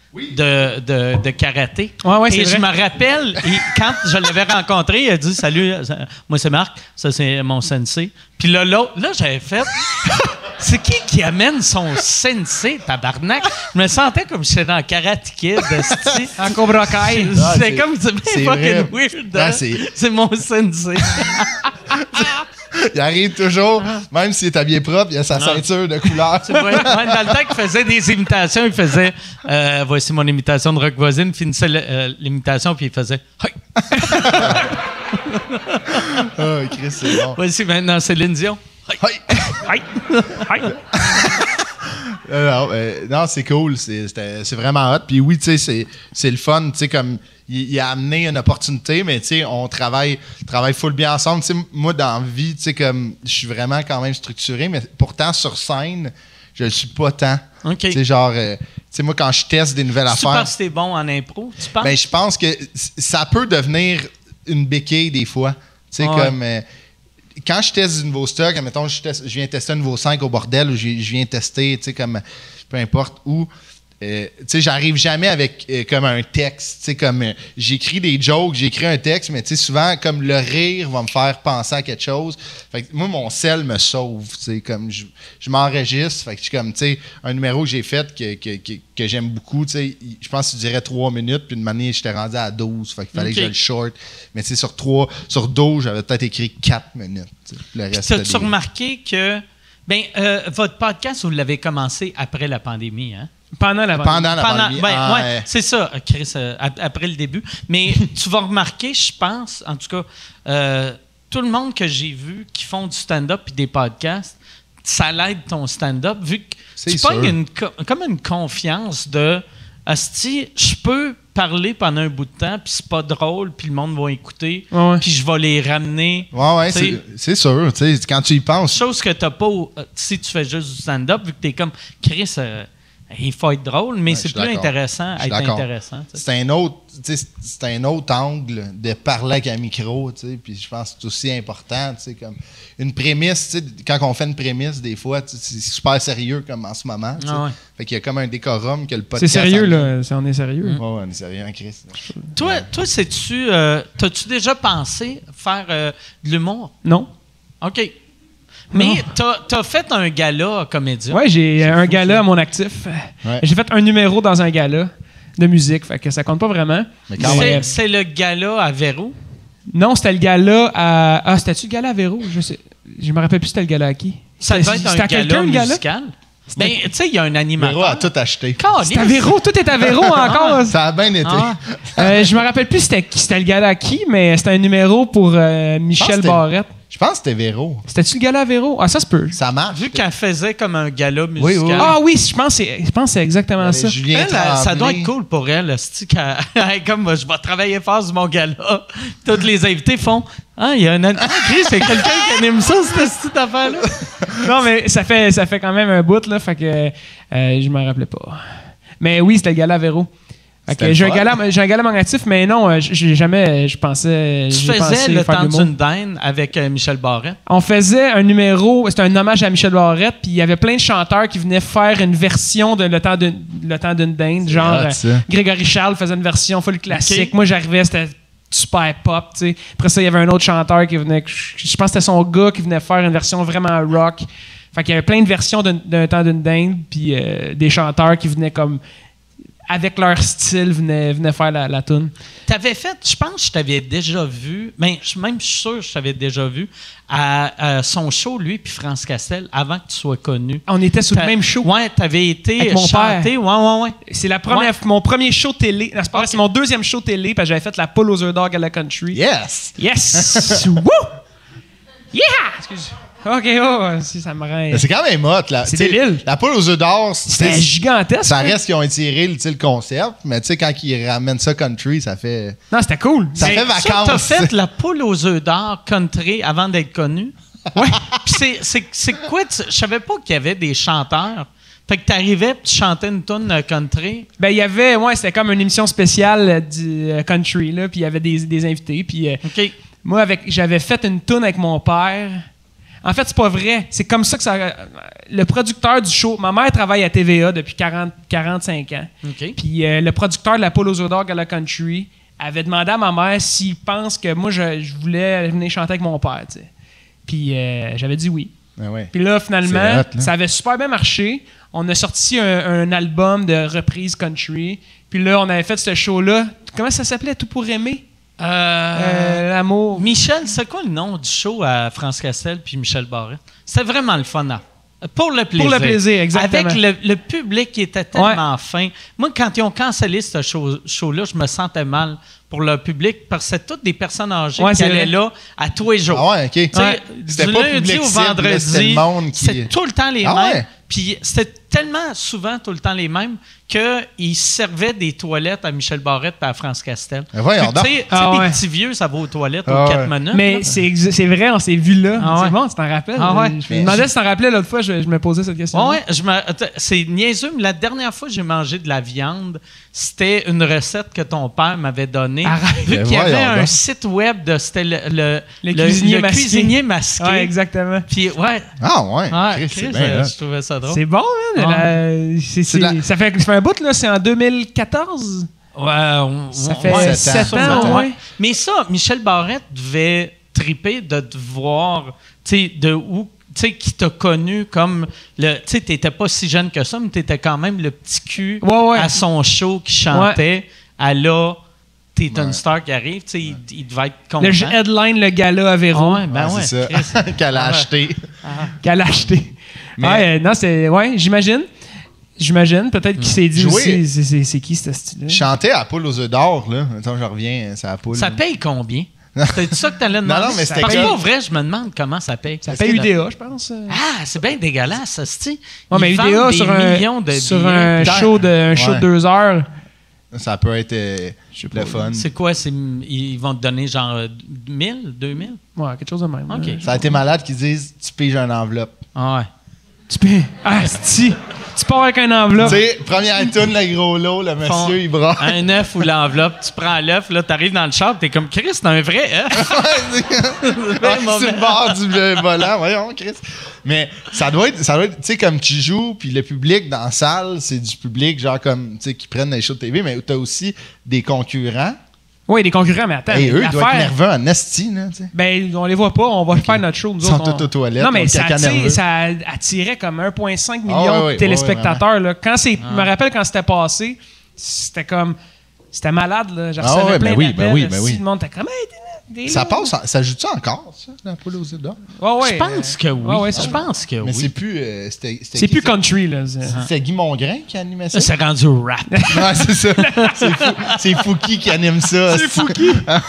De karaté. Et je me rappelle, quand je l'avais rencontré, il a dit « Salut, moi c'est Marc, ça c'est mon sensei. » Puis là, j'avais fait « C'est qui amène son sensei, tabarnak? » Je me sentais comme si j'étais dans Karate Kid. En Cobra Kai. C'est comme, c'est fucking weird. C'est mon sensei. Il arrive toujours, même s'il est habillé propre, il a sa ceinture de couleur. Dans le temps qu'il faisait des imitations, il faisait voici mon imitation de Rock Voisine, finissait l'imitation, puis il faisait Oh, Chris, c'est bon. Voici maintenant Céline Dion. Non, c'est cool, c'est vraiment hot. Puis oui, tu sais, c'est le fun, tu sais, comme il a amené une opportunité, mais tu sais, on travaille full bien ensemble. Tu sais, moi, dans la vie, tu sais, comme je suis vraiment quand même structuré, mais pourtant, sur scène, je le suis pas tant. Okay. Tu sais, genre, tu sais, moi, quand je teste des nouvelles affaires... Tu penses que t'es bon en impro? Tu penses? Ben, je pense que ça peut devenir une béquille des fois. Tu sais, comme... quand je teste du nouveau stock, admettons, je viens tester un nouveau 5 au bordel ou je viens tester, tu sais, comme peu importe où, tu sais, j'arrive jamais avec comme un texte, tu sais, comme j'écris des jokes, j'écris un texte, mais tu sais, souvent, comme le rire va me faire penser à quelque chose. Fait que moi, mon sel me sauve, tu sais, comme je m'enregistre, fait que je suis comme, tu sais, un numéro que j'ai fait que j'aime beaucoup, tu sais, je pense que tu dirais 3 minutes, puis une manière, j'étais rendu à 12, fait qu'il fallait que je le short. Mais tu sais, sur 12, j'avais peut-être écrit 4 minutes. Le reste, t'as-tu remarqué que, votre podcast, vous l'avez commencé après la pandémie, hein? Pendant la pandémie. Ouais, c'est ça, Chris, après le début. Mais tu vas remarquer, je pense, en tout cas, tout le monde que j'ai vu qui font du stand-up et des podcasts, ça l'aide ton stand-up, vu que tu pognes comme une confiance de « Asti, je peux parler pendant un bout de temps, puis c'est pas drôle, puis le monde va écouter, puis je vais les ramener. » Ouais, c'est sûr. Quand tu y penses. Chose que t'as pas si tu fais juste du stand-up, vu que t'es comme « Chris, il faut être drôle, mais c'est plus intéressant à être intéressant. C'est un autre angle de parler avec un micro, puis je pense que c'est aussi important, comme une prémisse, quand on fait une prémisse, des fois, c'est super sérieux comme en ce moment. Fait qu'il y a comme un décorum que le podcast... C'est sérieux, là. On est sérieux. Ouais, on est sérieux, hein, Chris. Toi, t'as-tu déjà pensé faire de l'humour? Non. OK. Mais t'as fait un gala comédien. Oui, j'ai un gala à mon actif. Ouais. J'ai fait un numéro dans un gala de musique, fait que ça compte pas vraiment. Mais c'est le gala à Véro? Non, c'était le gala à... Ah, c'était-tu le gala à Véro? Je me rappelle plus c'était le gala à qui. Ça devait être un gala musical. Ben, tu sais, il y a un animateur. Véro a tout acheté. C'était à Véro, tout est à Véro encore. Ça a bien été. Je me rappelle plus c'était le gala à qui, mais c'était un numéro pour Michel Barrette. Je pense que c'était Véro. C'était-tu le gala à Véro? Ah, ça se peut. Ça marche. Vu qu'elle faisait comme un gala musical. Oui. Ah oui, je pense que c'est exactement ça. Ça doit être cool pour elle. Comme moi, je vais travailler fort sur mon gala. Tous les invités font il y a c'est quelqu'un qui anime ça, cette affaire-là. Non, mais ça fait quand même un bout, là. Fait que je m'en rappelais pas. Mais oui, c'était le gala à Véro. Okay, j'ai un gala à mon actif, mais non, je pensais... Tu faisais le temps d'une dinde avec Michel Barrette? On faisait un numéro, c'était un hommage à Michel Barrette, puis il y avait plein de chanteurs qui venaient faire une version de Le temps d'une dinde, genre Grégory Charles faisait une version full classique. Okay. Moi, j'arrivais, c'était super pop, tu sais. Après ça, il y avait un autre chanteur qui venait, je pense que c'était son gars qui venait faire une version vraiment rock. Fait qu'il y avait plein de versions d'un temps d'une dinde, puis des chanteurs qui venaient comme... avec leur style, venaient faire la toune. T'avais fait, je pense que je t'avais déjà vu, mais je suis sûr que je t'avais déjà vu à son show, lui puis France Castel, avant que tu sois connu. On était sur le même show. Ouais, t'avais été avec mon chanté. Père. Ouais. C'est mon premier show télé. Non, c'est pas vrai, c'est mon deuxième show télé, parce que j'avais fait la poule aux œufs d'or à la country. Yes! Woo! Yeah! Excuse. OK, si ça me rend... C'est quand même hot, là. C'est débile. La poule aux œufs d'or, c'était gigantesque. Ça reste qu'ils ont étiré le concept, mais tu sais, quand ils ramènent ça country, ça fait... Non, c'était cool. Ça fait vacances. T'as fait la poule aux œufs d'or country avant d'être connu? Ouais. Puis c'est quoi? Je savais pas qu'il y avait des chanteurs. Fait que t'arrivais et tu chantais une tune country? Ben, il y avait... Ouais, c'était comme une émission spéciale du country, là, puis il y avait des invités, puis... OK. Moi, j'avais fait une tune avec mon père... En fait, c'est pas vrai. C'est comme ça que ça... Le producteur du show... Ma mère travaille à TVA depuis 45 ans. Okay. Puis le producteur de la poule aux œufs d'or à la country avait demandé à ma mère s'il pense que moi, je voulais venir chanter avec mon père, tu sais. Puis j'avais dit oui. Ben ouais. Puis là, finalement, ça avait super bien marché. On a sorti un album de reprise country. Puis là, on avait fait ce show-là. Comment ça s'appelait? Tout pour aimer? L'amour. Michel, c'est quoi le nom du show à France Castel puis Michel Barrette? C'était vraiment le fun. Pour le plaisir. Pour le plaisir, exactement. Avec le public qui était tellement fin. Moi, quand ils ont cancellé ce show-là, je me sentais mal pour le public parce que c'était toutes des personnes âgées qui allaient là à tous les jours. Ah ouais, OK. C'était pas lundi au vendredi, c'était tout le temps les mêmes. Ouais. Puis c'était tellement souvent tout le temps les mêmes qu'ils servaient des toilettes à Michel Barrette et à France Castel. Tu sais, des petits vieux, ça va aux toilettes aux 4 minutes. Mais c'est vrai, on s'est vu là. C'est bon, tu t'en rappelles? Je me demandais si tu t'en rappelais l'autre fois, je me posais cette question. Oui, c'est niaiseux, mais la dernière fois que j'ai mangé de la viande, c'était une recette que ton père m'avait donnée. Vu qu'il y avait un site web de c'était le cuisinier masqué. Oui, exactement. Puis, Ah ouais. Chris, je trouvais ça drôle. C'est bon, man. Ça fait un bout, là. C'est en 2014. Ça fait 7 ans. Ouais. Mais ça, Michel Barrette devait triper de te voir, tu sais, de où... Tu sais, qui t'a connu comme le. Tu sais, t'étais pas si jeune que ça, mais t'étais quand même le petit cul à son show qui chantait. À là, t'es une star qui arrive, tu sais, il devait être content. Le headline, le gala à Véro. C'est ça. Qu'elle a acheté. Qu'elle a acheté. Non, c'est. Ouais, j'imagine. Peut-être qu'il s'est dit aussi, c'est qui ce style-là? Chanter à la poule aux œufs d'or, là. Attends, je reviens, c'est la poule. Ça paye combien? C'était ça que t'allais demander? Non, mais c'était parce que pas vrai, je me demande comment ça paye. Ça paye UDA, je pense. Ah, c'est bien dégueulasse, ça, c'est-tu? Mais UDA, sur un show de 2 heures... Ça peut être le fun. C'est quoi? Ils vont te donner genre 1000, 2000? Ouais, quelque chose de même. Okay. Ça a été malade qu'ils disent « Tu piges une enveloppe ». Ah ouais. Tu piges... Ah, c'est-tu... Tu pars avec une enveloppe. Tu sais, première tune, le gros lot, le monsieur, il brasse. Un œuf ou l'enveloppe, tu prends l'œuf, là, t'arrives dans le char, t'es comme, Chris, c'est un vrai œuf. Sur le bord du volant, voyons, Chris. Mais ça doit être, tu sais, comme tu joues, puis le public dans la salle, c'est du public, genre comme, tu sais, qui prennent les shows de TV, mais t'as aussi des concurrents. Oui, des concurrents, mais attends. Et eux, ils doivent être nerveux en esti, là, tu sais. Ben, on les voit pas, on va faire notre show. Nous Ils sont autres, tous aux toilettes. Non, mais ça nerveux. attirait comme 1,5 million de téléspectateurs. Là. Je me rappelle quand c'était passé, c'était comme. C'était malade, là. Je recevais plein d'appels. Le monde était comme. Hey, ça passe, ça joue-tu encore, ça, la poule aux œufs d'or? Je pense que oui. Je pense que oui. Mais c'est plus. C'est plus country, là. C'est Guy Mongrain qui animait ça? C'est rendu rap. Ouais, c'est ça. C'est Fouki qui anime ça. C'est Fouki.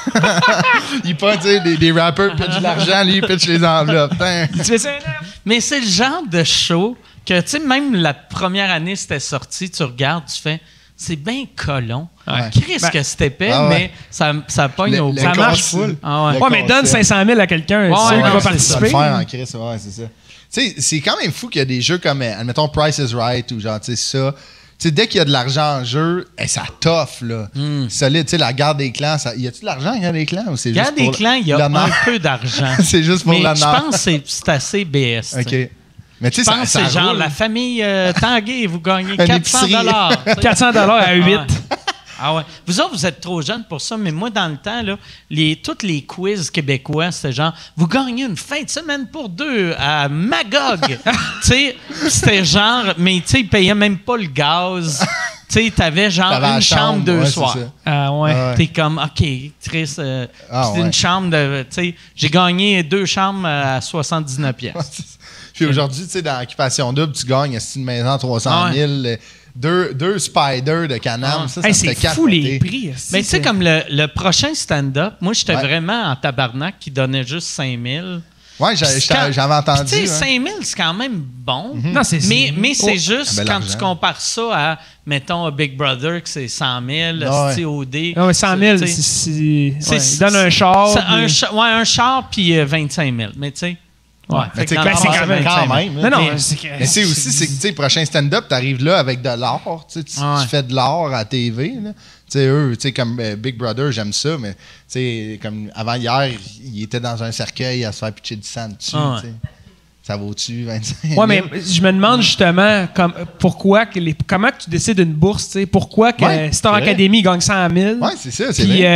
Il pas, tu sais, des rappers pitchent de l'argent, lui, il pitch les enveloppes. Tu fais ça, mais c'est le genre de show que, tu sais, même la première année, c'était sorti, tu regardes, tu fais. C'est bien colon. Ouais. Chris que c'était épais, mais ça pogne au bout. Ça marche full. Mais donne 500 000 à quelqu'un, c'est sûr qu'il va participer. Ça, faire en Chris, ouais, c'est ça. Tu sais, c'est quand même fou qu'il y a des jeux comme, admettons, Price is Right ou genre, tu sais, ça. Tu sais, dès qu'il y a de l'argent en jeu, ça toffe, là. Solide, tu sais, la guerre des clans, y a-tu de l'argent, la guerre des clans? Ou c'est guerre juste des pour clans, il y a un peu d'argent. C'est juste pour l'honneur. Mais je pense que c'est assez BS. OK. Mais tu sais, je pense que c'est genre la famille Tanguay, vous gagnez 400 $. 400 $ à 8. Ah ouais. Vous autres, vous êtes trop jeunes pour ça, mais moi, dans le temps, là, tous les quiz québécois, c'était genre, vous gagnez une fin de semaine pour 2 à Magog. Tu sais, c'était genre, mais tu sais, ils payaient même pas le gaz. Tu sais, t'avais genre une chambre 2 soirs. Ah ouais. T'es comme, OK, Chris, c'est une chambre de. Tu sais, j'ai gagné 2 chambres à 79 pièces. Puis aujourd'hui, tu sais, dans Occupation Double, tu gagnes une maison à 300 000. Deux spiders de Canam, ça c'est fou les prix. Mais tu sais, comme le prochain stand-up, moi, j'étais vraiment en tabarnak qui donnait juste 5 000. Oui, j'avais entendu. Tu sais, 5 000, c'est quand même bon. Non, mais c'est juste quand tu compares ça à, mettons, Big Brother, que c'est 100 000, OD. Non, mais 100 000, il donne un char. Un char puis 25 000. Mais tu sais. Ouais, c'est quand même. Mais c'est aussi, c'est que, tu sais, prochain stand-up, t'arrives là avec de l'art. Tu fais de l'art à la TV. Tu sais, eux, tu sais, comme Big Brother, j'aime ça, mais, tu sais, comme avant hier, il était dans un cercueil à se faire pitcher du sang dessus. Ça vaut-tu 25 000? Ouais, mais je me demande justement pourquoi comment tu décides une bourse, tu sais, pourquoi que Star Academy gagne 100 000. Ouais, c'est ça, c'est puis,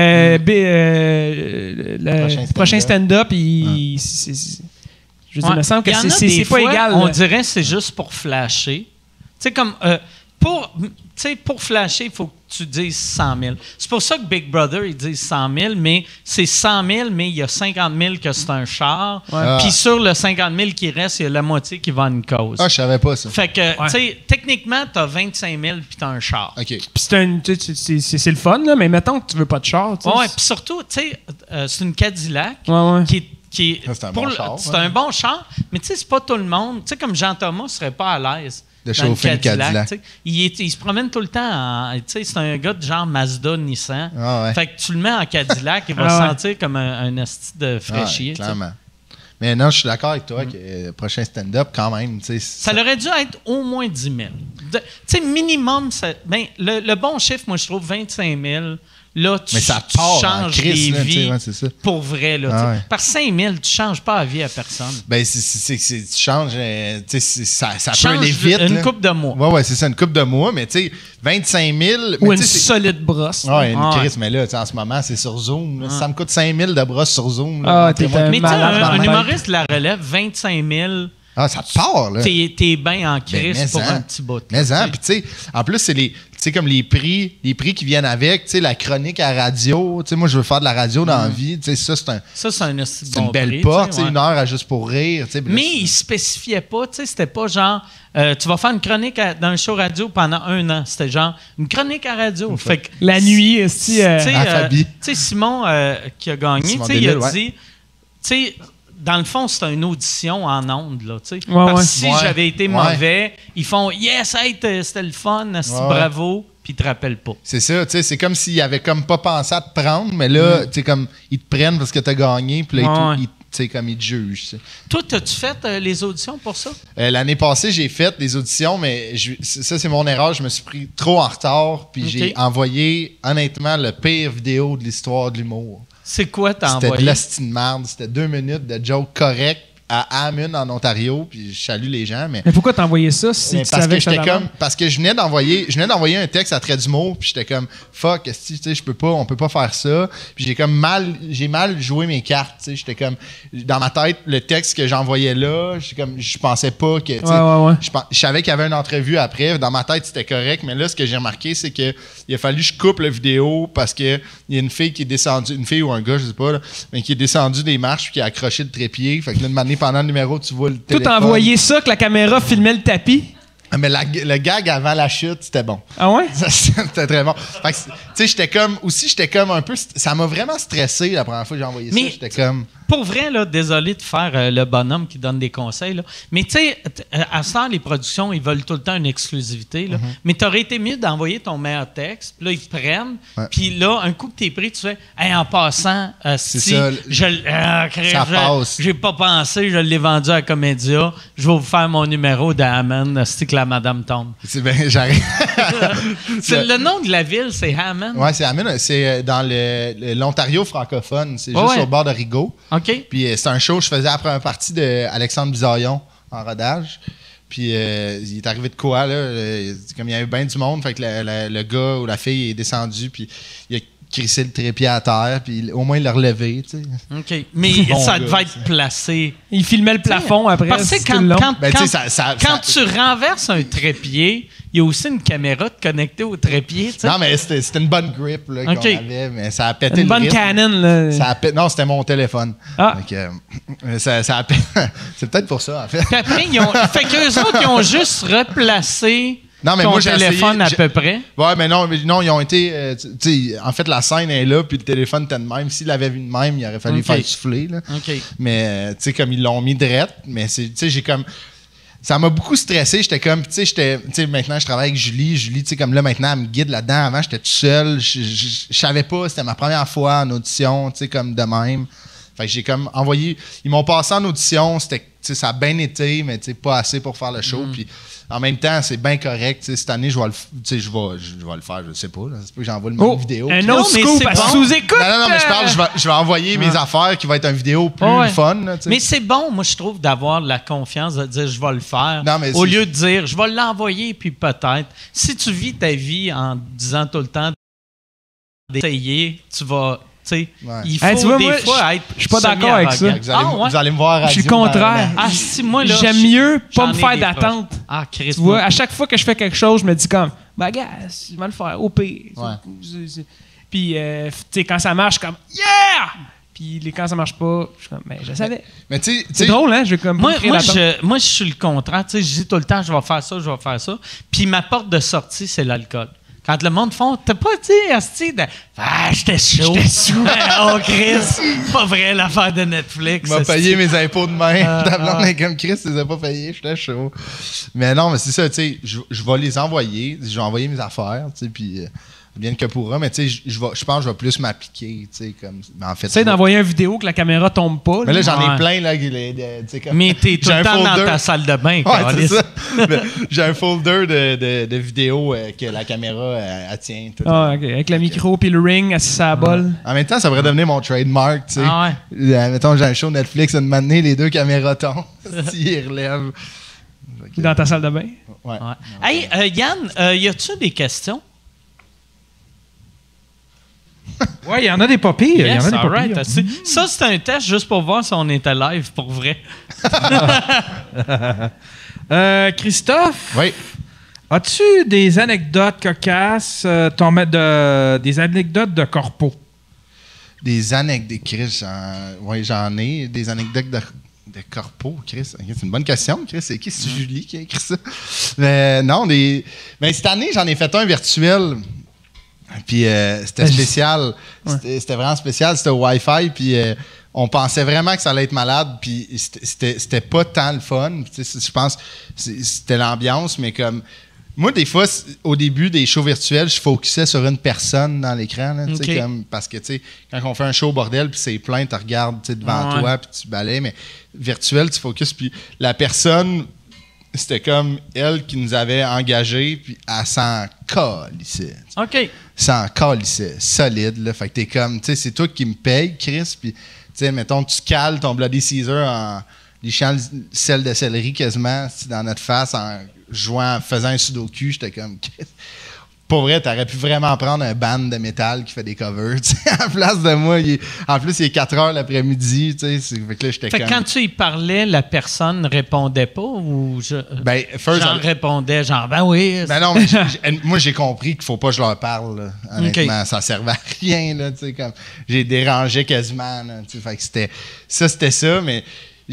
vrai. Le prochain stand-up, je veux dire, il me semble que c'est pas égal. On dirait que c'est juste pour flasher. Tu sais, comme pour flasher, il faut que tu dises 100 000. C'est pour ça que Big Brother, ils disent 100 000, mais c'est 100 000, mais il y a 50 000 que c'est un char. Puis sur le 50 000 qui reste, il y a la moitié qui va à une cause. Ah, je savais pas ça. Fait que, tu sais, techniquement, t'as 25 000 puis t'as un char. OK. Puis c'est le fun, là, mais mettons que tu veux pas de char. Ouais, puis surtout, tu sais, c'est une Cadillac qui c'est un bon char. C'est un bon char, mais tu sais, c'est pas tout le monde. Tu sais, comme Jean-Thomas serait pas à l'aise de chauffer une Cadillac. Il se promène tout le temps tu sais, c'est un gars de genre Mazda, Nissan. Fait que tu le mets en Cadillac, il va se sentir comme un asti de fraîchier. Clairement. Mais non, je suis d'accord avec toi que le prochain stand-up, quand même, tu sais... Ça aurait dû être au moins 10 000. Tu sais, minimum, le bon chiffre, moi, je trouve 25 000. Là, tu changes des vies pour vrai. Là, par 5 000, tu changes pas la vie à personne. Ben, tu changes, ça peut aller vite. Une couple de mois. Oui, c'est ça, une couple de mois, mais tu sais, 25 000... Ou une solide brosse. Oui, une crise, mais là, en ce moment, c'est sur Zoom. Ça me coûte 5 000 de brosse sur Zoom. Mais tu sais, un humoriste de la relève, 25 000... Ah, ça te part, là. T'es bien en crise pour un petit bout. Mais puis tu sais, en plus, c'est comme les prix qui viennent avec, tu sais, la chronique à radio. Tu sais, moi, je veux faire de la radio dans la vie. Tu sais, c'est une belle porte, une heure à juste pour rire. Mais il spécifiait pas, tu sais, c'était pas genre, tu vas faire une chronique dans un show radio pendant 1 an. C'était genre, une chronique à radio. Fait que, la nuit, aussi. Tu sais, Simon qui a gagné, tu sais, il a dit, tu sais, dans le fond, c'est une audition en ondes, là, tu sais. Parce que si j'avais été mauvais, ils font « Yes, hey, c'était le fun, bravo », puis ils te rappellent pas. C'est ça, tu sais, c'est comme s'ils avaient comme pas pensé à te prendre, mais là, tu sais, comme, ils te prennent parce que t'as gagné, puis là, comme ils te jugent. Toi, as-tu fait les auditions pour ça? L'année passée, j'ai fait des auditions, mais ça, c'est mon erreur. Je me suis pris trop en retard, puis j'ai envoyé, honnêtement, le pire vidéo de l'histoire de l'humour. C'est quoi t'as envoyé? C'était de l'hostie de merde. C'était 2 minutes de joke correct à Hammond, en Ontario, puis je salue les gens. Mais pourquoi t'as envoyé ça si tu savais que j'étais parce que je venais d'envoyer un texte à trait d'humour, puis j'étais comme fuck, on peut pas faire ça. Puis j'ai mal joué mes cartes, tu sais, j'étais comme dans ma tête le texte que j'envoyais là, je pensais pas que je savais qu'il y avait une entrevue après, dans ma tête c'était correct, mais là ce que j'ai remarqué c'est que il a fallu que je coupe la vidéo parce que il y a une fille qui est descendue, une fille ou un gars, je sais pas là, mais qui est descendu des marches puis qui a accroché le trépied, fait que là de manière pendant le numéro, tu vois le téléphone. Toi, t'as envoyé ça que la caméra filmait le tapis? Mais le gag avant la chute, c'était bon. Ah ouais? C'était très bon. Fait que, tu sais, j'étais comme un peu... Ça m'a vraiment stressé la première fois que j'ai envoyé ça. J'étais comme... Pour vrai, là, désolé de faire le bonhomme qui donne des conseils, là. Mais tu sais, à ce temps, les productions, ils veulent tout le temps une exclusivité. Là. Mais t'aurais été mieux d'envoyer ton meilleur texte, puis là, ils te prennent, puis là, un coup que t'es pris, tu fais « Hey, en passant, si ça passe. J'ai pas pensé, je l'ai vendu à Comédia, je vais vous faire mon numéro d'Hammond, c'est que la madame tombe. » J'arrive. Le nom de la ville, c'est Hammond? Oui, c'est Hammond. C'est dans l'Ontario francophone. C'est juste au bord de Rigaud. OK. Puis c'est un show que je faisais après un parti d'Alexandre Bizarion en rodage. Puis il est arrivé de quoi, là? Comme il y avait bien du monde, fait que le gars ou la fille est descendu, puis il a crissé le trépied à terre, puis au moins il l'a relevé, tu sais. OK. Mais ça devait être placé. Il filmait le plafond après. Parce que quand tu renverses un trépied, il y a aussi une caméra connectée au trépied. T'sais. Non, mais c'était une bonne grip là, qu'on avait, mais ça a pété une bonne Canon. Là. Non, c'était mon téléphone. Ah. Donc, ça a c'est peut-être pour ça, en fait. Puis après, fait qu'eux autres, ils ont juste replacé ton téléphone à peu près. Ouais, mais non, ils ont été... en fait, la scène est là, puis le téléphone était de même. S'il l'avait vu de même, il aurait fallu faire souffler. Là. Mais, tu sais, comme ils l'ont mis drette, mais tu sais, j'ai comme... Ça m'a beaucoup stressé. J'étais comme, tu sais, maintenant, je travaille avec Julie. Julie, tu sais, comme là, maintenant, elle me guide là-dedans. Avant, j'étais tout seul. Je savais pas. C'était ma première fois en audition, tu sais, comme de même. Fait que j'ai comme envoyé... Ils m'ont passé en audition. C'était, tu sais, ça a bien été, mais tu sais, pas assez pour faire le show. Puis en même temps, c'est bien correct. Tu sais, cette année, je vais le faire. Je sais pas. C'est pas que j'envoie le même vidéo. Un autre scoop, sous-écoute! Non, mais je parle, je vais envoyer mes affaires qui va être une vidéo plus fun. Là, mais c'est bon, moi, je trouve, d'avoir la confiance de dire je vais le faire. Au lieu de dire je vais l'envoyer, puis peut-être. Si tu vis ta vie en disant tout le temps d'essayer, tu vas... Il faut des fois être. Je suis pas d'accord avec ça. Vous allez me voir à radio. Je suis contraire. Moi, là, j'aime mieux pas me faire d'attente. Chris. Tu vois, à chaque fois que je fais quelque chose, je me dis comme, bah, gars, je vais le faire, au pire. Puis, tu sais, quand ça marche, je suis comme, yeah! Puis quand ça marche pas, je suis comme, mais je savais. Mais c'est drôle, hein? Je vais comme moi, je suis le contraire. Tu sais, je dis tout le temps, je vais faire ça, je vais faire ça. Puis ma porte de sortie, c'est l'alcool. Quand le monde font, t'as pas dit, Asti, j'étais chaud. Oh, Chris, pas vrai l'affaire de Netflix. Il m'a payé mes impôts de main. Ta blonde est comme Chris, tu les as pas payés, j'étais chaud. Mais non, mais c'est ça, tu sais, je vais les envoyer. Je vais envoyer mes affaires, tu sais, puis bien que pourra, mais tu sais, je pense que je vais plus m'appliquer, tu sais, comme... En fait, tu d'envoyer une vidéo que la caméra tombe pas. Mais là, j'en ai plein, là, comme... Mais t'es tout le temps dans ta salle de bain, c'est ça. J'ai un folder de vidéos que la caméra, elle tient. Tout OK. Avec le micro puis le ring assis à la bolle. En même temps, ça pourrait devenir mon trademark, tu sais. Mettons, j'ai un show Netflix, une matinée, les 2 caméras tombent, s'ils relèvent. Dans ta salle de bain? Ouais. Hey, Yann, y a-tu des questions? Oui, il y en a des pas pires. Yes, ça, c'est un test juste pour voir si on était live pour vrai. Christophe? Oui. As-tu des anecdotes cocasses, des anecdotes de corpo? Des anecdotes, Chris, oui, j'en ai. Des anecdotes de corpo, Chris. C'est une bonne question, Chris. C'est qui? C'est Julie qui a écrit ça? Mais non, mais cette année, j'en ai fait un virtuel. Puis c'était spécial. C'était vraiment spécial. C'était au Wi-Fi. Puis on pensait vraiment que ça allait être malade. Puis c'était pas tant le fun. Je pense que c'était l'ambiance. Mais comme Moi, des fois, au début des shows virtuels, je focusais sur une personne dans l'écran. Là, comme, parce que quand on fait un show au bordel, puis c'est plein, tu regardes devant toi, puis tu balayes. Mais virtuel, tu focuses. Puis la personne, c'était comme elle qui nous avait engagés, puis elle s'en calissait. OK. S'en calissait. Solide. Là. Fait que t'es comme, c'est toi qui me payes, Chris, puis mettons, tu cales ton Bloody Caesar en lichant le sel de céleri quasiment dans notre face en faisant un sudoku. J'étais comme... Pour vrai, t'aurais pu vraiment prendre un band de métal qui fait des covers. À la place de moi, en plus, il est 4 heures l'après-midi. Fait que là, j'étais comme... Quand tu y parlais, la personne ne répondait pas ou répondais genre, ben oui. Ben non, mais moi, j'ai compris qu'il faut pas que je leur parle. Là. Honnêtement, ça servait à rien. Là, comme, j'ai dérangé quasiment. Là, fait que c'était ça, mais...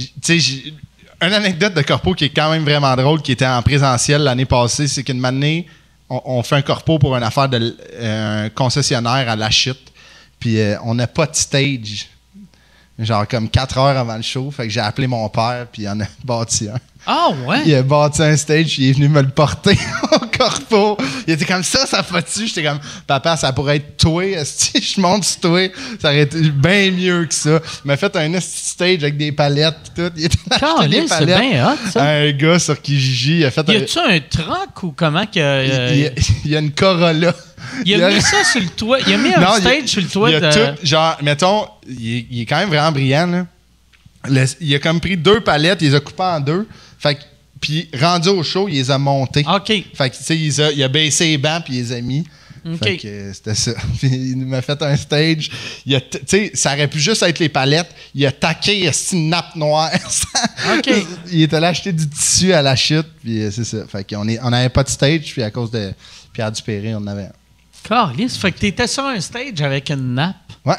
Une anecdote de corpo qui est quand même vraiment drôle, qui était en présentiel l'année passée, c'est qu'une année, on fait un corpo pour une affaire de concessionnaire à La Chute, puis on n'a pas de stage, genre comme 4 heures avant le show, fait que j'ai appelé mon père, puis il en a bâti un. Ah ouais? Il a bâti un stage, puis il est venu me le porter au corpo. Il était comme ça fait-tu? J'étais comme, papa, ça pourrait être toi, si je monte sur toi, ça aurait été bien mieux que ça. Il m'a fait un stage avec des palettes, pis tout. Il était acheté des palettes. C'est bien hot, ça. Un gars sur Kijiji, il a fait Y a-tu un truck ou comment que... Il y a une Corolla. Il a mis ça sur le toit. Il a mis un stage sur le toit. Il a tout, genre, mettons, il est quand même vraiment brillant, là. Il a comme pris 2 palettes, il les a coupées en 2. Fait que, puis rendu au show, il les a montés. OK. Fait que, tu sais, il a baissé les bancs, puis il les a mis. OK. Fait que c'était ça. Puis il m'a fait un stage. Tu sais, ça aurait pu juste être les palettes. Il a taqué une nappe noire. OK. Il était allé acheter du tissu à La Chute, puis c'est ça. Fait qu'on n'avait pas de stage, puis à cause de Pierre Dupéré, on en avait un. Calisse, fait que t'étais sur un stage avec une nappe. Ouais.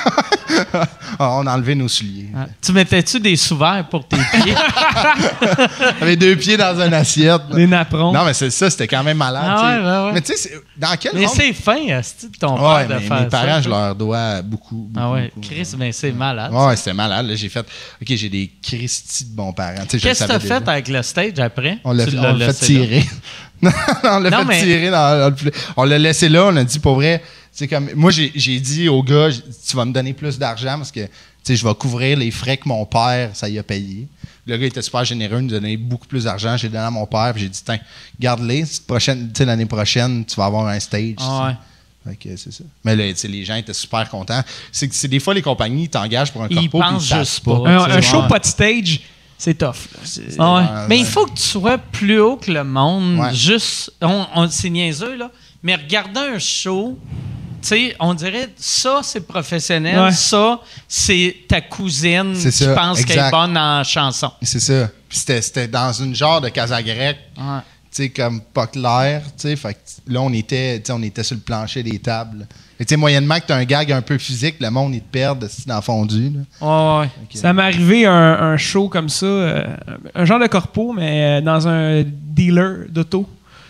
On a enlevé nos souliers. Ah. Tu mettais-tu des sous-verts pour tes pieds? J'avais 2 pieds dans une assiette. Des napperons. Non, mais c'était quand même malade. Ouais. Mais tu sais, dans quel Mais monde... c'est fin, de ton père de faire ça. Mes parents, je leur dois beaucoup. Ah ouais, Chris, ben c'est malade. Ouais, c'était malade. Là, j'ai fait, OK, j'ai des Christy de bons parents. Qu'est-ce que t'as fait avec le stage après? On l'a fait tirer. On l'a fait tirer. On l'a laissé là. On a dit, pour vrai, comme, moi, j'ai dit au gars, tu vas me donner plus d'argent parce que je vais couvrir les frais que mon père, ça y a payé. Le gars était super généreux, il nous donnait beaucoup plus d'argent. J'ai donné à mon père, puis j'ai dit, tiens, garde-les. L'année prochaine, tu vas avoir un stage. Ah ouais. Fait que c'est ça. Mais là, les gens étaient super contents. C'est des fois, les compagnies t'engagent pour un corpo, ils pensent juste pas. Un show pas de stage, c'est tough. Mais il faut que tu sois plus haut que le monde. Ouais. Juste, c'est niaiseux, là. Mais regarder un show, tu sais, on dirait, ça, c'est professionnel. Ouais. Ça, c'est ta cousine qui pense qu'elle est bonne en chanson. C'est ça. Puis c'était dans une genre de casa grecque. Ouais. Tu sais, comme pas clair, tu sais, fait que là, on était sur le plancher des tables. Tu sais, moyennement que tu as un gag un peu physique, le monde, il te perd dans le fondu. Ouais. Okay. Ça m'est arrivé un show comme ça, un genre de corpo, mais dans un dealer d'auto.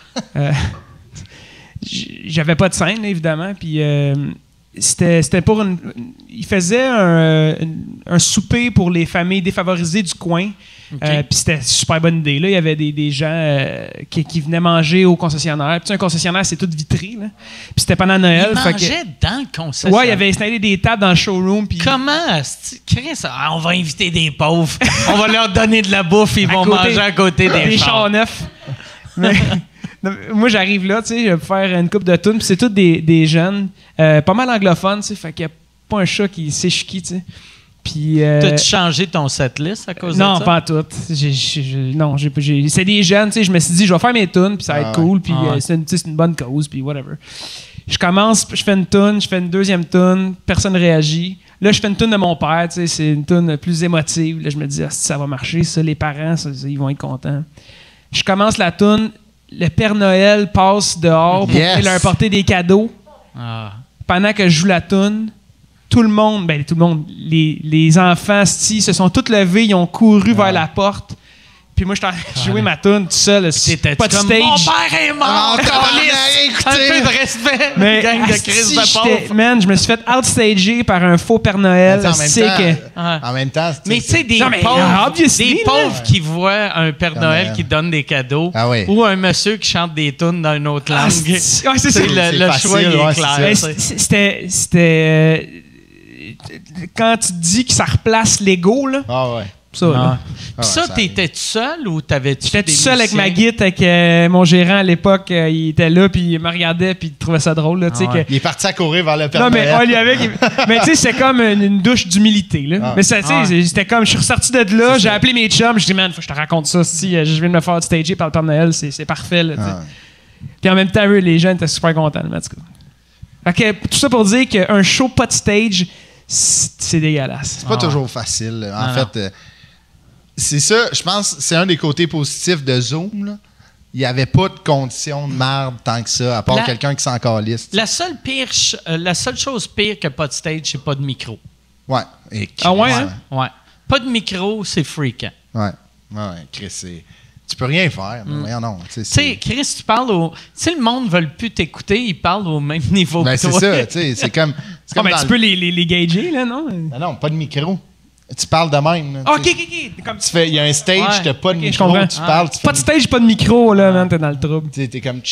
J'avais pas de scène, là, évidemment, puis c'était pour il faisait un souper pour les familles défavorisées du coin. Okay. Puis c'était une super bonne idée. Là. Il y avait des gens qui venaient manger au concessionnaire. Puis un concessionnaire, c'est tout vitré. Là. Puis c'était pendant Noël. Ils mangeaient dans le concessionnaire? Ouais, il avait installé des tables dans le showroom. Puis... Comment? On va inviter des pauvres. On va leur donner de la bouffe. Ils vont manger à côté des chars neufs. Mais... Moi, j'arrive là, tu sais, je vais faire une coupe de tunes, puis c'est tous des jeunes, pas mal anglophones, tu sais, fait qu'il n'y a pas un chat qui sait qui, tu sais. Puis. T'as-tu changé ton setlist à cause de ça? Non, pas en tout. Non, c'est des jeunes, tu sais, je me suis dit, je vais faire mes tunes, puis ça va être cool, puis c'est une bonne cause, puis whatever. Je commence, je fais une tune, je fais une deuxième tune, personne ne réagit. Là, je fais une tune de mon père, tu sais, c'est une tune plus émotive. Là, je me dis, ça va marcher, ça, les parents, ils vont être contents. Je commence la tune. Le Père Noël passe dehors pour leur apporter des cadeaux. Ah. Pendant que je joue la toune, tout le monde, les enfants se sont tous levés, ils ont couru vers la porte. Puis Puis moi, je suis joué ma tune tout seul. C'était pas de comme, stage. mon père est mort! Un peu de respect, Mais gang de crise de pauvre. Man, je me suis fait outstager par un faux Père Noël. En même temps, mais tu sais, des obviously, pauvres qui voient un Père Noël qui donne des cadeaux ou un monsieur qui chante des tunes dans une autre langue. C'est ça. Le choix, il est clair. C'était... quand tu te dis que ça replace l'ego, là... Ah ouais. Ça, là. Puis ça, t'étais-tu seul ou t'avais-tu J'étais tout seul avec ma guitare, avec mon gérant à l'époque. Il était là, puis il me regardait, puis il trouvait ça drôle. Là, Il est parti à courir vers le Père Noël. Noël. Mais tu sais, c'est comme une douche d'humilité. Là. Mais c'était comme, je suis ressorti de là, j'ai appelé mes chums, je dis, man, faut que je te raconte ça. Si je viens de me faire stager par le Père Noël, c'est parfait. Là, puis en même temps, eux, les jeunes étaient super contents. Fait que, tout ça pour dire qu'un show pas de stage, c'est dégueulasse. C'est pas toujours facile. En fait, c'est ça, je pense, c'est un des côtés positifs de Zoom. Là. Il n'y avait pas de conditions de merde tant que ça, à part quelqu'un qui s'en calisse. La seule chose pire que pas de stage, c'est pas de micro. Ouais. Ouais. Pas de micro, c'est freakant. Ouais, Chris, tu peux rien faire. Non. Tu sais, Chris, tu parles au... Si le monde ne veut plus t'écouter, ils parlent au même niveau que toi. C'est ça, tu sais, c'est comme... tu peux les gager, là, non? Non, pas de micro. Tu parles de même. Là, OK. Comme il y a un stage, t'as pas de micro, tu parles. Pas de stage, pas de micro, là, man, t'es dans le trouble. T'es comme...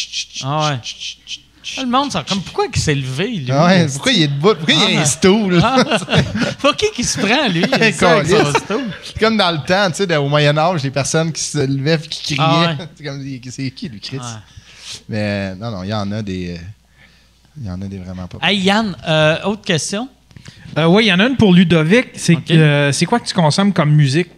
Le monde, c'est comme, pourquoi il s'est levé, lui? Pourquoi il est debout? Pourquoi il y a un stool? Pour qui se prend, lui? C'est comme dans le temps, tu sais, au Moyen-Âge, les personnes qui se levaient et qui criaient. C'est comme, c'est qui, lui, Chris? Mais non, il y en a des... Il y en a des vraiment pas. Hey, Yann, autre question? Oui, il y en a une pour Ludovic. C'est quoi que tu consommes comme musique?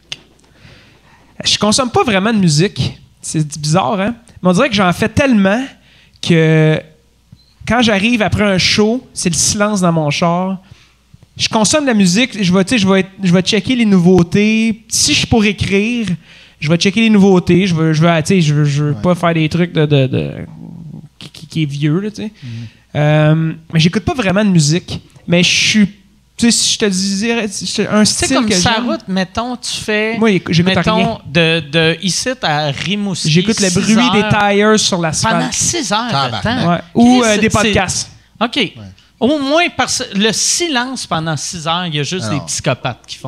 Je consomme pas vraiment de musique. C'est bizarre, hein? Mais on dirait que j'en fais tellement que quand j'arrive après un show, c'est le silence dans mon char. Je consomme de la musique. Je vais checker les nouveautés. Si je suis pour écrire, je vais checker les nouveautés. Je veux pas faire des trucs qui est vieux, là, tu sais. Mais j'écoute pas vraiment de musique. Mais je suis... Tu sais, si je te disais un style comme que sa j'aime... route, mettons, tu fais... Moi, j'écoute rien. De ici à Rimouski, j'écoute le bruit des tires sur l'asphalte. Pendant 6 heures de temps. Ouais. Ou des podcasts. OK. Ouais. Au moins, parce le silence pendant 6 heures, il y a juste des psychopathes qui font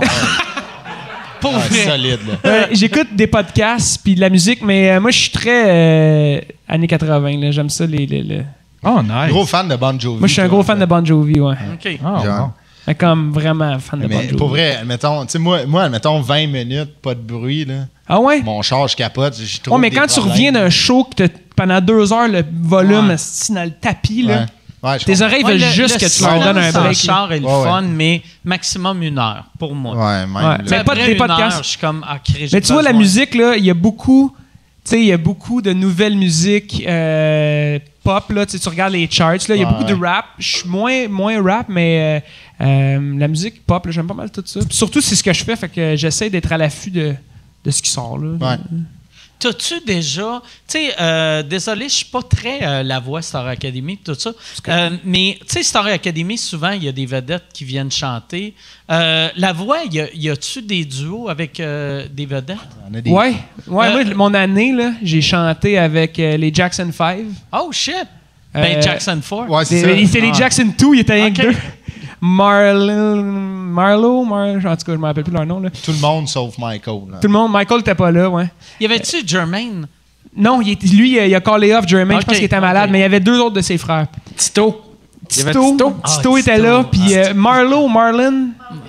ça. Solide, là. J'écoute des podcasts puis de la musique, mais moi, je suis très années 80. Là. J'aime ça, Oh, nice. Gros fan de Bon Jovi. Moi, je suis un gros fan de Bon Jovi, ouais. OK. Mais comme vraiment fan de Bon Jovi. Pour vrai, admettons, tu sais, moi, admettons 20 minutes, pas de bruit, là. Ah ouais? Mon char, je capote, je trouve mais quand tu reviens d'un show que pendant 2 heures, le volume est dans le tapis, là. Ouais, tes oreilles veulent juste que tu leur donnes un break. Le char est le fun, mais maximum 1 heure, pour moi. Mais pas des podcasts. Je suis comme, mais tu vois, la musique, là, il y a beaucoup... Tu sais, il y a beaucoup de nouvelles musiques pop, là. Tu regardes les charts, là. Il y a beaucoup de rap. Je suis moins rap, mais la musique pop, là, j'aime pas mal tout ça. Puis surtout, c'est ce que je fais, fait que j'essaie d'être à l'affût de ce qui sort, là. Ouais. T'as-tu déjà... Tu sais, désolé, je suis pas très La Voix, Star Academy, tout ça. Mais, tu sais, Star Academy, souvent, il y a des vedettes qui viennent chanter. La Voix, y a-tu des duos avec des vedettes? Ouais. Moi, mon année, là, j'ai chanté avec les Jackson 5. Oh, shit! Jackson 4. Ouais, c'est ça. C'est les Jackson 2, il était rien que 2. Marlo, en tout cas, je ne me rappelle plus leur nom. Là. Tout le monde sauf Michael. Là. Tout le monde. Michael n'était pas là, ouais. Y avait-tu Jermaine? Non, lui, il a callé off Jermaine. Je pense qu'il était malade, mais il y avait 2 autres de ses frères. Tito était là, puis Marvin?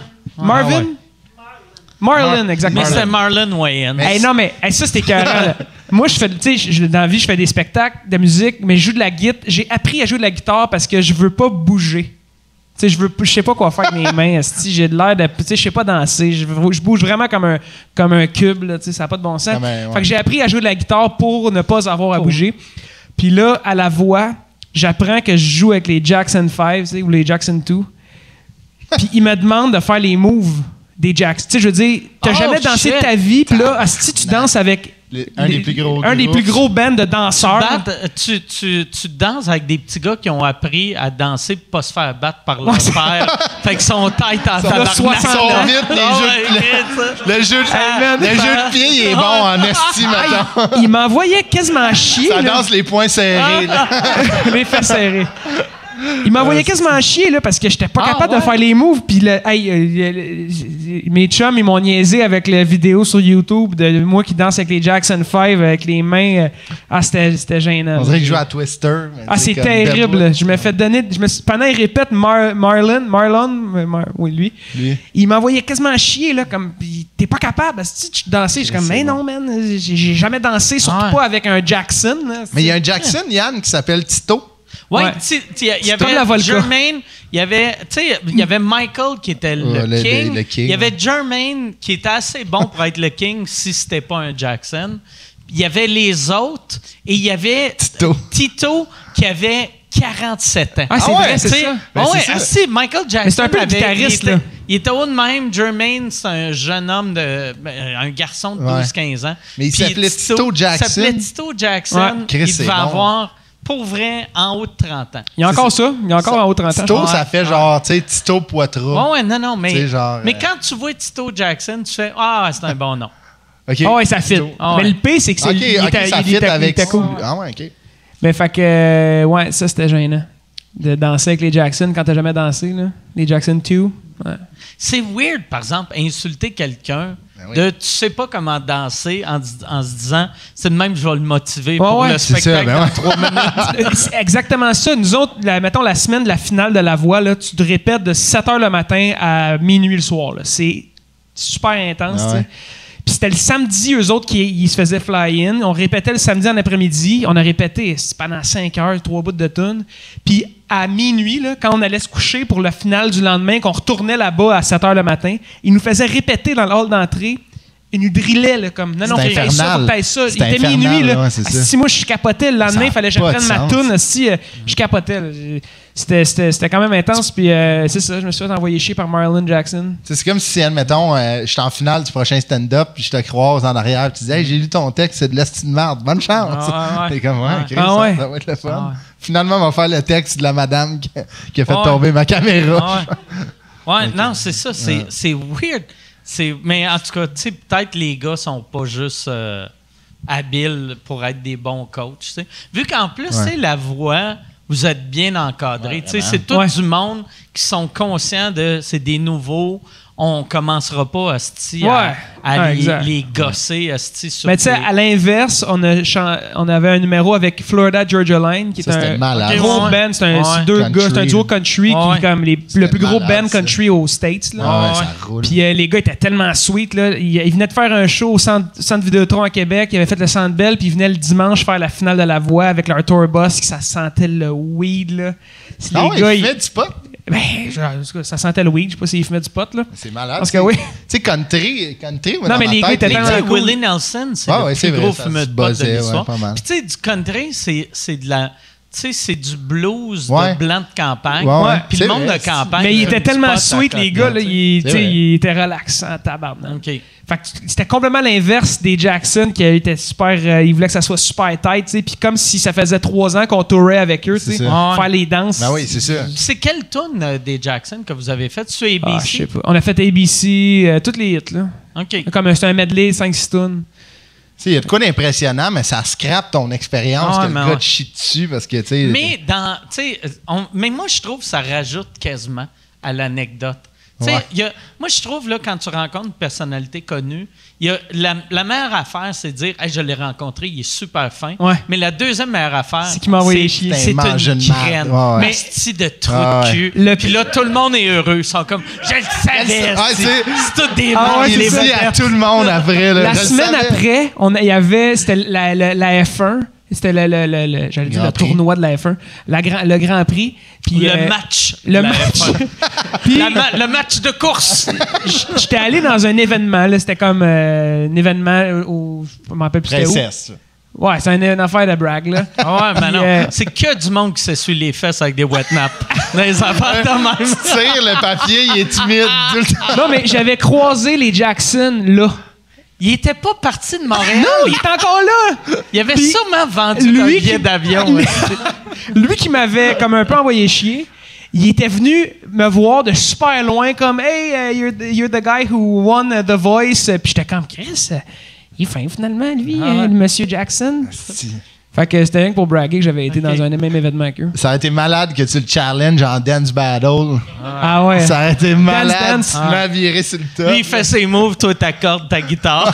Marlon, exactement. Mais c'était Marlon Wayans. Non, mais ça, c'était écœurant. Moi, dans la vie, je fais des spectacles de musique, mais je joue de la guitare. J'ai appris à jouer de la guitare parce que je veux pas bouger. Tu sais, je sais pas quoi faire avec mes mains. J'ai de l'air de... Tu sais, je sais pas danser. Je bouge vraiment comme un cube. Là, tu sais, ça n'a pas de bon sens. Fait que j'ai appris à jouer de la guitare pour ne pas avoir à bouger. Puis là, à la voix, j'apprends que je joue avec les Jackson 5, tu sais, ou les Jackson 2. Puis ils me demandent de faire les moves. des jacks. Tu sais, je veux dire, t'as jamais dansé de ta vie, puis là, si tu danses avec un des plus gros bands de danseurs. Tu danses avec des petits gars qui ont appris à danser pour pas se faire battre par leur père. Fait qu'ils sont tête en tabarnak. Ils sont vite, le jeu de pied, il est bon en esti, maintenant. Il m'envoyait quasiment chier. Ça danse les poings serrés. Les fesses serrées. Il m'envoyait quasiment chier là, parce que j'étais pas capable de faire les moves. Puis mes chums, ils m'ont niaisé avec la vidéo sur YouTube de moi qui danse avec les Jackson 5 avec les mains. C'était gênant. On dirait que je joue à Twister. C'est terrible. Je me fais donner. Pendant il répète Marlon, oui, lui. Il m'envoyait quasiment chier là, comme t'es pas capable. Si tu dansais, je suis comme mais non, man, j'ai jamais dansé, surtout pas avec un Jackson. Là, mais il y a un Jackson, Yann, qui s'appelle Tito. Ouais, il y avait Jermaine, il y avait Michael qui était le king. Il y avait Jermaine qui était assez bon pour être le king si c'était pas un Jackson. Il y avait les autres et il y avait Tito qui avait 47 ans. C'est vrai, c'est ça. Si Michael Jackson, c'est un peu le guitariste, il était haut de même. Jermaine, c'est un jeune homme un garçon de 12-15 ans. Mais il s'appelait Tito Jackson. Il s'appelait Tito Jackson. Il devait avoir pour vrai, en haut de 30 ans. Il y a encore ça. Il y a encore en haut de 30 ans. Tito, ça fait genre, tu sais, Tito Poitras. Non, mais quand tu vois Tito Jackson, tu fais c'est un bon nom. OK. Ça fit. Mais le P, c'est que c'est ça fit avec cool. OK. Mais fait que, ça, c'était gênant. De danser avec les Jackson quand t'as jamais dansé, là. Les Jackson 2. Ouais. C'est weird, par exemple, insulter quelqu'un de tu sais pas comment danser en se disant c'est de même que je vais le motiver pour le spectacle dans 3 minutes. C'est exactement ça. Nous autres, mettons la semaine de la finale de La Voix, là, tu te répètes de 7h le matin à minuit le soir. Là. C'est super intense. Puis c'était le samedi, eux autres, qui se faisaient fly-in. On répétait le samedi en après-midi. On a répété pendant 5 heures, 3 bouts de tunes. Puis à minuit, là, quand on allait se coucher pour la finale du lendemain, qu'on retournait là-bas à 7 heures le matin, ils nous faisaient répéter dans le hall d'entrée. Ils nous drillaient là, comme non, faut que ça. Il était minuit. Là. Si moi, je capotais le lendemain, il fallait que je prenne ma toune. Si je capotais. C'était quand même intense. Puis c'est ça, je me suis fait envoyer chier par Marlon Jackson. C'est comme si, admettons, je suis en finale du prochain stand-up, puis je te croise en arrière, puis tu dis, hey, j'ai lu ton texte, c'est de l'estime de merde. Bonne chance. T'es comme, Chris, ça va être le fun. Finalement, on va faire le texte de la madame qui a fait tomber ma caméra. Non, c'est ça. C'est weird. Mais en tout cas, tu sais, peut-être les gars sont pas juste habiles pour être des bons coachs. T'sais. Vu qu'en plus, la voix, vous êtes bien encadré. C'est tout du monde qui sont conscients de c'est des nouveaux. On commencera pas à les gosser sur mais tu sais, à l'inverse, on avait un numéro avec Florida Georgia Line qui est un gros band, c'est deux gars, c'est un duo country qui est comme le plus gros band country aux States là. Puis les gars étaient tellement sweet là, ils venaient de faire un show au centre Vidéotron à Québec, ils avaient fait le Centre Bell, puis ils venaient le dimanche faire la finale de La Voix avec leur tour bus, ça sentait le weed là. Les gars, ils fumaient du pot. Ben, ça sentait le weed. Je sais pas s'il fumait du pot, là. C'est malade. Parce que oui. Tu sais, country, non, mais les gars étaient tellement cool. Willie Nelson, c'est le plus gros fumeur de pot de l'histoire. Puis tu sais, du country, c'est de la... Tu sais, c'est du blues de blanc de campagne. Puis le monde de campagne... Mais ils étaient tellement sweet, les gars, là. Ils étaient relaxants, tabarnak. OK. Fait que c'était complètement l'inverse des Jackson qui étaient super... ils voulaient que ça soit super tight, tu sais. Puis comme si ça faisait 3 ans qu'on tourait avec eux, tu sais. Faire les danses. Ben oui, c'est ça. C'est quelle tune des Jackson que vous avez faite sur ABC? Je sais pas. On a fait ABC, toutes les hits, là. OK. Comme c'était un medley, 5-6 tunes. Il y a de quoi d'impressionnant, mais ça scrape ton expérience que le gars te chie dessus parce que, tu sais... Mais moi, je trouve que ça rajoute quasiment à l'anecdote. Moi, je trouve, là, quand tu rencontres une personnalité connue, la meilleure affaire, c'est de dire hey, je l'ai rencontré, il est super fin. Mais la deuxième meilleure affaire, c'est qu'il m'a envoyé chier. C'est une graine. Mais c'est de trou de cul. Puis là, tout le monde est heureux. Ils sont comme je le savais. C'est tout des mots. Il dit à tout le monde après. La semaine après, il y avait c'était la F1. C'était le tournoi de la F1, le Grand Prix. Puis, le match. Le match. Puis, le match de course. J'étais allé dans un événement. Là, c'était comme un événement où je ne me rappelle plus c'était où. Ouais, c'est une affaire de brag, là. Ouais, mais non. C'est que du monde qui s'essuie les fesses avec des wet naps. Les affaires de même. Tu tires le papier, il est timide tout le temps. Non, mais j'avais croisé les Jackson, là. Il était pas parti de Montréal. Non, il est encore là! Il avait sûrement vendu un billet d'avion. Lui qui m'avait comme un peu envoyé chier, il était venu me voir de super loin comme « Hey, you're the guy who won The Voice. » Puis j'étais comme « Chris, il est fin finalement, lui, le monsieur Jackson. » Fait que c'était rien que pour braguer que j'avais été dans un même événement qu'eux. Ça a été malade que tu le challenges en dance battle. Ah ouais. Ça a été malade. Dance. Tu m'as viré sur le top. Lui, il fait ses moves, toi, t'accordes ta guitare.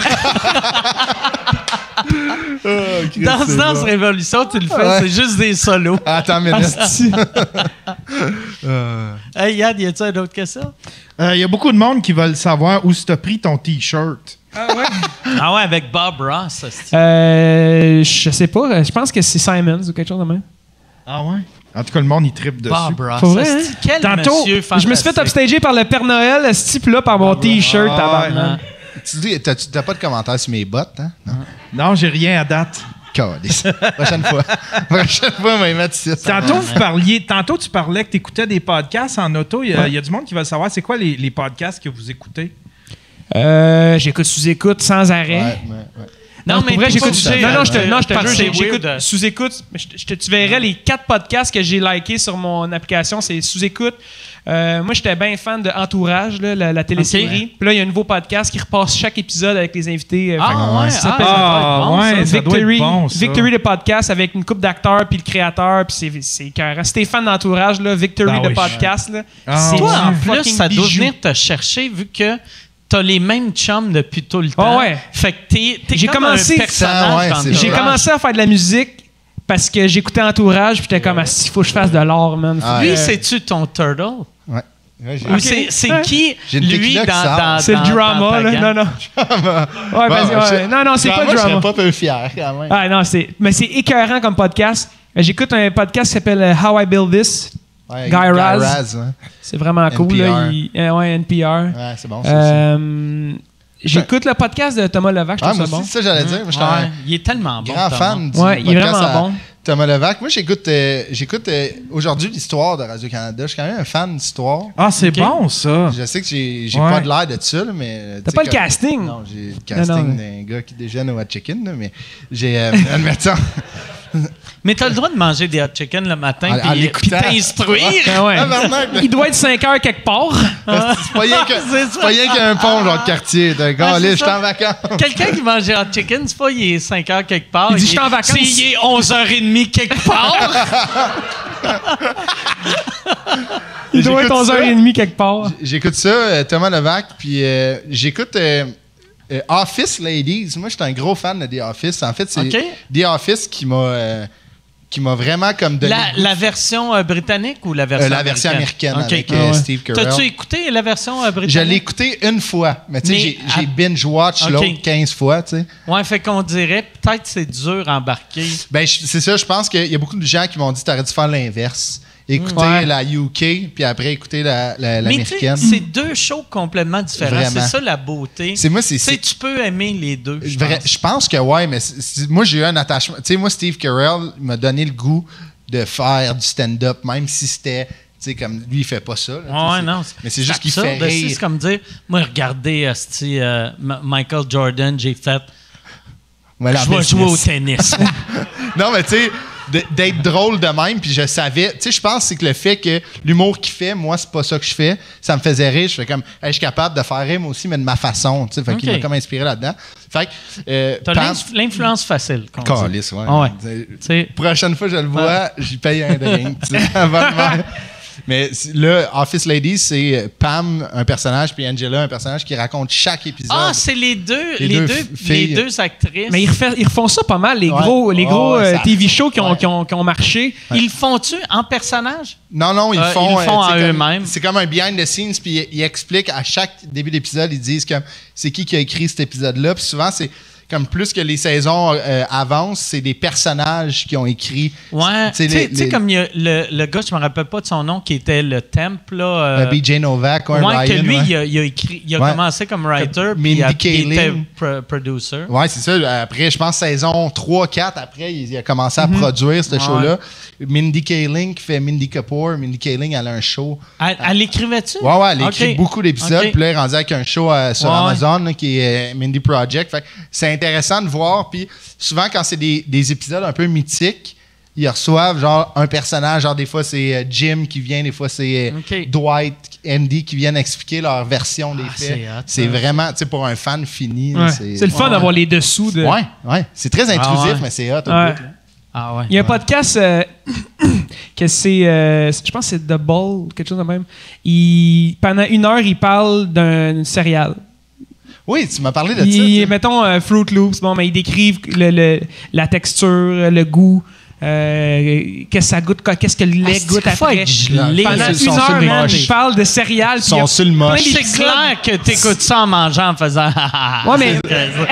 Danse Révolution, tu le fais, c'est juste des solos. Attends une minute. Hey, Yann, y a-tu une autre question? Il y a beaucoup de monde qui veulent savoir où tu as pris ton T-shirt. Ah ouais, avec Bob Ross. Je sais pas. Je pense que c'est Simons ou quelque chose de même. Ah ouais? En tout cas, le monde, il trippe dessus. Bob Ross. Pour vrai, hein? Quel Tantôt, monsieur fantastique. Je me suis fait upstager par le Père Noël, ce type-là, par mon T-shirt. Tabarnak. Tu dis, t'as pas de commentaires sur mes bottes, hein? Non, j'ai rien à date. Calice. Prochaine fois. Prochaine fois, on va y mettre ici. Tantôt, tu parlais que tu écoutais des podcasts en auto. Il y a du monde qui va savoir c'est quoi les podcasts que vous écoutez. J'écoute sous-écoute sans arrêt. Ouais. Non, mais vrai, j'écoute. Non, je te jure, j'écoute weird. sous-écoute. Tu verrais les 4 podcasts que j'ai likés sur mon application, c'est sous-écoute. Moi, j'étais bien fan de Entourage, là, la télésérie. Okay. Puis là, il y a un nouveau podcast qui repasse chaque épisode avec les invités. Ça doit être bon, ça. Victory, le podcast avec une couple d'acteurs puis le créateur. Puis c'est écœurant. Si t'es fan d'Entourage, là, Victory, le podcast, là, c'est toi, en plus, fucking ça doit bijou. venir te chercher vu que t'as les mêmes chums depuis tout le temps. Oh ouais. Fait que t'es J'ai comme commencé- un personnage dans J'ai Entourage. commencé à faire de la musique parce que j'écoutais Entourage puis j'étais comme il faut que je fasse de l'art, man. Ah, Lui, c'est-tu ton turtle? Ouais. Ouais, Ou c'est qui, J'ai une lui, tequila qui dans sort. C'est le dans drama, ta là. gang? Non. Ouais, vas-y, ouais. Non, c'est pas le Je serais drama. pas peu fier, quand même. Ah, non, mais c'est écœurant comme podcast. J'écoute un podcast qui s'appelle How I Build This. Ouais, Guy Raz. hein. C'est vraiment cool. Là. NPR. Ouais, NPR. Ouais, c'est bon, ça. J'écoute le podcast de Thomas Levac, je Ah, trouve moi ça bon. aussi, ça, j'allais dire. Moi, j'étais Ouais, un il est tellement bon. grand Thomas. fan du Ouais, il est podcast vraiment bon. Thomas Levac. Moi, j'écoute aujourd'hui l'histoire de Radio-Canada. Je suis quand même un fan d'histoire. Ah, c'est Ok. bon, ça. Je sais que j'ai Ouais. pas de l'air de ça, là, mais... T'as pas le casting? Non, j'ai le casting Non. d'un gars qui déjeune au hot chicken, là, mais j'ai... admettons... Mais t'as le droit de manger des hot chicken le matin En puis l'écoutant. t'instruire. Ah ouais. Tabarnak, Il doit être 5 heures quelque part. C'est pas rien C'est ça. c'est pas rien qu'un pont, genre, de quartier. D'un gars, c'est là, je suis ça. en vacances. Quelqu'un qui mange des hot chicken, c'est pas il est 5 heures quelque part. Il dit, je suis en vacances. C'est il est 11h30 quelque part. Il doit être J'écoute ça. 11h30 quelque part. J'écoute ça, Thomas Levac, puis j'écoute Office Ladies. Moi, j'étais un gros fan de The Office. En fait, c'est OK. The Office qui m'a vraiment comme donné... le goût. La version britannique ou la version La version américaine OK. avec Ah ouais. Steve Carell. T'as-tu écouté la version britannique? Je l'ai écouté une fois, mais tu sais, Mais j'ai binge-watch OK. l'autre 15 fois, tu sais. Ouais, fait qu'on dirait peut-être c'est dur à embarquer. Ben, c'est ça, je pense qu'il y a beaucoup de gens qui m'ont dit t'aurais dû faire l'inverse. Écouter Ouais. la UK, puis après écouter Mais tu sais, l'américaine. c'est deux shows complètement différents. Vraiment. C'est ça la beauté. Moi, Tu sais, tu peux aimer les deux. Je pense. Je pense que ouais, mais moi, j'ai eu un attachement. Tu sais, moi, Steve Carell m'a donné le goût de faire du stand-up, même si c'était. Tu sais, comme lui, il fait pas ça. là, tu sais, Ouais, non. mais c'est juste qu'il fait absurde, rire. C'est comme dire, moi, regardez Michael Jordan, j'ai fait. Ouais, la Je vais jouer au business. tennis. Non, mais tu sais, d'être drôle de même, puis je savais. Tu sais, je pense que c'est que le fait que l'humour qu'il fait, moi, c'est pas ça que je fais. Ça me faisait rire. Je fais comme, hey, je suis capable de faire rire, moi aussi, mais de ma façon. Tu sais, fait qu'il Ok. m'a comme inspiré là-dedans. Fait que. T'as l'influence facile. qu'on dit. Calice, ouais. Ah ouais. Tu Tu sais, prochaine fois que je le vois, j'y paye un drink. Tu sais, avant de faire. Mais là, Office Ladies, c'est Pam, un personnage, puis Angela, un personnage qui raconte chaque épisode. ah, c'est les deux filles. les deux actrices. Mais ils refont ça pas mal, les Ouais. gros Ouais, ça- TV shows qui ouais. ont marché. Ils le font-tu en personnage? Non, ils Ils font. le font tu sais, à comme- eux-mêmes. C'est comme un behind the scenes, puis ils expliquent à chaque début d'épisode, ils disent comme c'est qui a écrit cet épisode-là. Puis souvent, c'est comme plus que les saisons avancent, c'est des personnages qui ont écrit. Ouais. Tu sais, comme il y a le gars, je me rappelle pas de son nom, qui était le temple, là. BJ Novak, Ryan, que lui, il a écrit, il a commencé comme writer, puis il était producer. Ouais, c'est ça. Après, je pense, saison 3-4, après, il a commencé à produire ce show-là. Mindy Kaling qui fait Mindy Kapoor. Mindy Kaling, elle a un show. Elle l'écrivait-tu? Ouais, elle écrit beaucoup d'épisodes. Puis là, elle est rendue avec un show sur Amazon là, qui est Mindy Project. Fait que c'est intéressant de voir. Puis souvent, quand c'est des épisodes un peu mythiques, ils reçoivent genre un personnage. Genre, des fois, c'est Jim qui vient, des fois, c'est Dwight, Andy qui viennent expliquer leur version des faits. C'est vraiment, tu sais, pour un fan fini. Ouais. C'est le fun d'avoir les dessous. Ouais. C'est très intrusif, mais c'est hot. Ah ouais. Il y a un podcast que c'est, je pense que c'est The Ball, quelque chose de même. Pendant 1 heure, il parle d'un céréale. Oui, tu m'as parlé de ça. Mettons Fruit Loops, mais ils décrivent la texture, le goût. Qu'est-ce que ça goûte, qu'est-ce que le lait goûte après. Pendant 1 heure, je parle de céréales. Ils sont sur le moche. C'est clair que t'écoutes ça en mangeant, en faisant. Ouais, mais.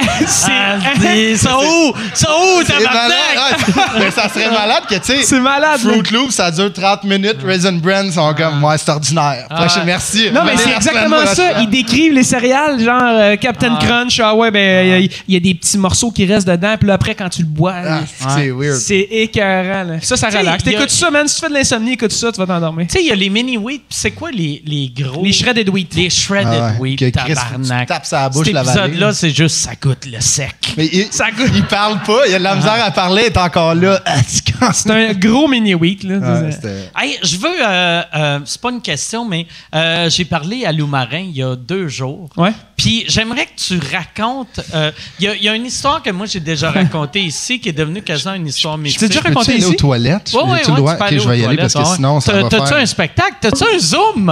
Ça où, tabarnak? Mais ça serait malade que, tu sais. C'est malade. Fruit Loops, ça dure 30 minutes. Raisin Bran sont comme, c'est ordinaire. Merci. Non, mais c'est exactement ça. Ils décrivent les céréales, genre Captain Crunch. Ah ouais, ben, il y a des petits morceaux qui restent dedans. Puis là, après, quand tu le bois, c'est weird. C'est écœurant. Ça relaxe. T'écoutes ça, man. Si tu fais de l'insomnie, écoute ça, tu vas t'endormir. Tu sais, il y a les mini-wheat. C'est quoi les gros? Les shredded wheat. Les shredded wheat, tabarnak. Tu tapes sa bouche, cet épisode-là, c'est juste ça goûte le sec. Mais ça goûte. Il parle pas. Il a de la misère à parler. Il est encore là. C'est un gros mini-wheat. Hey, je veux... c'est pas une question, mais j'ai parlé à Lou Marin il y a 2 jours. Ouais. Puis j'aimerais que tu racontes... Il y a une histoire que moi, j'ai déjà racontée ici, qui est devenue quasiment une histoire mythique. Tu as déjà raconté ici? Aux toilettes? Ouais, tu peux je vais y aller parce que sinon, ça va faire... T'as-tu un spectacle? T'as-tu un Zoom?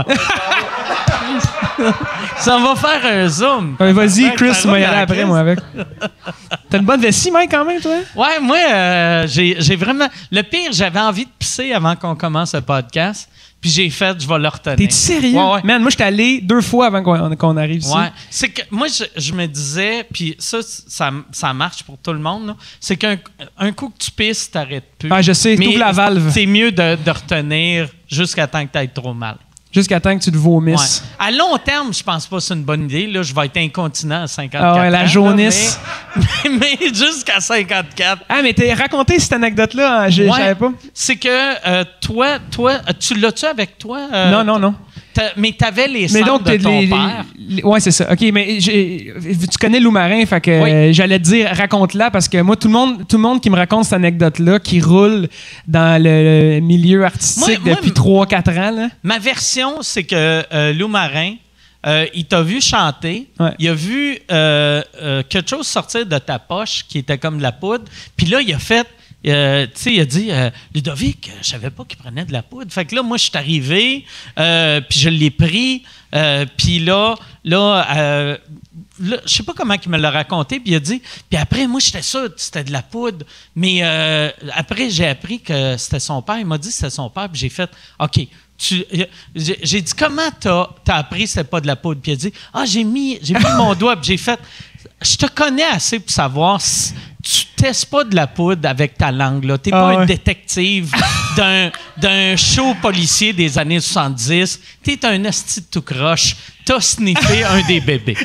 Ça va faire un Zoom. Ouais, vas-y, Chris, tu vas y aller après, moi, avec. T'as une bonne vessie, Mike, quand même, toi? Ouais, moi, j'ai vraiment... Le pire, j'avais envie de pisser avant qu'on commence le podcast. Puis j'ai fait, je vais le retenir. T'es-tu sérieux? Ouais. Man, moi, j'étais allé 2 fois avant qu'on arrive ici. Ouais. C'est que moi, je me disais, puis ça marche pour tout le monde, là, c'est qu'un coup que tu pisses, t'arrêtes plus. Ah, je sais, t'ouvres la valve. C'est mieux de retenir jusqu'à temps que t'ailles trop mal. Jusqu'à temps que tu te vomisses. Ouais. À long terme, je pense pas que c'est une bonne idée. Là, je vais être incontinent à 54 ans. Ah ouais, la jaunisse. Mais jusqu'à 54. Ah, mais t'as raconté cette anecdote-là, hein? Je savais pas. C'est que toi, tu l'as-tu avec toi? Non. Mais t'avais les cendres de ton père. Ouais, c'est ça. OK, mais tu connais Lou Marin, fait que j'allais te dire, raconte-la, parce que moi, tout le monde qui me raconte cette anecdote-là, qui roule dans le milieu artistique depuis 3-4 ans. Là. Ma version, c'est que Lou Marin, il t'a vu chanter, il a vu quelque chose sortir de ta poche qui était comme de la poudre, puis là, il a fait... il a dit Ludovic, je savais pas qu'il prenait de la poudre. Fait que là, moi, je suis arrivé, puis je l'ai pris, puis là, je sais pas comment il me l'a raconté, puis il a dit, puis après, moi, j'étais sûr que c'était de la poudre, mais après, j'ai appris que c'était son père. Il m'a dit que c'était son père, puis j'ai fait, OK. J'ai dit, comment t'as appris que c'était pas de la poudre? Puis il a dit, j'ai mis mon doigt, puis j'ai fait, je te connais assez pour savoir si tu testes pas de la poudre avec ta langue, là. T'es pas un détective d'un show policier des années 70. T'es un asti de tout croche. T'as sniffé un des bébés.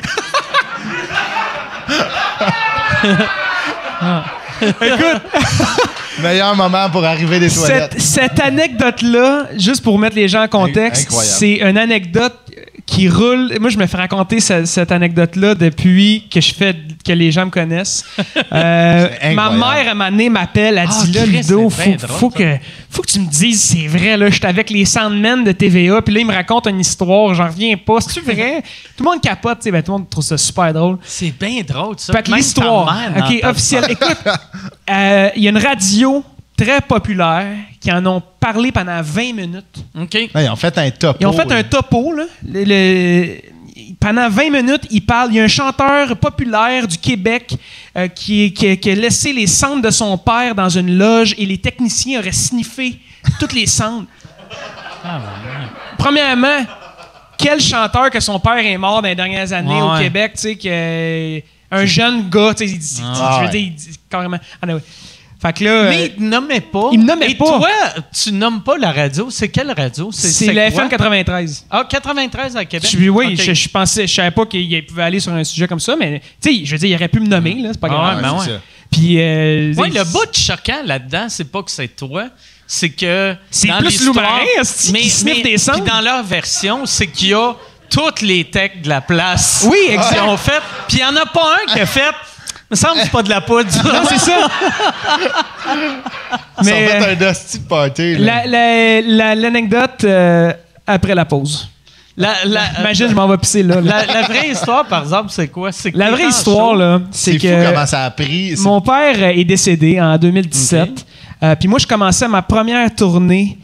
Écoute, meilleur moment pour arriver des toilettes. Cette anecdote-là, juste pour mettre les gens en contexte, c'est une anecdote qui roule. Moi, je me fais raconter cette anecdote-là depuis que les gens me connaissent. Ma mère, à un moment donné, m'appelle, elle dit là, Ludo, faut que tu me dises c'est vrai. Là, j'étais avec les Sandmen de TVA, puis là, il me raconte une histoire, j'en reviens pas. C'est-tu vrai? Tout le monde capote, tout le monde trouve ça super drôle. C'est bien drôle, ça. Fait que l'histoire, OK, officielle. Écoute, il y a une radio très populaire qui en ont parlé pendant 20 minutes. OK. Ils ont fait un topo. Ils ont fait un topo, là. Pendant 20 minutes, ils parlent. Il y a un chanteur populaire du Québec qui a laissé les cendres de son père dans une loge et les techniciens auraient sniffé toutes les cendres. Premièrement, quel chanteur que son père est mort dans les dernières années au Québec, tu sais, que... un jeune gars, tu sais, je veux dire, il dit carrément. Ah, non, oui. Fait que là. Mais il ne nommait pas. Il me nommait pas. Et toi, tu nommes pas la radio. C'est quelle radio? C'est la FM 93. Ah, 93 à Québec? Oui, okay. je savais pas qu'il pouvait aller sur un sujet comme ça, mais tu sais, je veux dire, il aurait pu me nommer, là, c'est pas grave. Ouais. Puis. Le bout choquant là-dedans, c'est pas que c'est toi. C'est que. C'est plus Loumarin, qui sniffe des sons. Puis dans leur version, c'est qu'il y a toutes les techs de la place. Oui, exactement. Puis il n'y en a pas un qui a fait. Me semble que c'est pas de la poudre. Non, c'est ça. Mais ça fait un dusty party. L'anecdote après la pause. Imagine, je m'en vais pisser là. La vraie histoire, par exemple, c'est quoi? C'est que la vraie histoire, là, c'est que fou comment ça a pris. Mon père est décédé en 2017. Okay. Puis moi, je commençais ma première tournée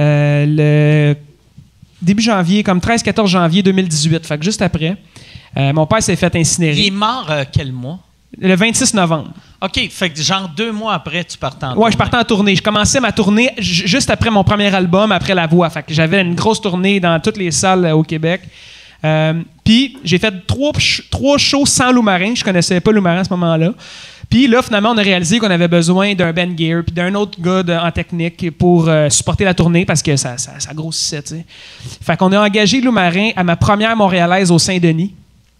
le début janvier, comme 13-14 janvier 2018. Fait que juste après, mon père s'est fait incinérer. Il est mort quel mois? Le 26 novembre. OK, fait que genre 2 mois après, tu partais en tournée. Ouais, je partais en tournée. Je commençais ma tournée juste après mon premier album, après La Voix. Fait que j'avais une grosse tournée dans toutes les salles au Québec. Puis j'ai fait 3 shows sans Loumarin. Je connaissais pas Loumarin à ce moment-là. Puis là, finalement, on a réalisé qu'on avait besoin d'un Ben Gear puis d'un autre gars en technique pour supporter la tournée parce que ça grossissait, tu sais. Fait qu'on a engagé Loumarin à ma première montréalaise au Saint-Denis.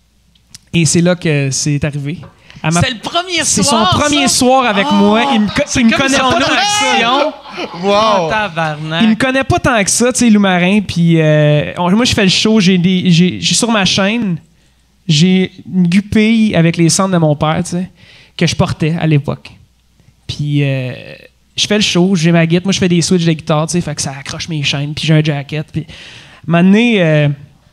Et c'est là que c'est arrivé. C'est le premier soir. C'est son premier soir avec moi. Il me connaît pas tant que ça. Wow. Il me connaît pas tant que ça, tu sais, Loumarin. Puis moi, je fais le show. J'ai sur ma chaîne, j'ai une gupille avec les cendres de mon père, tu sais, que je portais à l'époque. Puis je fais le show, j'ai ma guitare. Moi, je fais des switches de guitare, tu sais, fait que ça accroche mes chaînes. Puis j'ai un jacket. Puis à un moment donné,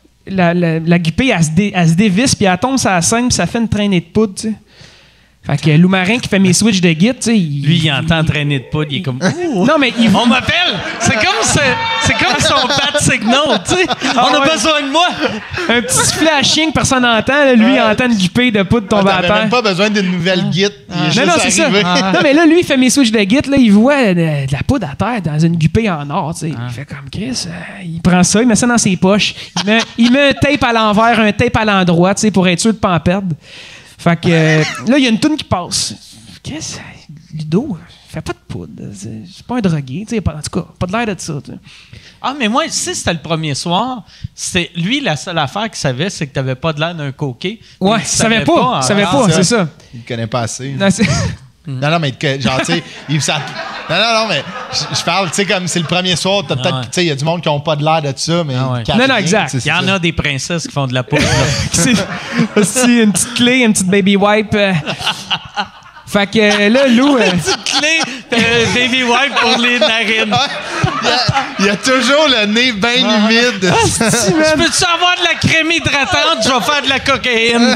la gupille, elle se dévisse, puis elle tombe sur la scène, puis ça fait une traînée de poudre, tu sais. Fait que Loumarin qui fait mes switches de guitare, tu sais. Lui, il entend traîner de poudre, il est comme. Non, mais on m'appelle! C'est comme son bat signal, tu sais. On a besoin de moi! Un petit sifflet à chien que personne n'entend, là, lui, il entend une gupille de poudre tomber à terre. T'avais même pas besoin d'une nouvelle guitare. Non, c'est ça. Non, mais là, lui, il fait mes switches de guitare, là, il voit de la poudre à terre dans une gupille en or, tu sais. Il fait comme Chris, il prend ça, il met ça dans ses poches. Il met un tape à l'envers, un tape à l'endroit, tu sais, pour être sûr de pas en perdre. Fait que là, il y a une toune qui passe. Qu'est-ce que Ludo, fait pas de poudre. C'est pas un drogué. En tout cas, pas de l'air de ça. T'sais. Ah, mais moi, si c'était le premier soir, c'est lui, la seule affaire qu'il savait, c'est que t'avais pas de l'air d'un coquet. Ouais, il savait pas. C'est ça. Il connaît pas assez. Non, non, mais genre, tu sais, Non, mais je parle, tu sais, comme c'est le premier soir, t'as peut-être, tu sais, il y a du monde qui n'a pas de l'air de ça, mais. Non, exact. Il y en a des princesses qui font de la poudre. C'est une petite clé, une petite baby wipe. Fait que là, Lou. Une petite clé baby wipe pour les narines. Il y a toujours le nez bien humide. Je peux-tu avoir de la crème hydratante? Je vais faire de la cocaïne.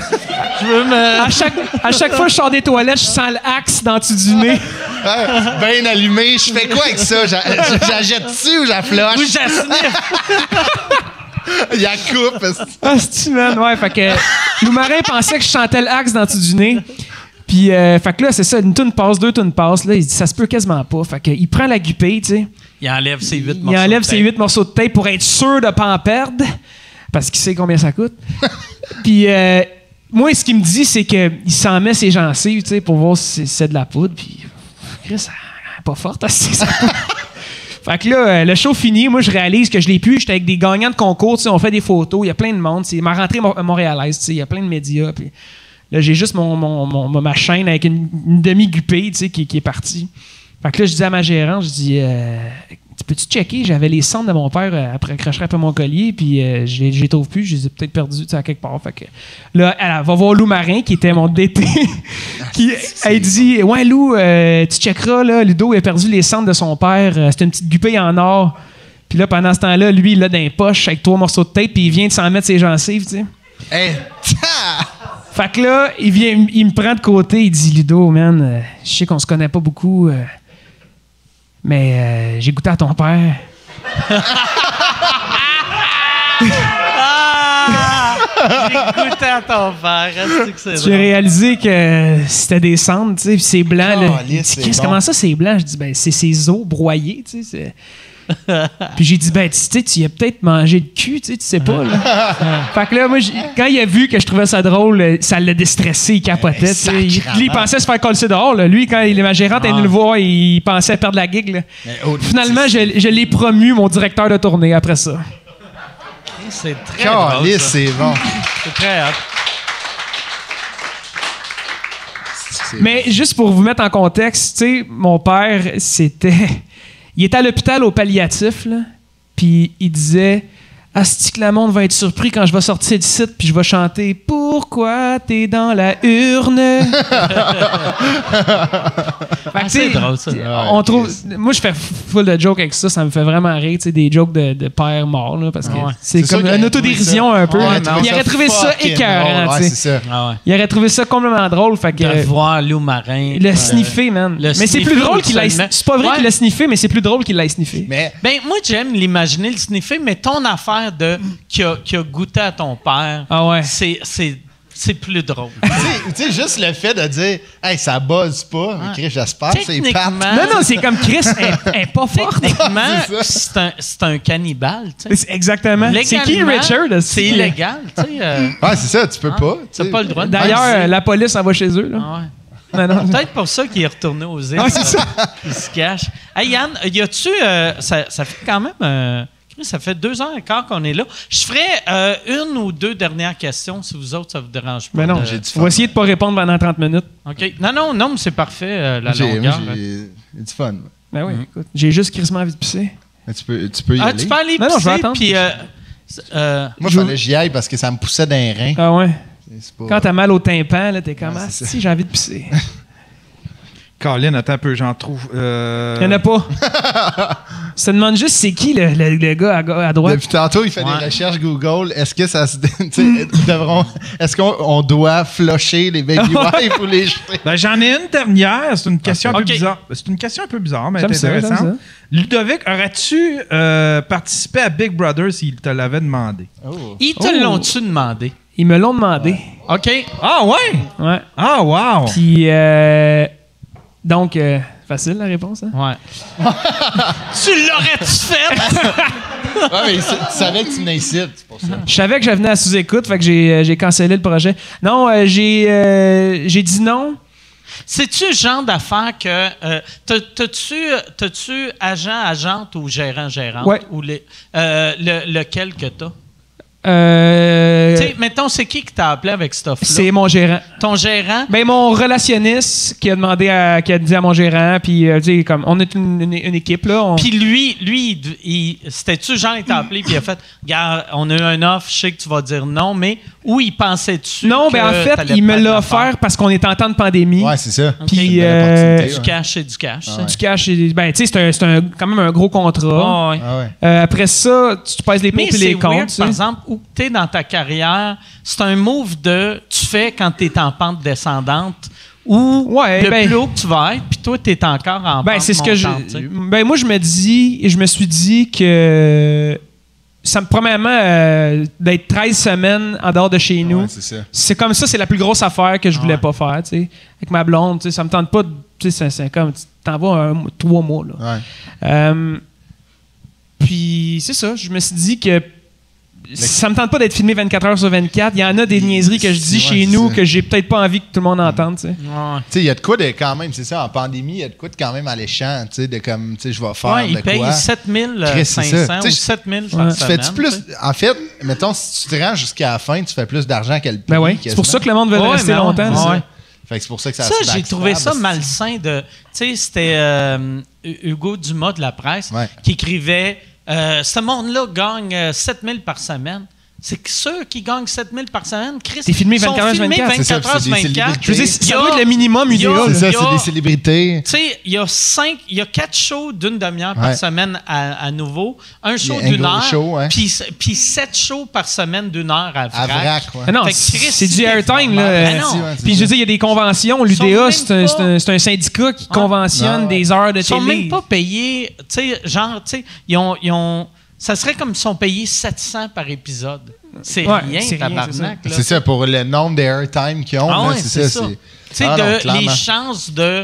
À chaque fois que je sors des toilettes, je sens l'axe dans le dessus du nez. Bien allumé. Je fais quoi avec ça? J'achète dessus ou j'affloche? Ou j'assniffe? Il y a coupe. C'est-tu, man? Ouais, fait que Loumarin pensait que je sentais l'axe dans le dessus du nez. Puis, fait que là, c'est ça, une toune passe, 2 tounes passent. Là, il dit, ça se peut quasiment pas. Fait qu'il prend la gupille, tu sais. Il enlève ses 8 morceaux de tape. Il enlève ses 8 morceaux de tape pour être sûr de pas en perdre. Parce qu'il sait combien ça coûte. Puis, moi, ce qu'il me dit, c'est qu'il s'en met ses gencives, tu sais, pour voir si c'est de la poudre. Puis, Chris, elle est pas forte, ça. Fait que là, le show fini, moi, je réalise que je l'ai pu. J'étais avec des gagnants de concours, tu sais, on fait des photos, il y a plein de monde. C'est ma rentrée montréalaise, tu sais, il y a plein de médias. Puis là, j'ai juste ma chaîne avec une demi-gupée, tu sais, qui est partie. Fait que là, je dis à ma gérante, je dis, peux-tu checker? J'avais les cendres de mon père après accrocher après mon collier, puis je les trouve plus. Je les ai peut-être perdus, tu sais, à quelque part. Fait que là, elle va voir Loumarin, qui était mon DT. Elle dit, ouais, Lou, tu checkeras, là, Ludo, il a perdu les cendres de son père. C'était une petite gupée en or. Puis là, pendant ce temps-là, lui, il l'a dans les poches avec 3 morceaux de tape, puis il vient de s'en mettre ses gencives, tu sais. Hey. Fait que là, il me prend de côté, il dit, Ludo, man, je sais qu'on se connaît pas beaucoup, mais j'ai goûté à ton père. J'ai goûté à ton père. J'ai réalisé que c'était des cendres, tu sais, puis c'est blanc. Là. Lisse, Comment ça, c'est blanc? Je dis, ben, c'est ses os broyés, tu sais. Puis j'ai dit, ben, tu sais, tu y as peut-être mangé le cul, tu sais pas, là. Fait que là, moi, quand il a vu que je trouvais ça drôle, ça l'a déstressé, il capotait. Lui, il pensait se faire coller dehors, là. Lui, quand ma gérante est venue le voir, il pensait perdre la gig, là. Finalement, je l'ai promu, mon directeur de tournée, après ça. C'est très drôle, ça. C'est bon. C'est très hot. Mais juste pour vous mettre en contexte, tu sais, mon père, il était à l'hôpital au palliatif, là, puis il disait « Asti que le monde va être surpris quand je vais sortir du site puis je vais chanter « Pourquoi t'es dans la urne? » C'est drôle, ça. On trouve, moi, je fais full de jokes avec ça. Ça me fait vraiment rire, tu sais, des jokes de père mort, là, parce que c'est comme une autodérision un peu. Il aurait trouvé ça écœurant, tu sais. Il aurait trouvé ça complètement drôle. Fait que, de voir Lou Marin. Le sniffer, man. Mais c'est plus drôle qu'il l'ait... C'est pas vrai qu'il l'a sniffé, mais c'est plus drôle qu'il l'ait sniffé. Ben, moi, j'aime l'imaginer le sniffer, mais ton affaire qui a goûté à ton père, c'est plus drôle. Tu sais, juste le fait de dire « Hey, ça buzz pas, Chris, j'espère, c'est pâte. » Non, c'est comme Chris, elle est pas forte. Techniquement, c'est un cannibale. Exactement. C'est qui Richard? C'est illégal. Ouais, c'est ça, tu peux pas. Tu n'as pas le droit de... D'ailleurs, la police, elle va chez eux. Là. Non. Peut-être pour ça qu'il est retourné aux îles. C'est ça. Il se cache. Hey, Yann, y a-tu... ça fait quand même... ça fait 2h15 qu'on est là. Je ferai une ou deux dernières questions, si vous autres, ça vous dérange pas. Mais non, on va essayer de ne pas répondre pendant 30 minutes. OK. Non, mais c'est parfait, la longueur. J'ai du fun. Ben oui, écoute, j'ai juste crissement envie de pisser. Mais tu peux y aller. Tu peux aller pisser, non, je vais attendre. Puis... moi, il fallait que j'y aille parce que ça me poussait dans les reins. Ah ouais? Quand t'as mal au tympan, là, t'es comme, si j'ai envie de pisser. Colin, attends un peu, j'en trouve. Il n'y en a pas. Ça demande juste c'est qui le gars à droite. Depuis tantôt, il fait des recherches Google. Est-ce que ça se. Est-ce qu'on doit flusher les baby wipes ou les jeter? Ben, j'en ai une dernière. C'est une question un peu bizarre. C'est une question un peu bizarre, mais intéressante. Ça. Ludovic, aurais-tu participé à Big Brother s'il te l'avait demandé? Oh. Ils te l'ont-tu demandé? Ils me l'ont demandé. Ouais. OK. Ah ouais? Ouais. Ah wow! Puis, donc, facile la réponse, hein? Ouais. Tu l'aurais-tu fait? Ouais, mais tu savais que tu venais ici, c'est pour ça. Je savais que je venais à sous-écoute, fait que j'ai cancellé le projet. Non, j'ai dit non. C'est-tu le genre d'affaire que... T'as-tu agent-agente ou gérant-gérante? Ouais. Ou lequel que t'as? Tu sais, mettons, c'est qui t'a appelé avec cette offre-là? C'est mon gérant. Ton gérant? Ben, mon relationniste qui a dit à mon gérant, puis tu sais, comme, on est une équipe, là. Puis lui, c'était-tu genre, il t'a appelé, puis il a fait, regarde, on a eu un offre, je sais que tu vas dire non, mais où il pensait-tu? Non, ben, en fait, il me l'a offert parce qu'on est en temps de pandémie. Ouais, c'est ça. Puis, du cash, c'est du cash. Ouais. Du cash, ben, tu sais, c'est quand même un gros contrat. Ouais. Après ça, tu pèses les pour et les contre. Weird, par exemple, où tu es dans ta carrière, c'est un move tu fais quand tu es en pente descendante ou plus haut que tu vas être, puis toi, tu es encore en pente c'est ce montante. Ben, moi, je me suis dit que premièrement, d'être 13 semaines en dehors de chez nous, c'est comme ça, c'est la plus grosse affaire que je voulais pas faire, tu sais. Avec ma blonde, tu sais, ça me tente pas, tu sais, c'est comme, tu t'en vas 3 mois, là. Puis, c'est ça, je me suis dit que ça me tente pas d'être filmé 24 heures sur 24. Il y en a des niaiseries que je dis chez nous que j'ai peut-être pas envie que tout le monde entende, tu sais. Tu sais, il y a de quoi de quand même, c'est ça, en pandémie, il y a de quoi de quand même alléchant, tu sais, de comme, tu sais, je vais faire de quoi. Ouais, ils payent 7500 ou 7000 par semaine. Fais-tu plus, en fait, mettons, si tu te rends jusqu'à la fin, tu fais plus d'argent qu'elle paye. Ben oui, c'est pour ça que le monde veut rester longtemps. Fait que c'est pour ça que ça j'ai trouvé ça malsain de... Tu sais, c'était Hugo Dumas de La Presse qui écrivait... ce monde-là gagne 7000 par semaine. C'est que ceux qui gagnent 7000 par semaine, Chris, t'es filmé 24 heures sur 24. 24 heures sur 24. Je veux dire, ça doit être le minimum idéal. C'est ça, c'est des célébrités. Tu sais, il y a 4 shows d'une demi-heure par semaine à nouveau. Un show d'une heure. Puis 7 shows par semaine d'une heure à vrac. Non, c'est du airtime, là. Puis je veux dire, il y a des conventions. L'UDA, c'est un syndicat qui conventionne des heures de télé. Ils sont même pas payés. Tu sais, genre, tu sais, ils ont ça serait comme si on payait 700 par épisode. C'est rien, tabarnak. C'est ça, pour le nombre d'airtime qu'ils ont. C'est ça. Tu sais, les chances de...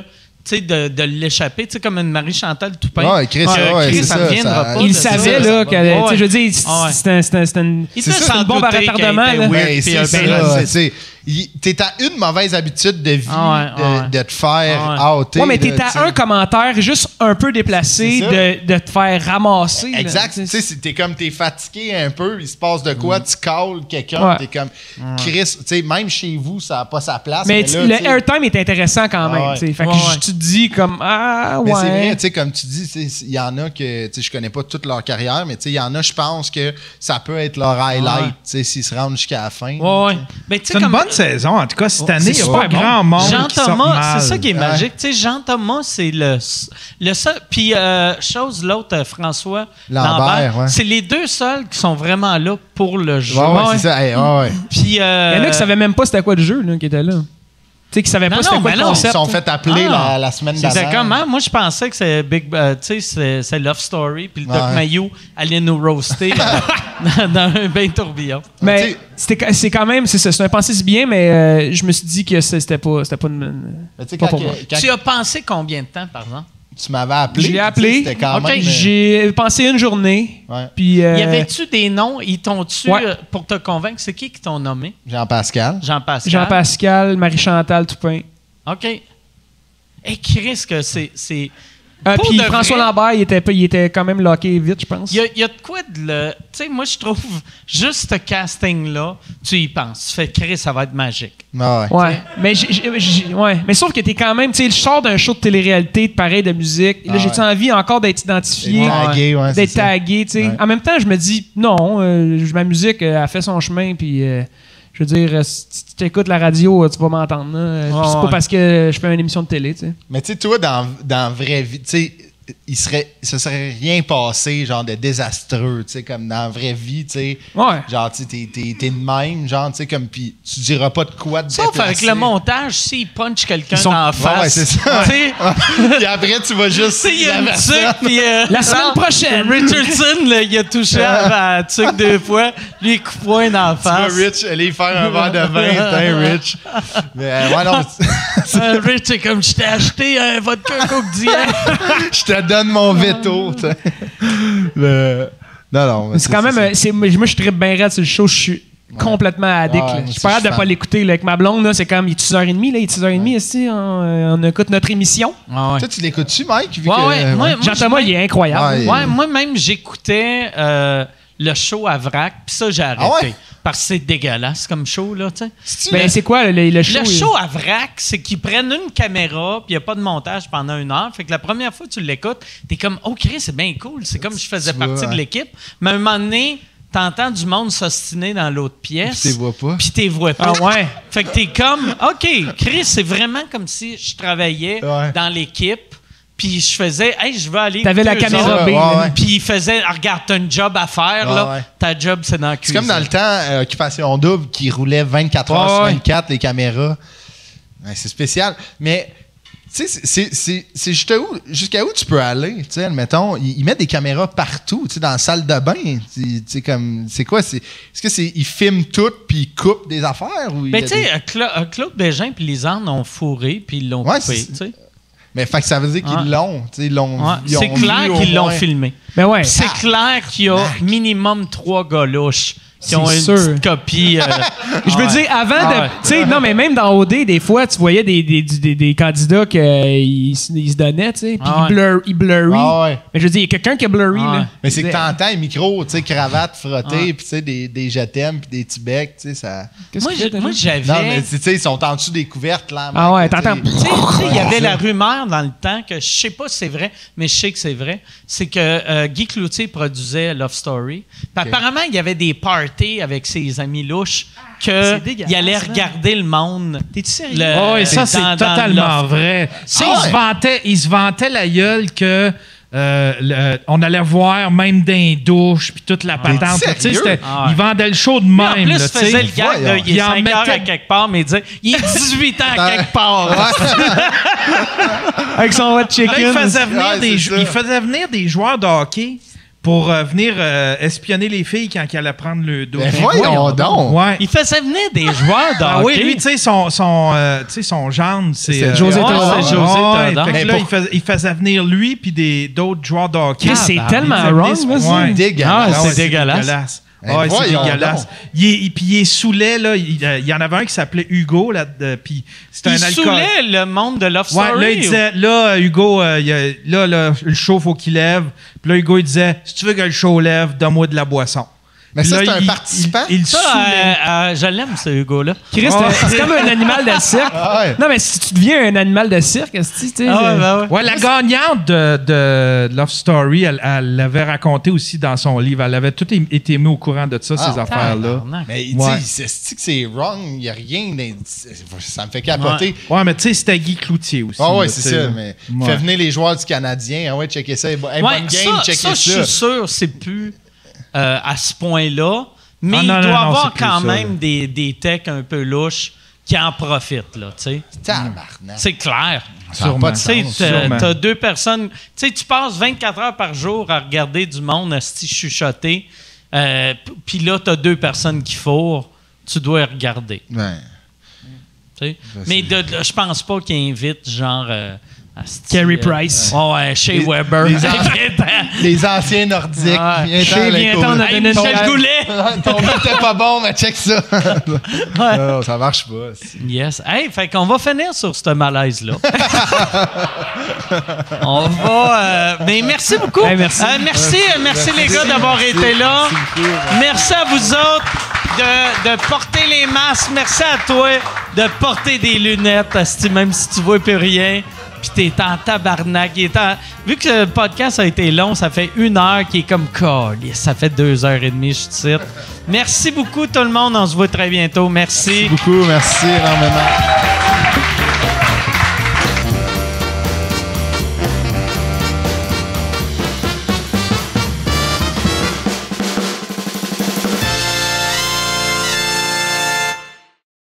de l'échapper, comme une Marie-Chantal Toupin. Ouais, Chris, ça reviendra pas. Il le savait, là, que, je veux dire, c'était une bombe à retardement. Oui, c'est ça. T'es à une mauvaise habitude de vie de te faire outer. Ouais, mais t'es à un commentaire juste un peu déplacé de te faire ramasser. Exact. Tu sais, t'es fatigué un peu, il se passe de quoi, tu calls quelqu'un, t'es comme Chris, tu sais, même chez vous, ça n'a pas sa place. Mais le airtime est intéressant quand même. Fait que tu te dis comme Mais c'est vrai, tu sais, comme tu dis, il y en a que, tu sais, je connais pas toute leur carrière, mais tu sais, il y en a, je pense que ça peut être leur highlight, tu sais, s'ils se rendent jusqu'à la fin. C'est une bonne saison. En tout cas, cette année, il n'y a pas grand monde qui sort mal. C'est ça qui est magique. Tu sais, Jean-Thomas, c'est le seul. Puis, l'autre, François Lambert, c'est les deux seuls qui sont vraiment là pour le jeu. C'est ça. Puis, il y en a qui ne savaient même pas c'était quoi le jeu là, qui était là. Tu sais, qui savaient pas c'était quoi le concept. Ils se sont fait appeler la semaine d'avant. C'est comment? Moi, je pensais que c'est c'est Love Story, puis le Doc Mayou allait nous roaster dans un bain tourbillon. Mais c'est quand même, c'est un pensée si bien, mais je me suis dit que c'était pas pour moi. Tu as pensé combien de temps, par exemple? Tu m'avais appelé. Je l'ai appelé. C'était quand même, j'ai pensé une journée. Puis, y avait-tu des noms? Ils t'ont-tu, pour te convaincre, c'est qui t'ont nommé? Jean-Pascal. Jean-Pascal, Marie-Chantal Toupin. OK. Et Chris, que c'est puis François Lambert, il était quand même locké vite, je pense. Il y a de quoi de le... Tu sais, moi, je trouve, juste ce casting-là, tu y penses. Tu fais, Chris, ça va être magique. Ouais. Mais sauf que t'es quand même... Tu sais, je sors d'un show de télé-réalité, pareil, de musique. Là, j'ai-tu envie encore d'être identifié? D'être tagué, tu sais. Ouais. En même temps, je me dis, non, ma musique a fait son chemin, puis... je veux dire, si tu écoutes la radio, tu vas m'entendre. C'est pas parce que je fais une émission de télé, tu sais. Mais tu sais, toi, dans la vraie vie, tu sais, ça serait rien passé, genre, de désastreux, tu sais, comme dans la vraie vie, tu sais. Ouais. Genre, tu sais, t'es de même, genre, tu sais, comme, puis tu diras pas de quoi de sauf avec le montage, s'il punch quelqu'un dans la face. Ouais, c'est ça. Puis après, tu vas juste... il y a une tuque, puis... la semaine prochaine! Richardson, là, il a touché à la tuque 2 fois. Lui, il coupe point dans la face. Tu vas, Rich, aller faire un verre de vin, Rich. Mais, non... Rich, c'est comme, je t'ai acheté un vodka Coke Diet. Je te donne mon veto. Non. C'est quand même... moi, je tripe bien raide sur le show. Je suis complètement addict. Je suis pas hâte de pas l'écouter. Avec ma blonde, là, c'est comme, il est 6h30. Là, il est 6h30 ici. On écoute notre émission. Toi, tu l'écoutes-tu, Mike? Jean-Thomas, il est incroyable. Moi-même, j'écoutais le show à Vrac. Puis ça, j'ai arrêté. Parce que c'est dégueulasse comme show, là, tu sais. Ben, c'est quoi le show? Le show à Vrac, c'est qu'ils prennent une caméra, puis il n'y a pas de montage pendant 1 heure. Fait que la première fois que tu l'écoutes, t'es comme, oh, Chris, c'est bien cool. C'est comme si je faisais partie de l'équipe. Mais à un moment donné, t'entends du monde s'ostiner dans l'autre pièce. Puis t'es vois pas. Ah ouais. Fait que t'es comme, OK, Chris, c'est vraiment comme si je travaillais dans l'équipe. Puis je faisais, hey, je vais aller. T'avais la caméra B. Puis il faisait, regarde, t'as une job à faire, là. Ta job, c'est dans la cuisine. C'est comme dans le temps, Occupation Double, qui roulait 24 heures sur 24, les caméras. Ouais, c'est spécial. Mais, tu sais, c'est jusqu'à où tu peux aller, tu sais, admettons. Ils mettent des caméras partout, tu sais, dans la salle de bain. Tu sais, comme, c'est quoi? Est-ce que ils filment tout, puis ils coupent des affaires? Ben, tu sais, Claude Bégin puis Lisanne ont fourré, puis ils l'ont coupé, tu sais. Mais fait que ça veut dire qu'ils l'ont. C'est clair qu'ils l'ont filmé. Ben ouais. C'est clair qu'il y a minimum 3 gars louches qui ont une petite copie. Je veux dire, avant de... Tu sais, non, mais même dans OD, des fois, tu voyais des candidats qu'ils se donnaient, tu sais, puis ils blurry. Mais je veux dire, il y a quelqu'un qui a blurry, là. Mais c'est que t'entends les micros, tu sais, cravate frottée, puis tu sais, des je t'aime, puis des petits becs, tu sais, ça... Moi, j'avais... Non, mais tu sais, ils sont en dessous des couvertes, là. Ah ouais, t'entends... Tu sais, il y avait la rumeur dans le temps que, je sais pas si c'est vrai, mais je sais que c'est vrai, c'est que Guy Cloutier produisait Love Story. Puis apparemment, il y avait des parties avec ses amis louches qu'il allait regarder le monde. T'es-tu sérieux? Oui, ça, c'est totalement vrai. Il se vantait la gueule que on allait voir même dans les douches puis toute la patente. Il vendait le show de même. En plus, il faisait le gag, il est 5 heures à quelque part, mais il disait il est 18 ans à quelque part. Avec son hot chicken. Là, il faisait venir des joueurs de hockey pour venir espionner les filles quand ils allaient prendre le dos. Ben voyons donc! Ouais. Il faisait venir des joueurs de hockey. Oui, lui, tu sais, son gendre, c'est José Theodore. C'est José Theodore. Fait que là, il faisait venir lui puis d'autres joueurs de hockey. C'est tellement wrong, ouais. Dégueulasse. Ah, c'est dégueulasse. Ouais, c'est dégueulasse. Puis il est saoulait, là. Il y en avait un qui s'appelait Hugo, là. Puis c'était un alcool. Il saoulait le monde de Love Story. Ouais, là, il disait, là, Hugo, là, le show, faut qu'il lève. Puis là, Hugo, il disait, si tu veux que le show lève, donne-moi de la boisson. Mais puis ça, là, c'est un participant? Il Ça, je l'aime, ce Hugo-là. Chris, c'est comme un animal de cirque. Ah ouais. Non, mais si tu deviens un animal de cirque, tu sais. Ouais, la gagnante de Love Story, elle l'avait raconté aussi dans son livre. Elle avait tout été mis au courant de ça, ces affaires-là. Mais tu sais, c'est wrong, il n'y a rien. Ça me fait capoter. Ouais, mais tu sais, c'était Guy Cloutier aussi. Ah ouais, là, c'est ça. Mais fait venir les joueurs du Canadien. Ah ouais, checker ça. Bonne game, checker ça. Je suis sûr, c'est plus à ce point-là. Mais il doit y non, avoir c'est quand plus ça, même des techs un peu louches qui en profitent, là, tu sais. Tabarnak. C'est clair. Ça n'a pas de Tu sens. sais, t'as deux personnes. Tu sais, tu passes 24 heures par jour à regarder du monde asti chuchoter. Puis là, t'as deux personnes qui fourrent. Tu dois regarder. Ouais. Tu sais. Mais je pense pas qu'ils invitent genre. Carey Price. Ouais, Shea Weber. Les anciens nordiques. Viens-t'en, on a donné une Michel Goulet. Ton but était pas bon, mais check ça. Non, ça marche pas. Yes. Hey, fait qu'on va finir sur ce malaise-là. On va. Mais merci beaucoup. Hey, merci. Merci les gars d'avoir été là. Merci à vous autres de porter les masques. Merci à toi de porter des lunettes, même si tu vois plus rien. Puis t'es en tabarnak. Vu que le podcast a été long, ça fait 1 heure qui est comme ça fait 2h30, je suis titre. Merci beaucoup tout le monde. On se voit très bientôt. Merci beaucoup. Merci énormément.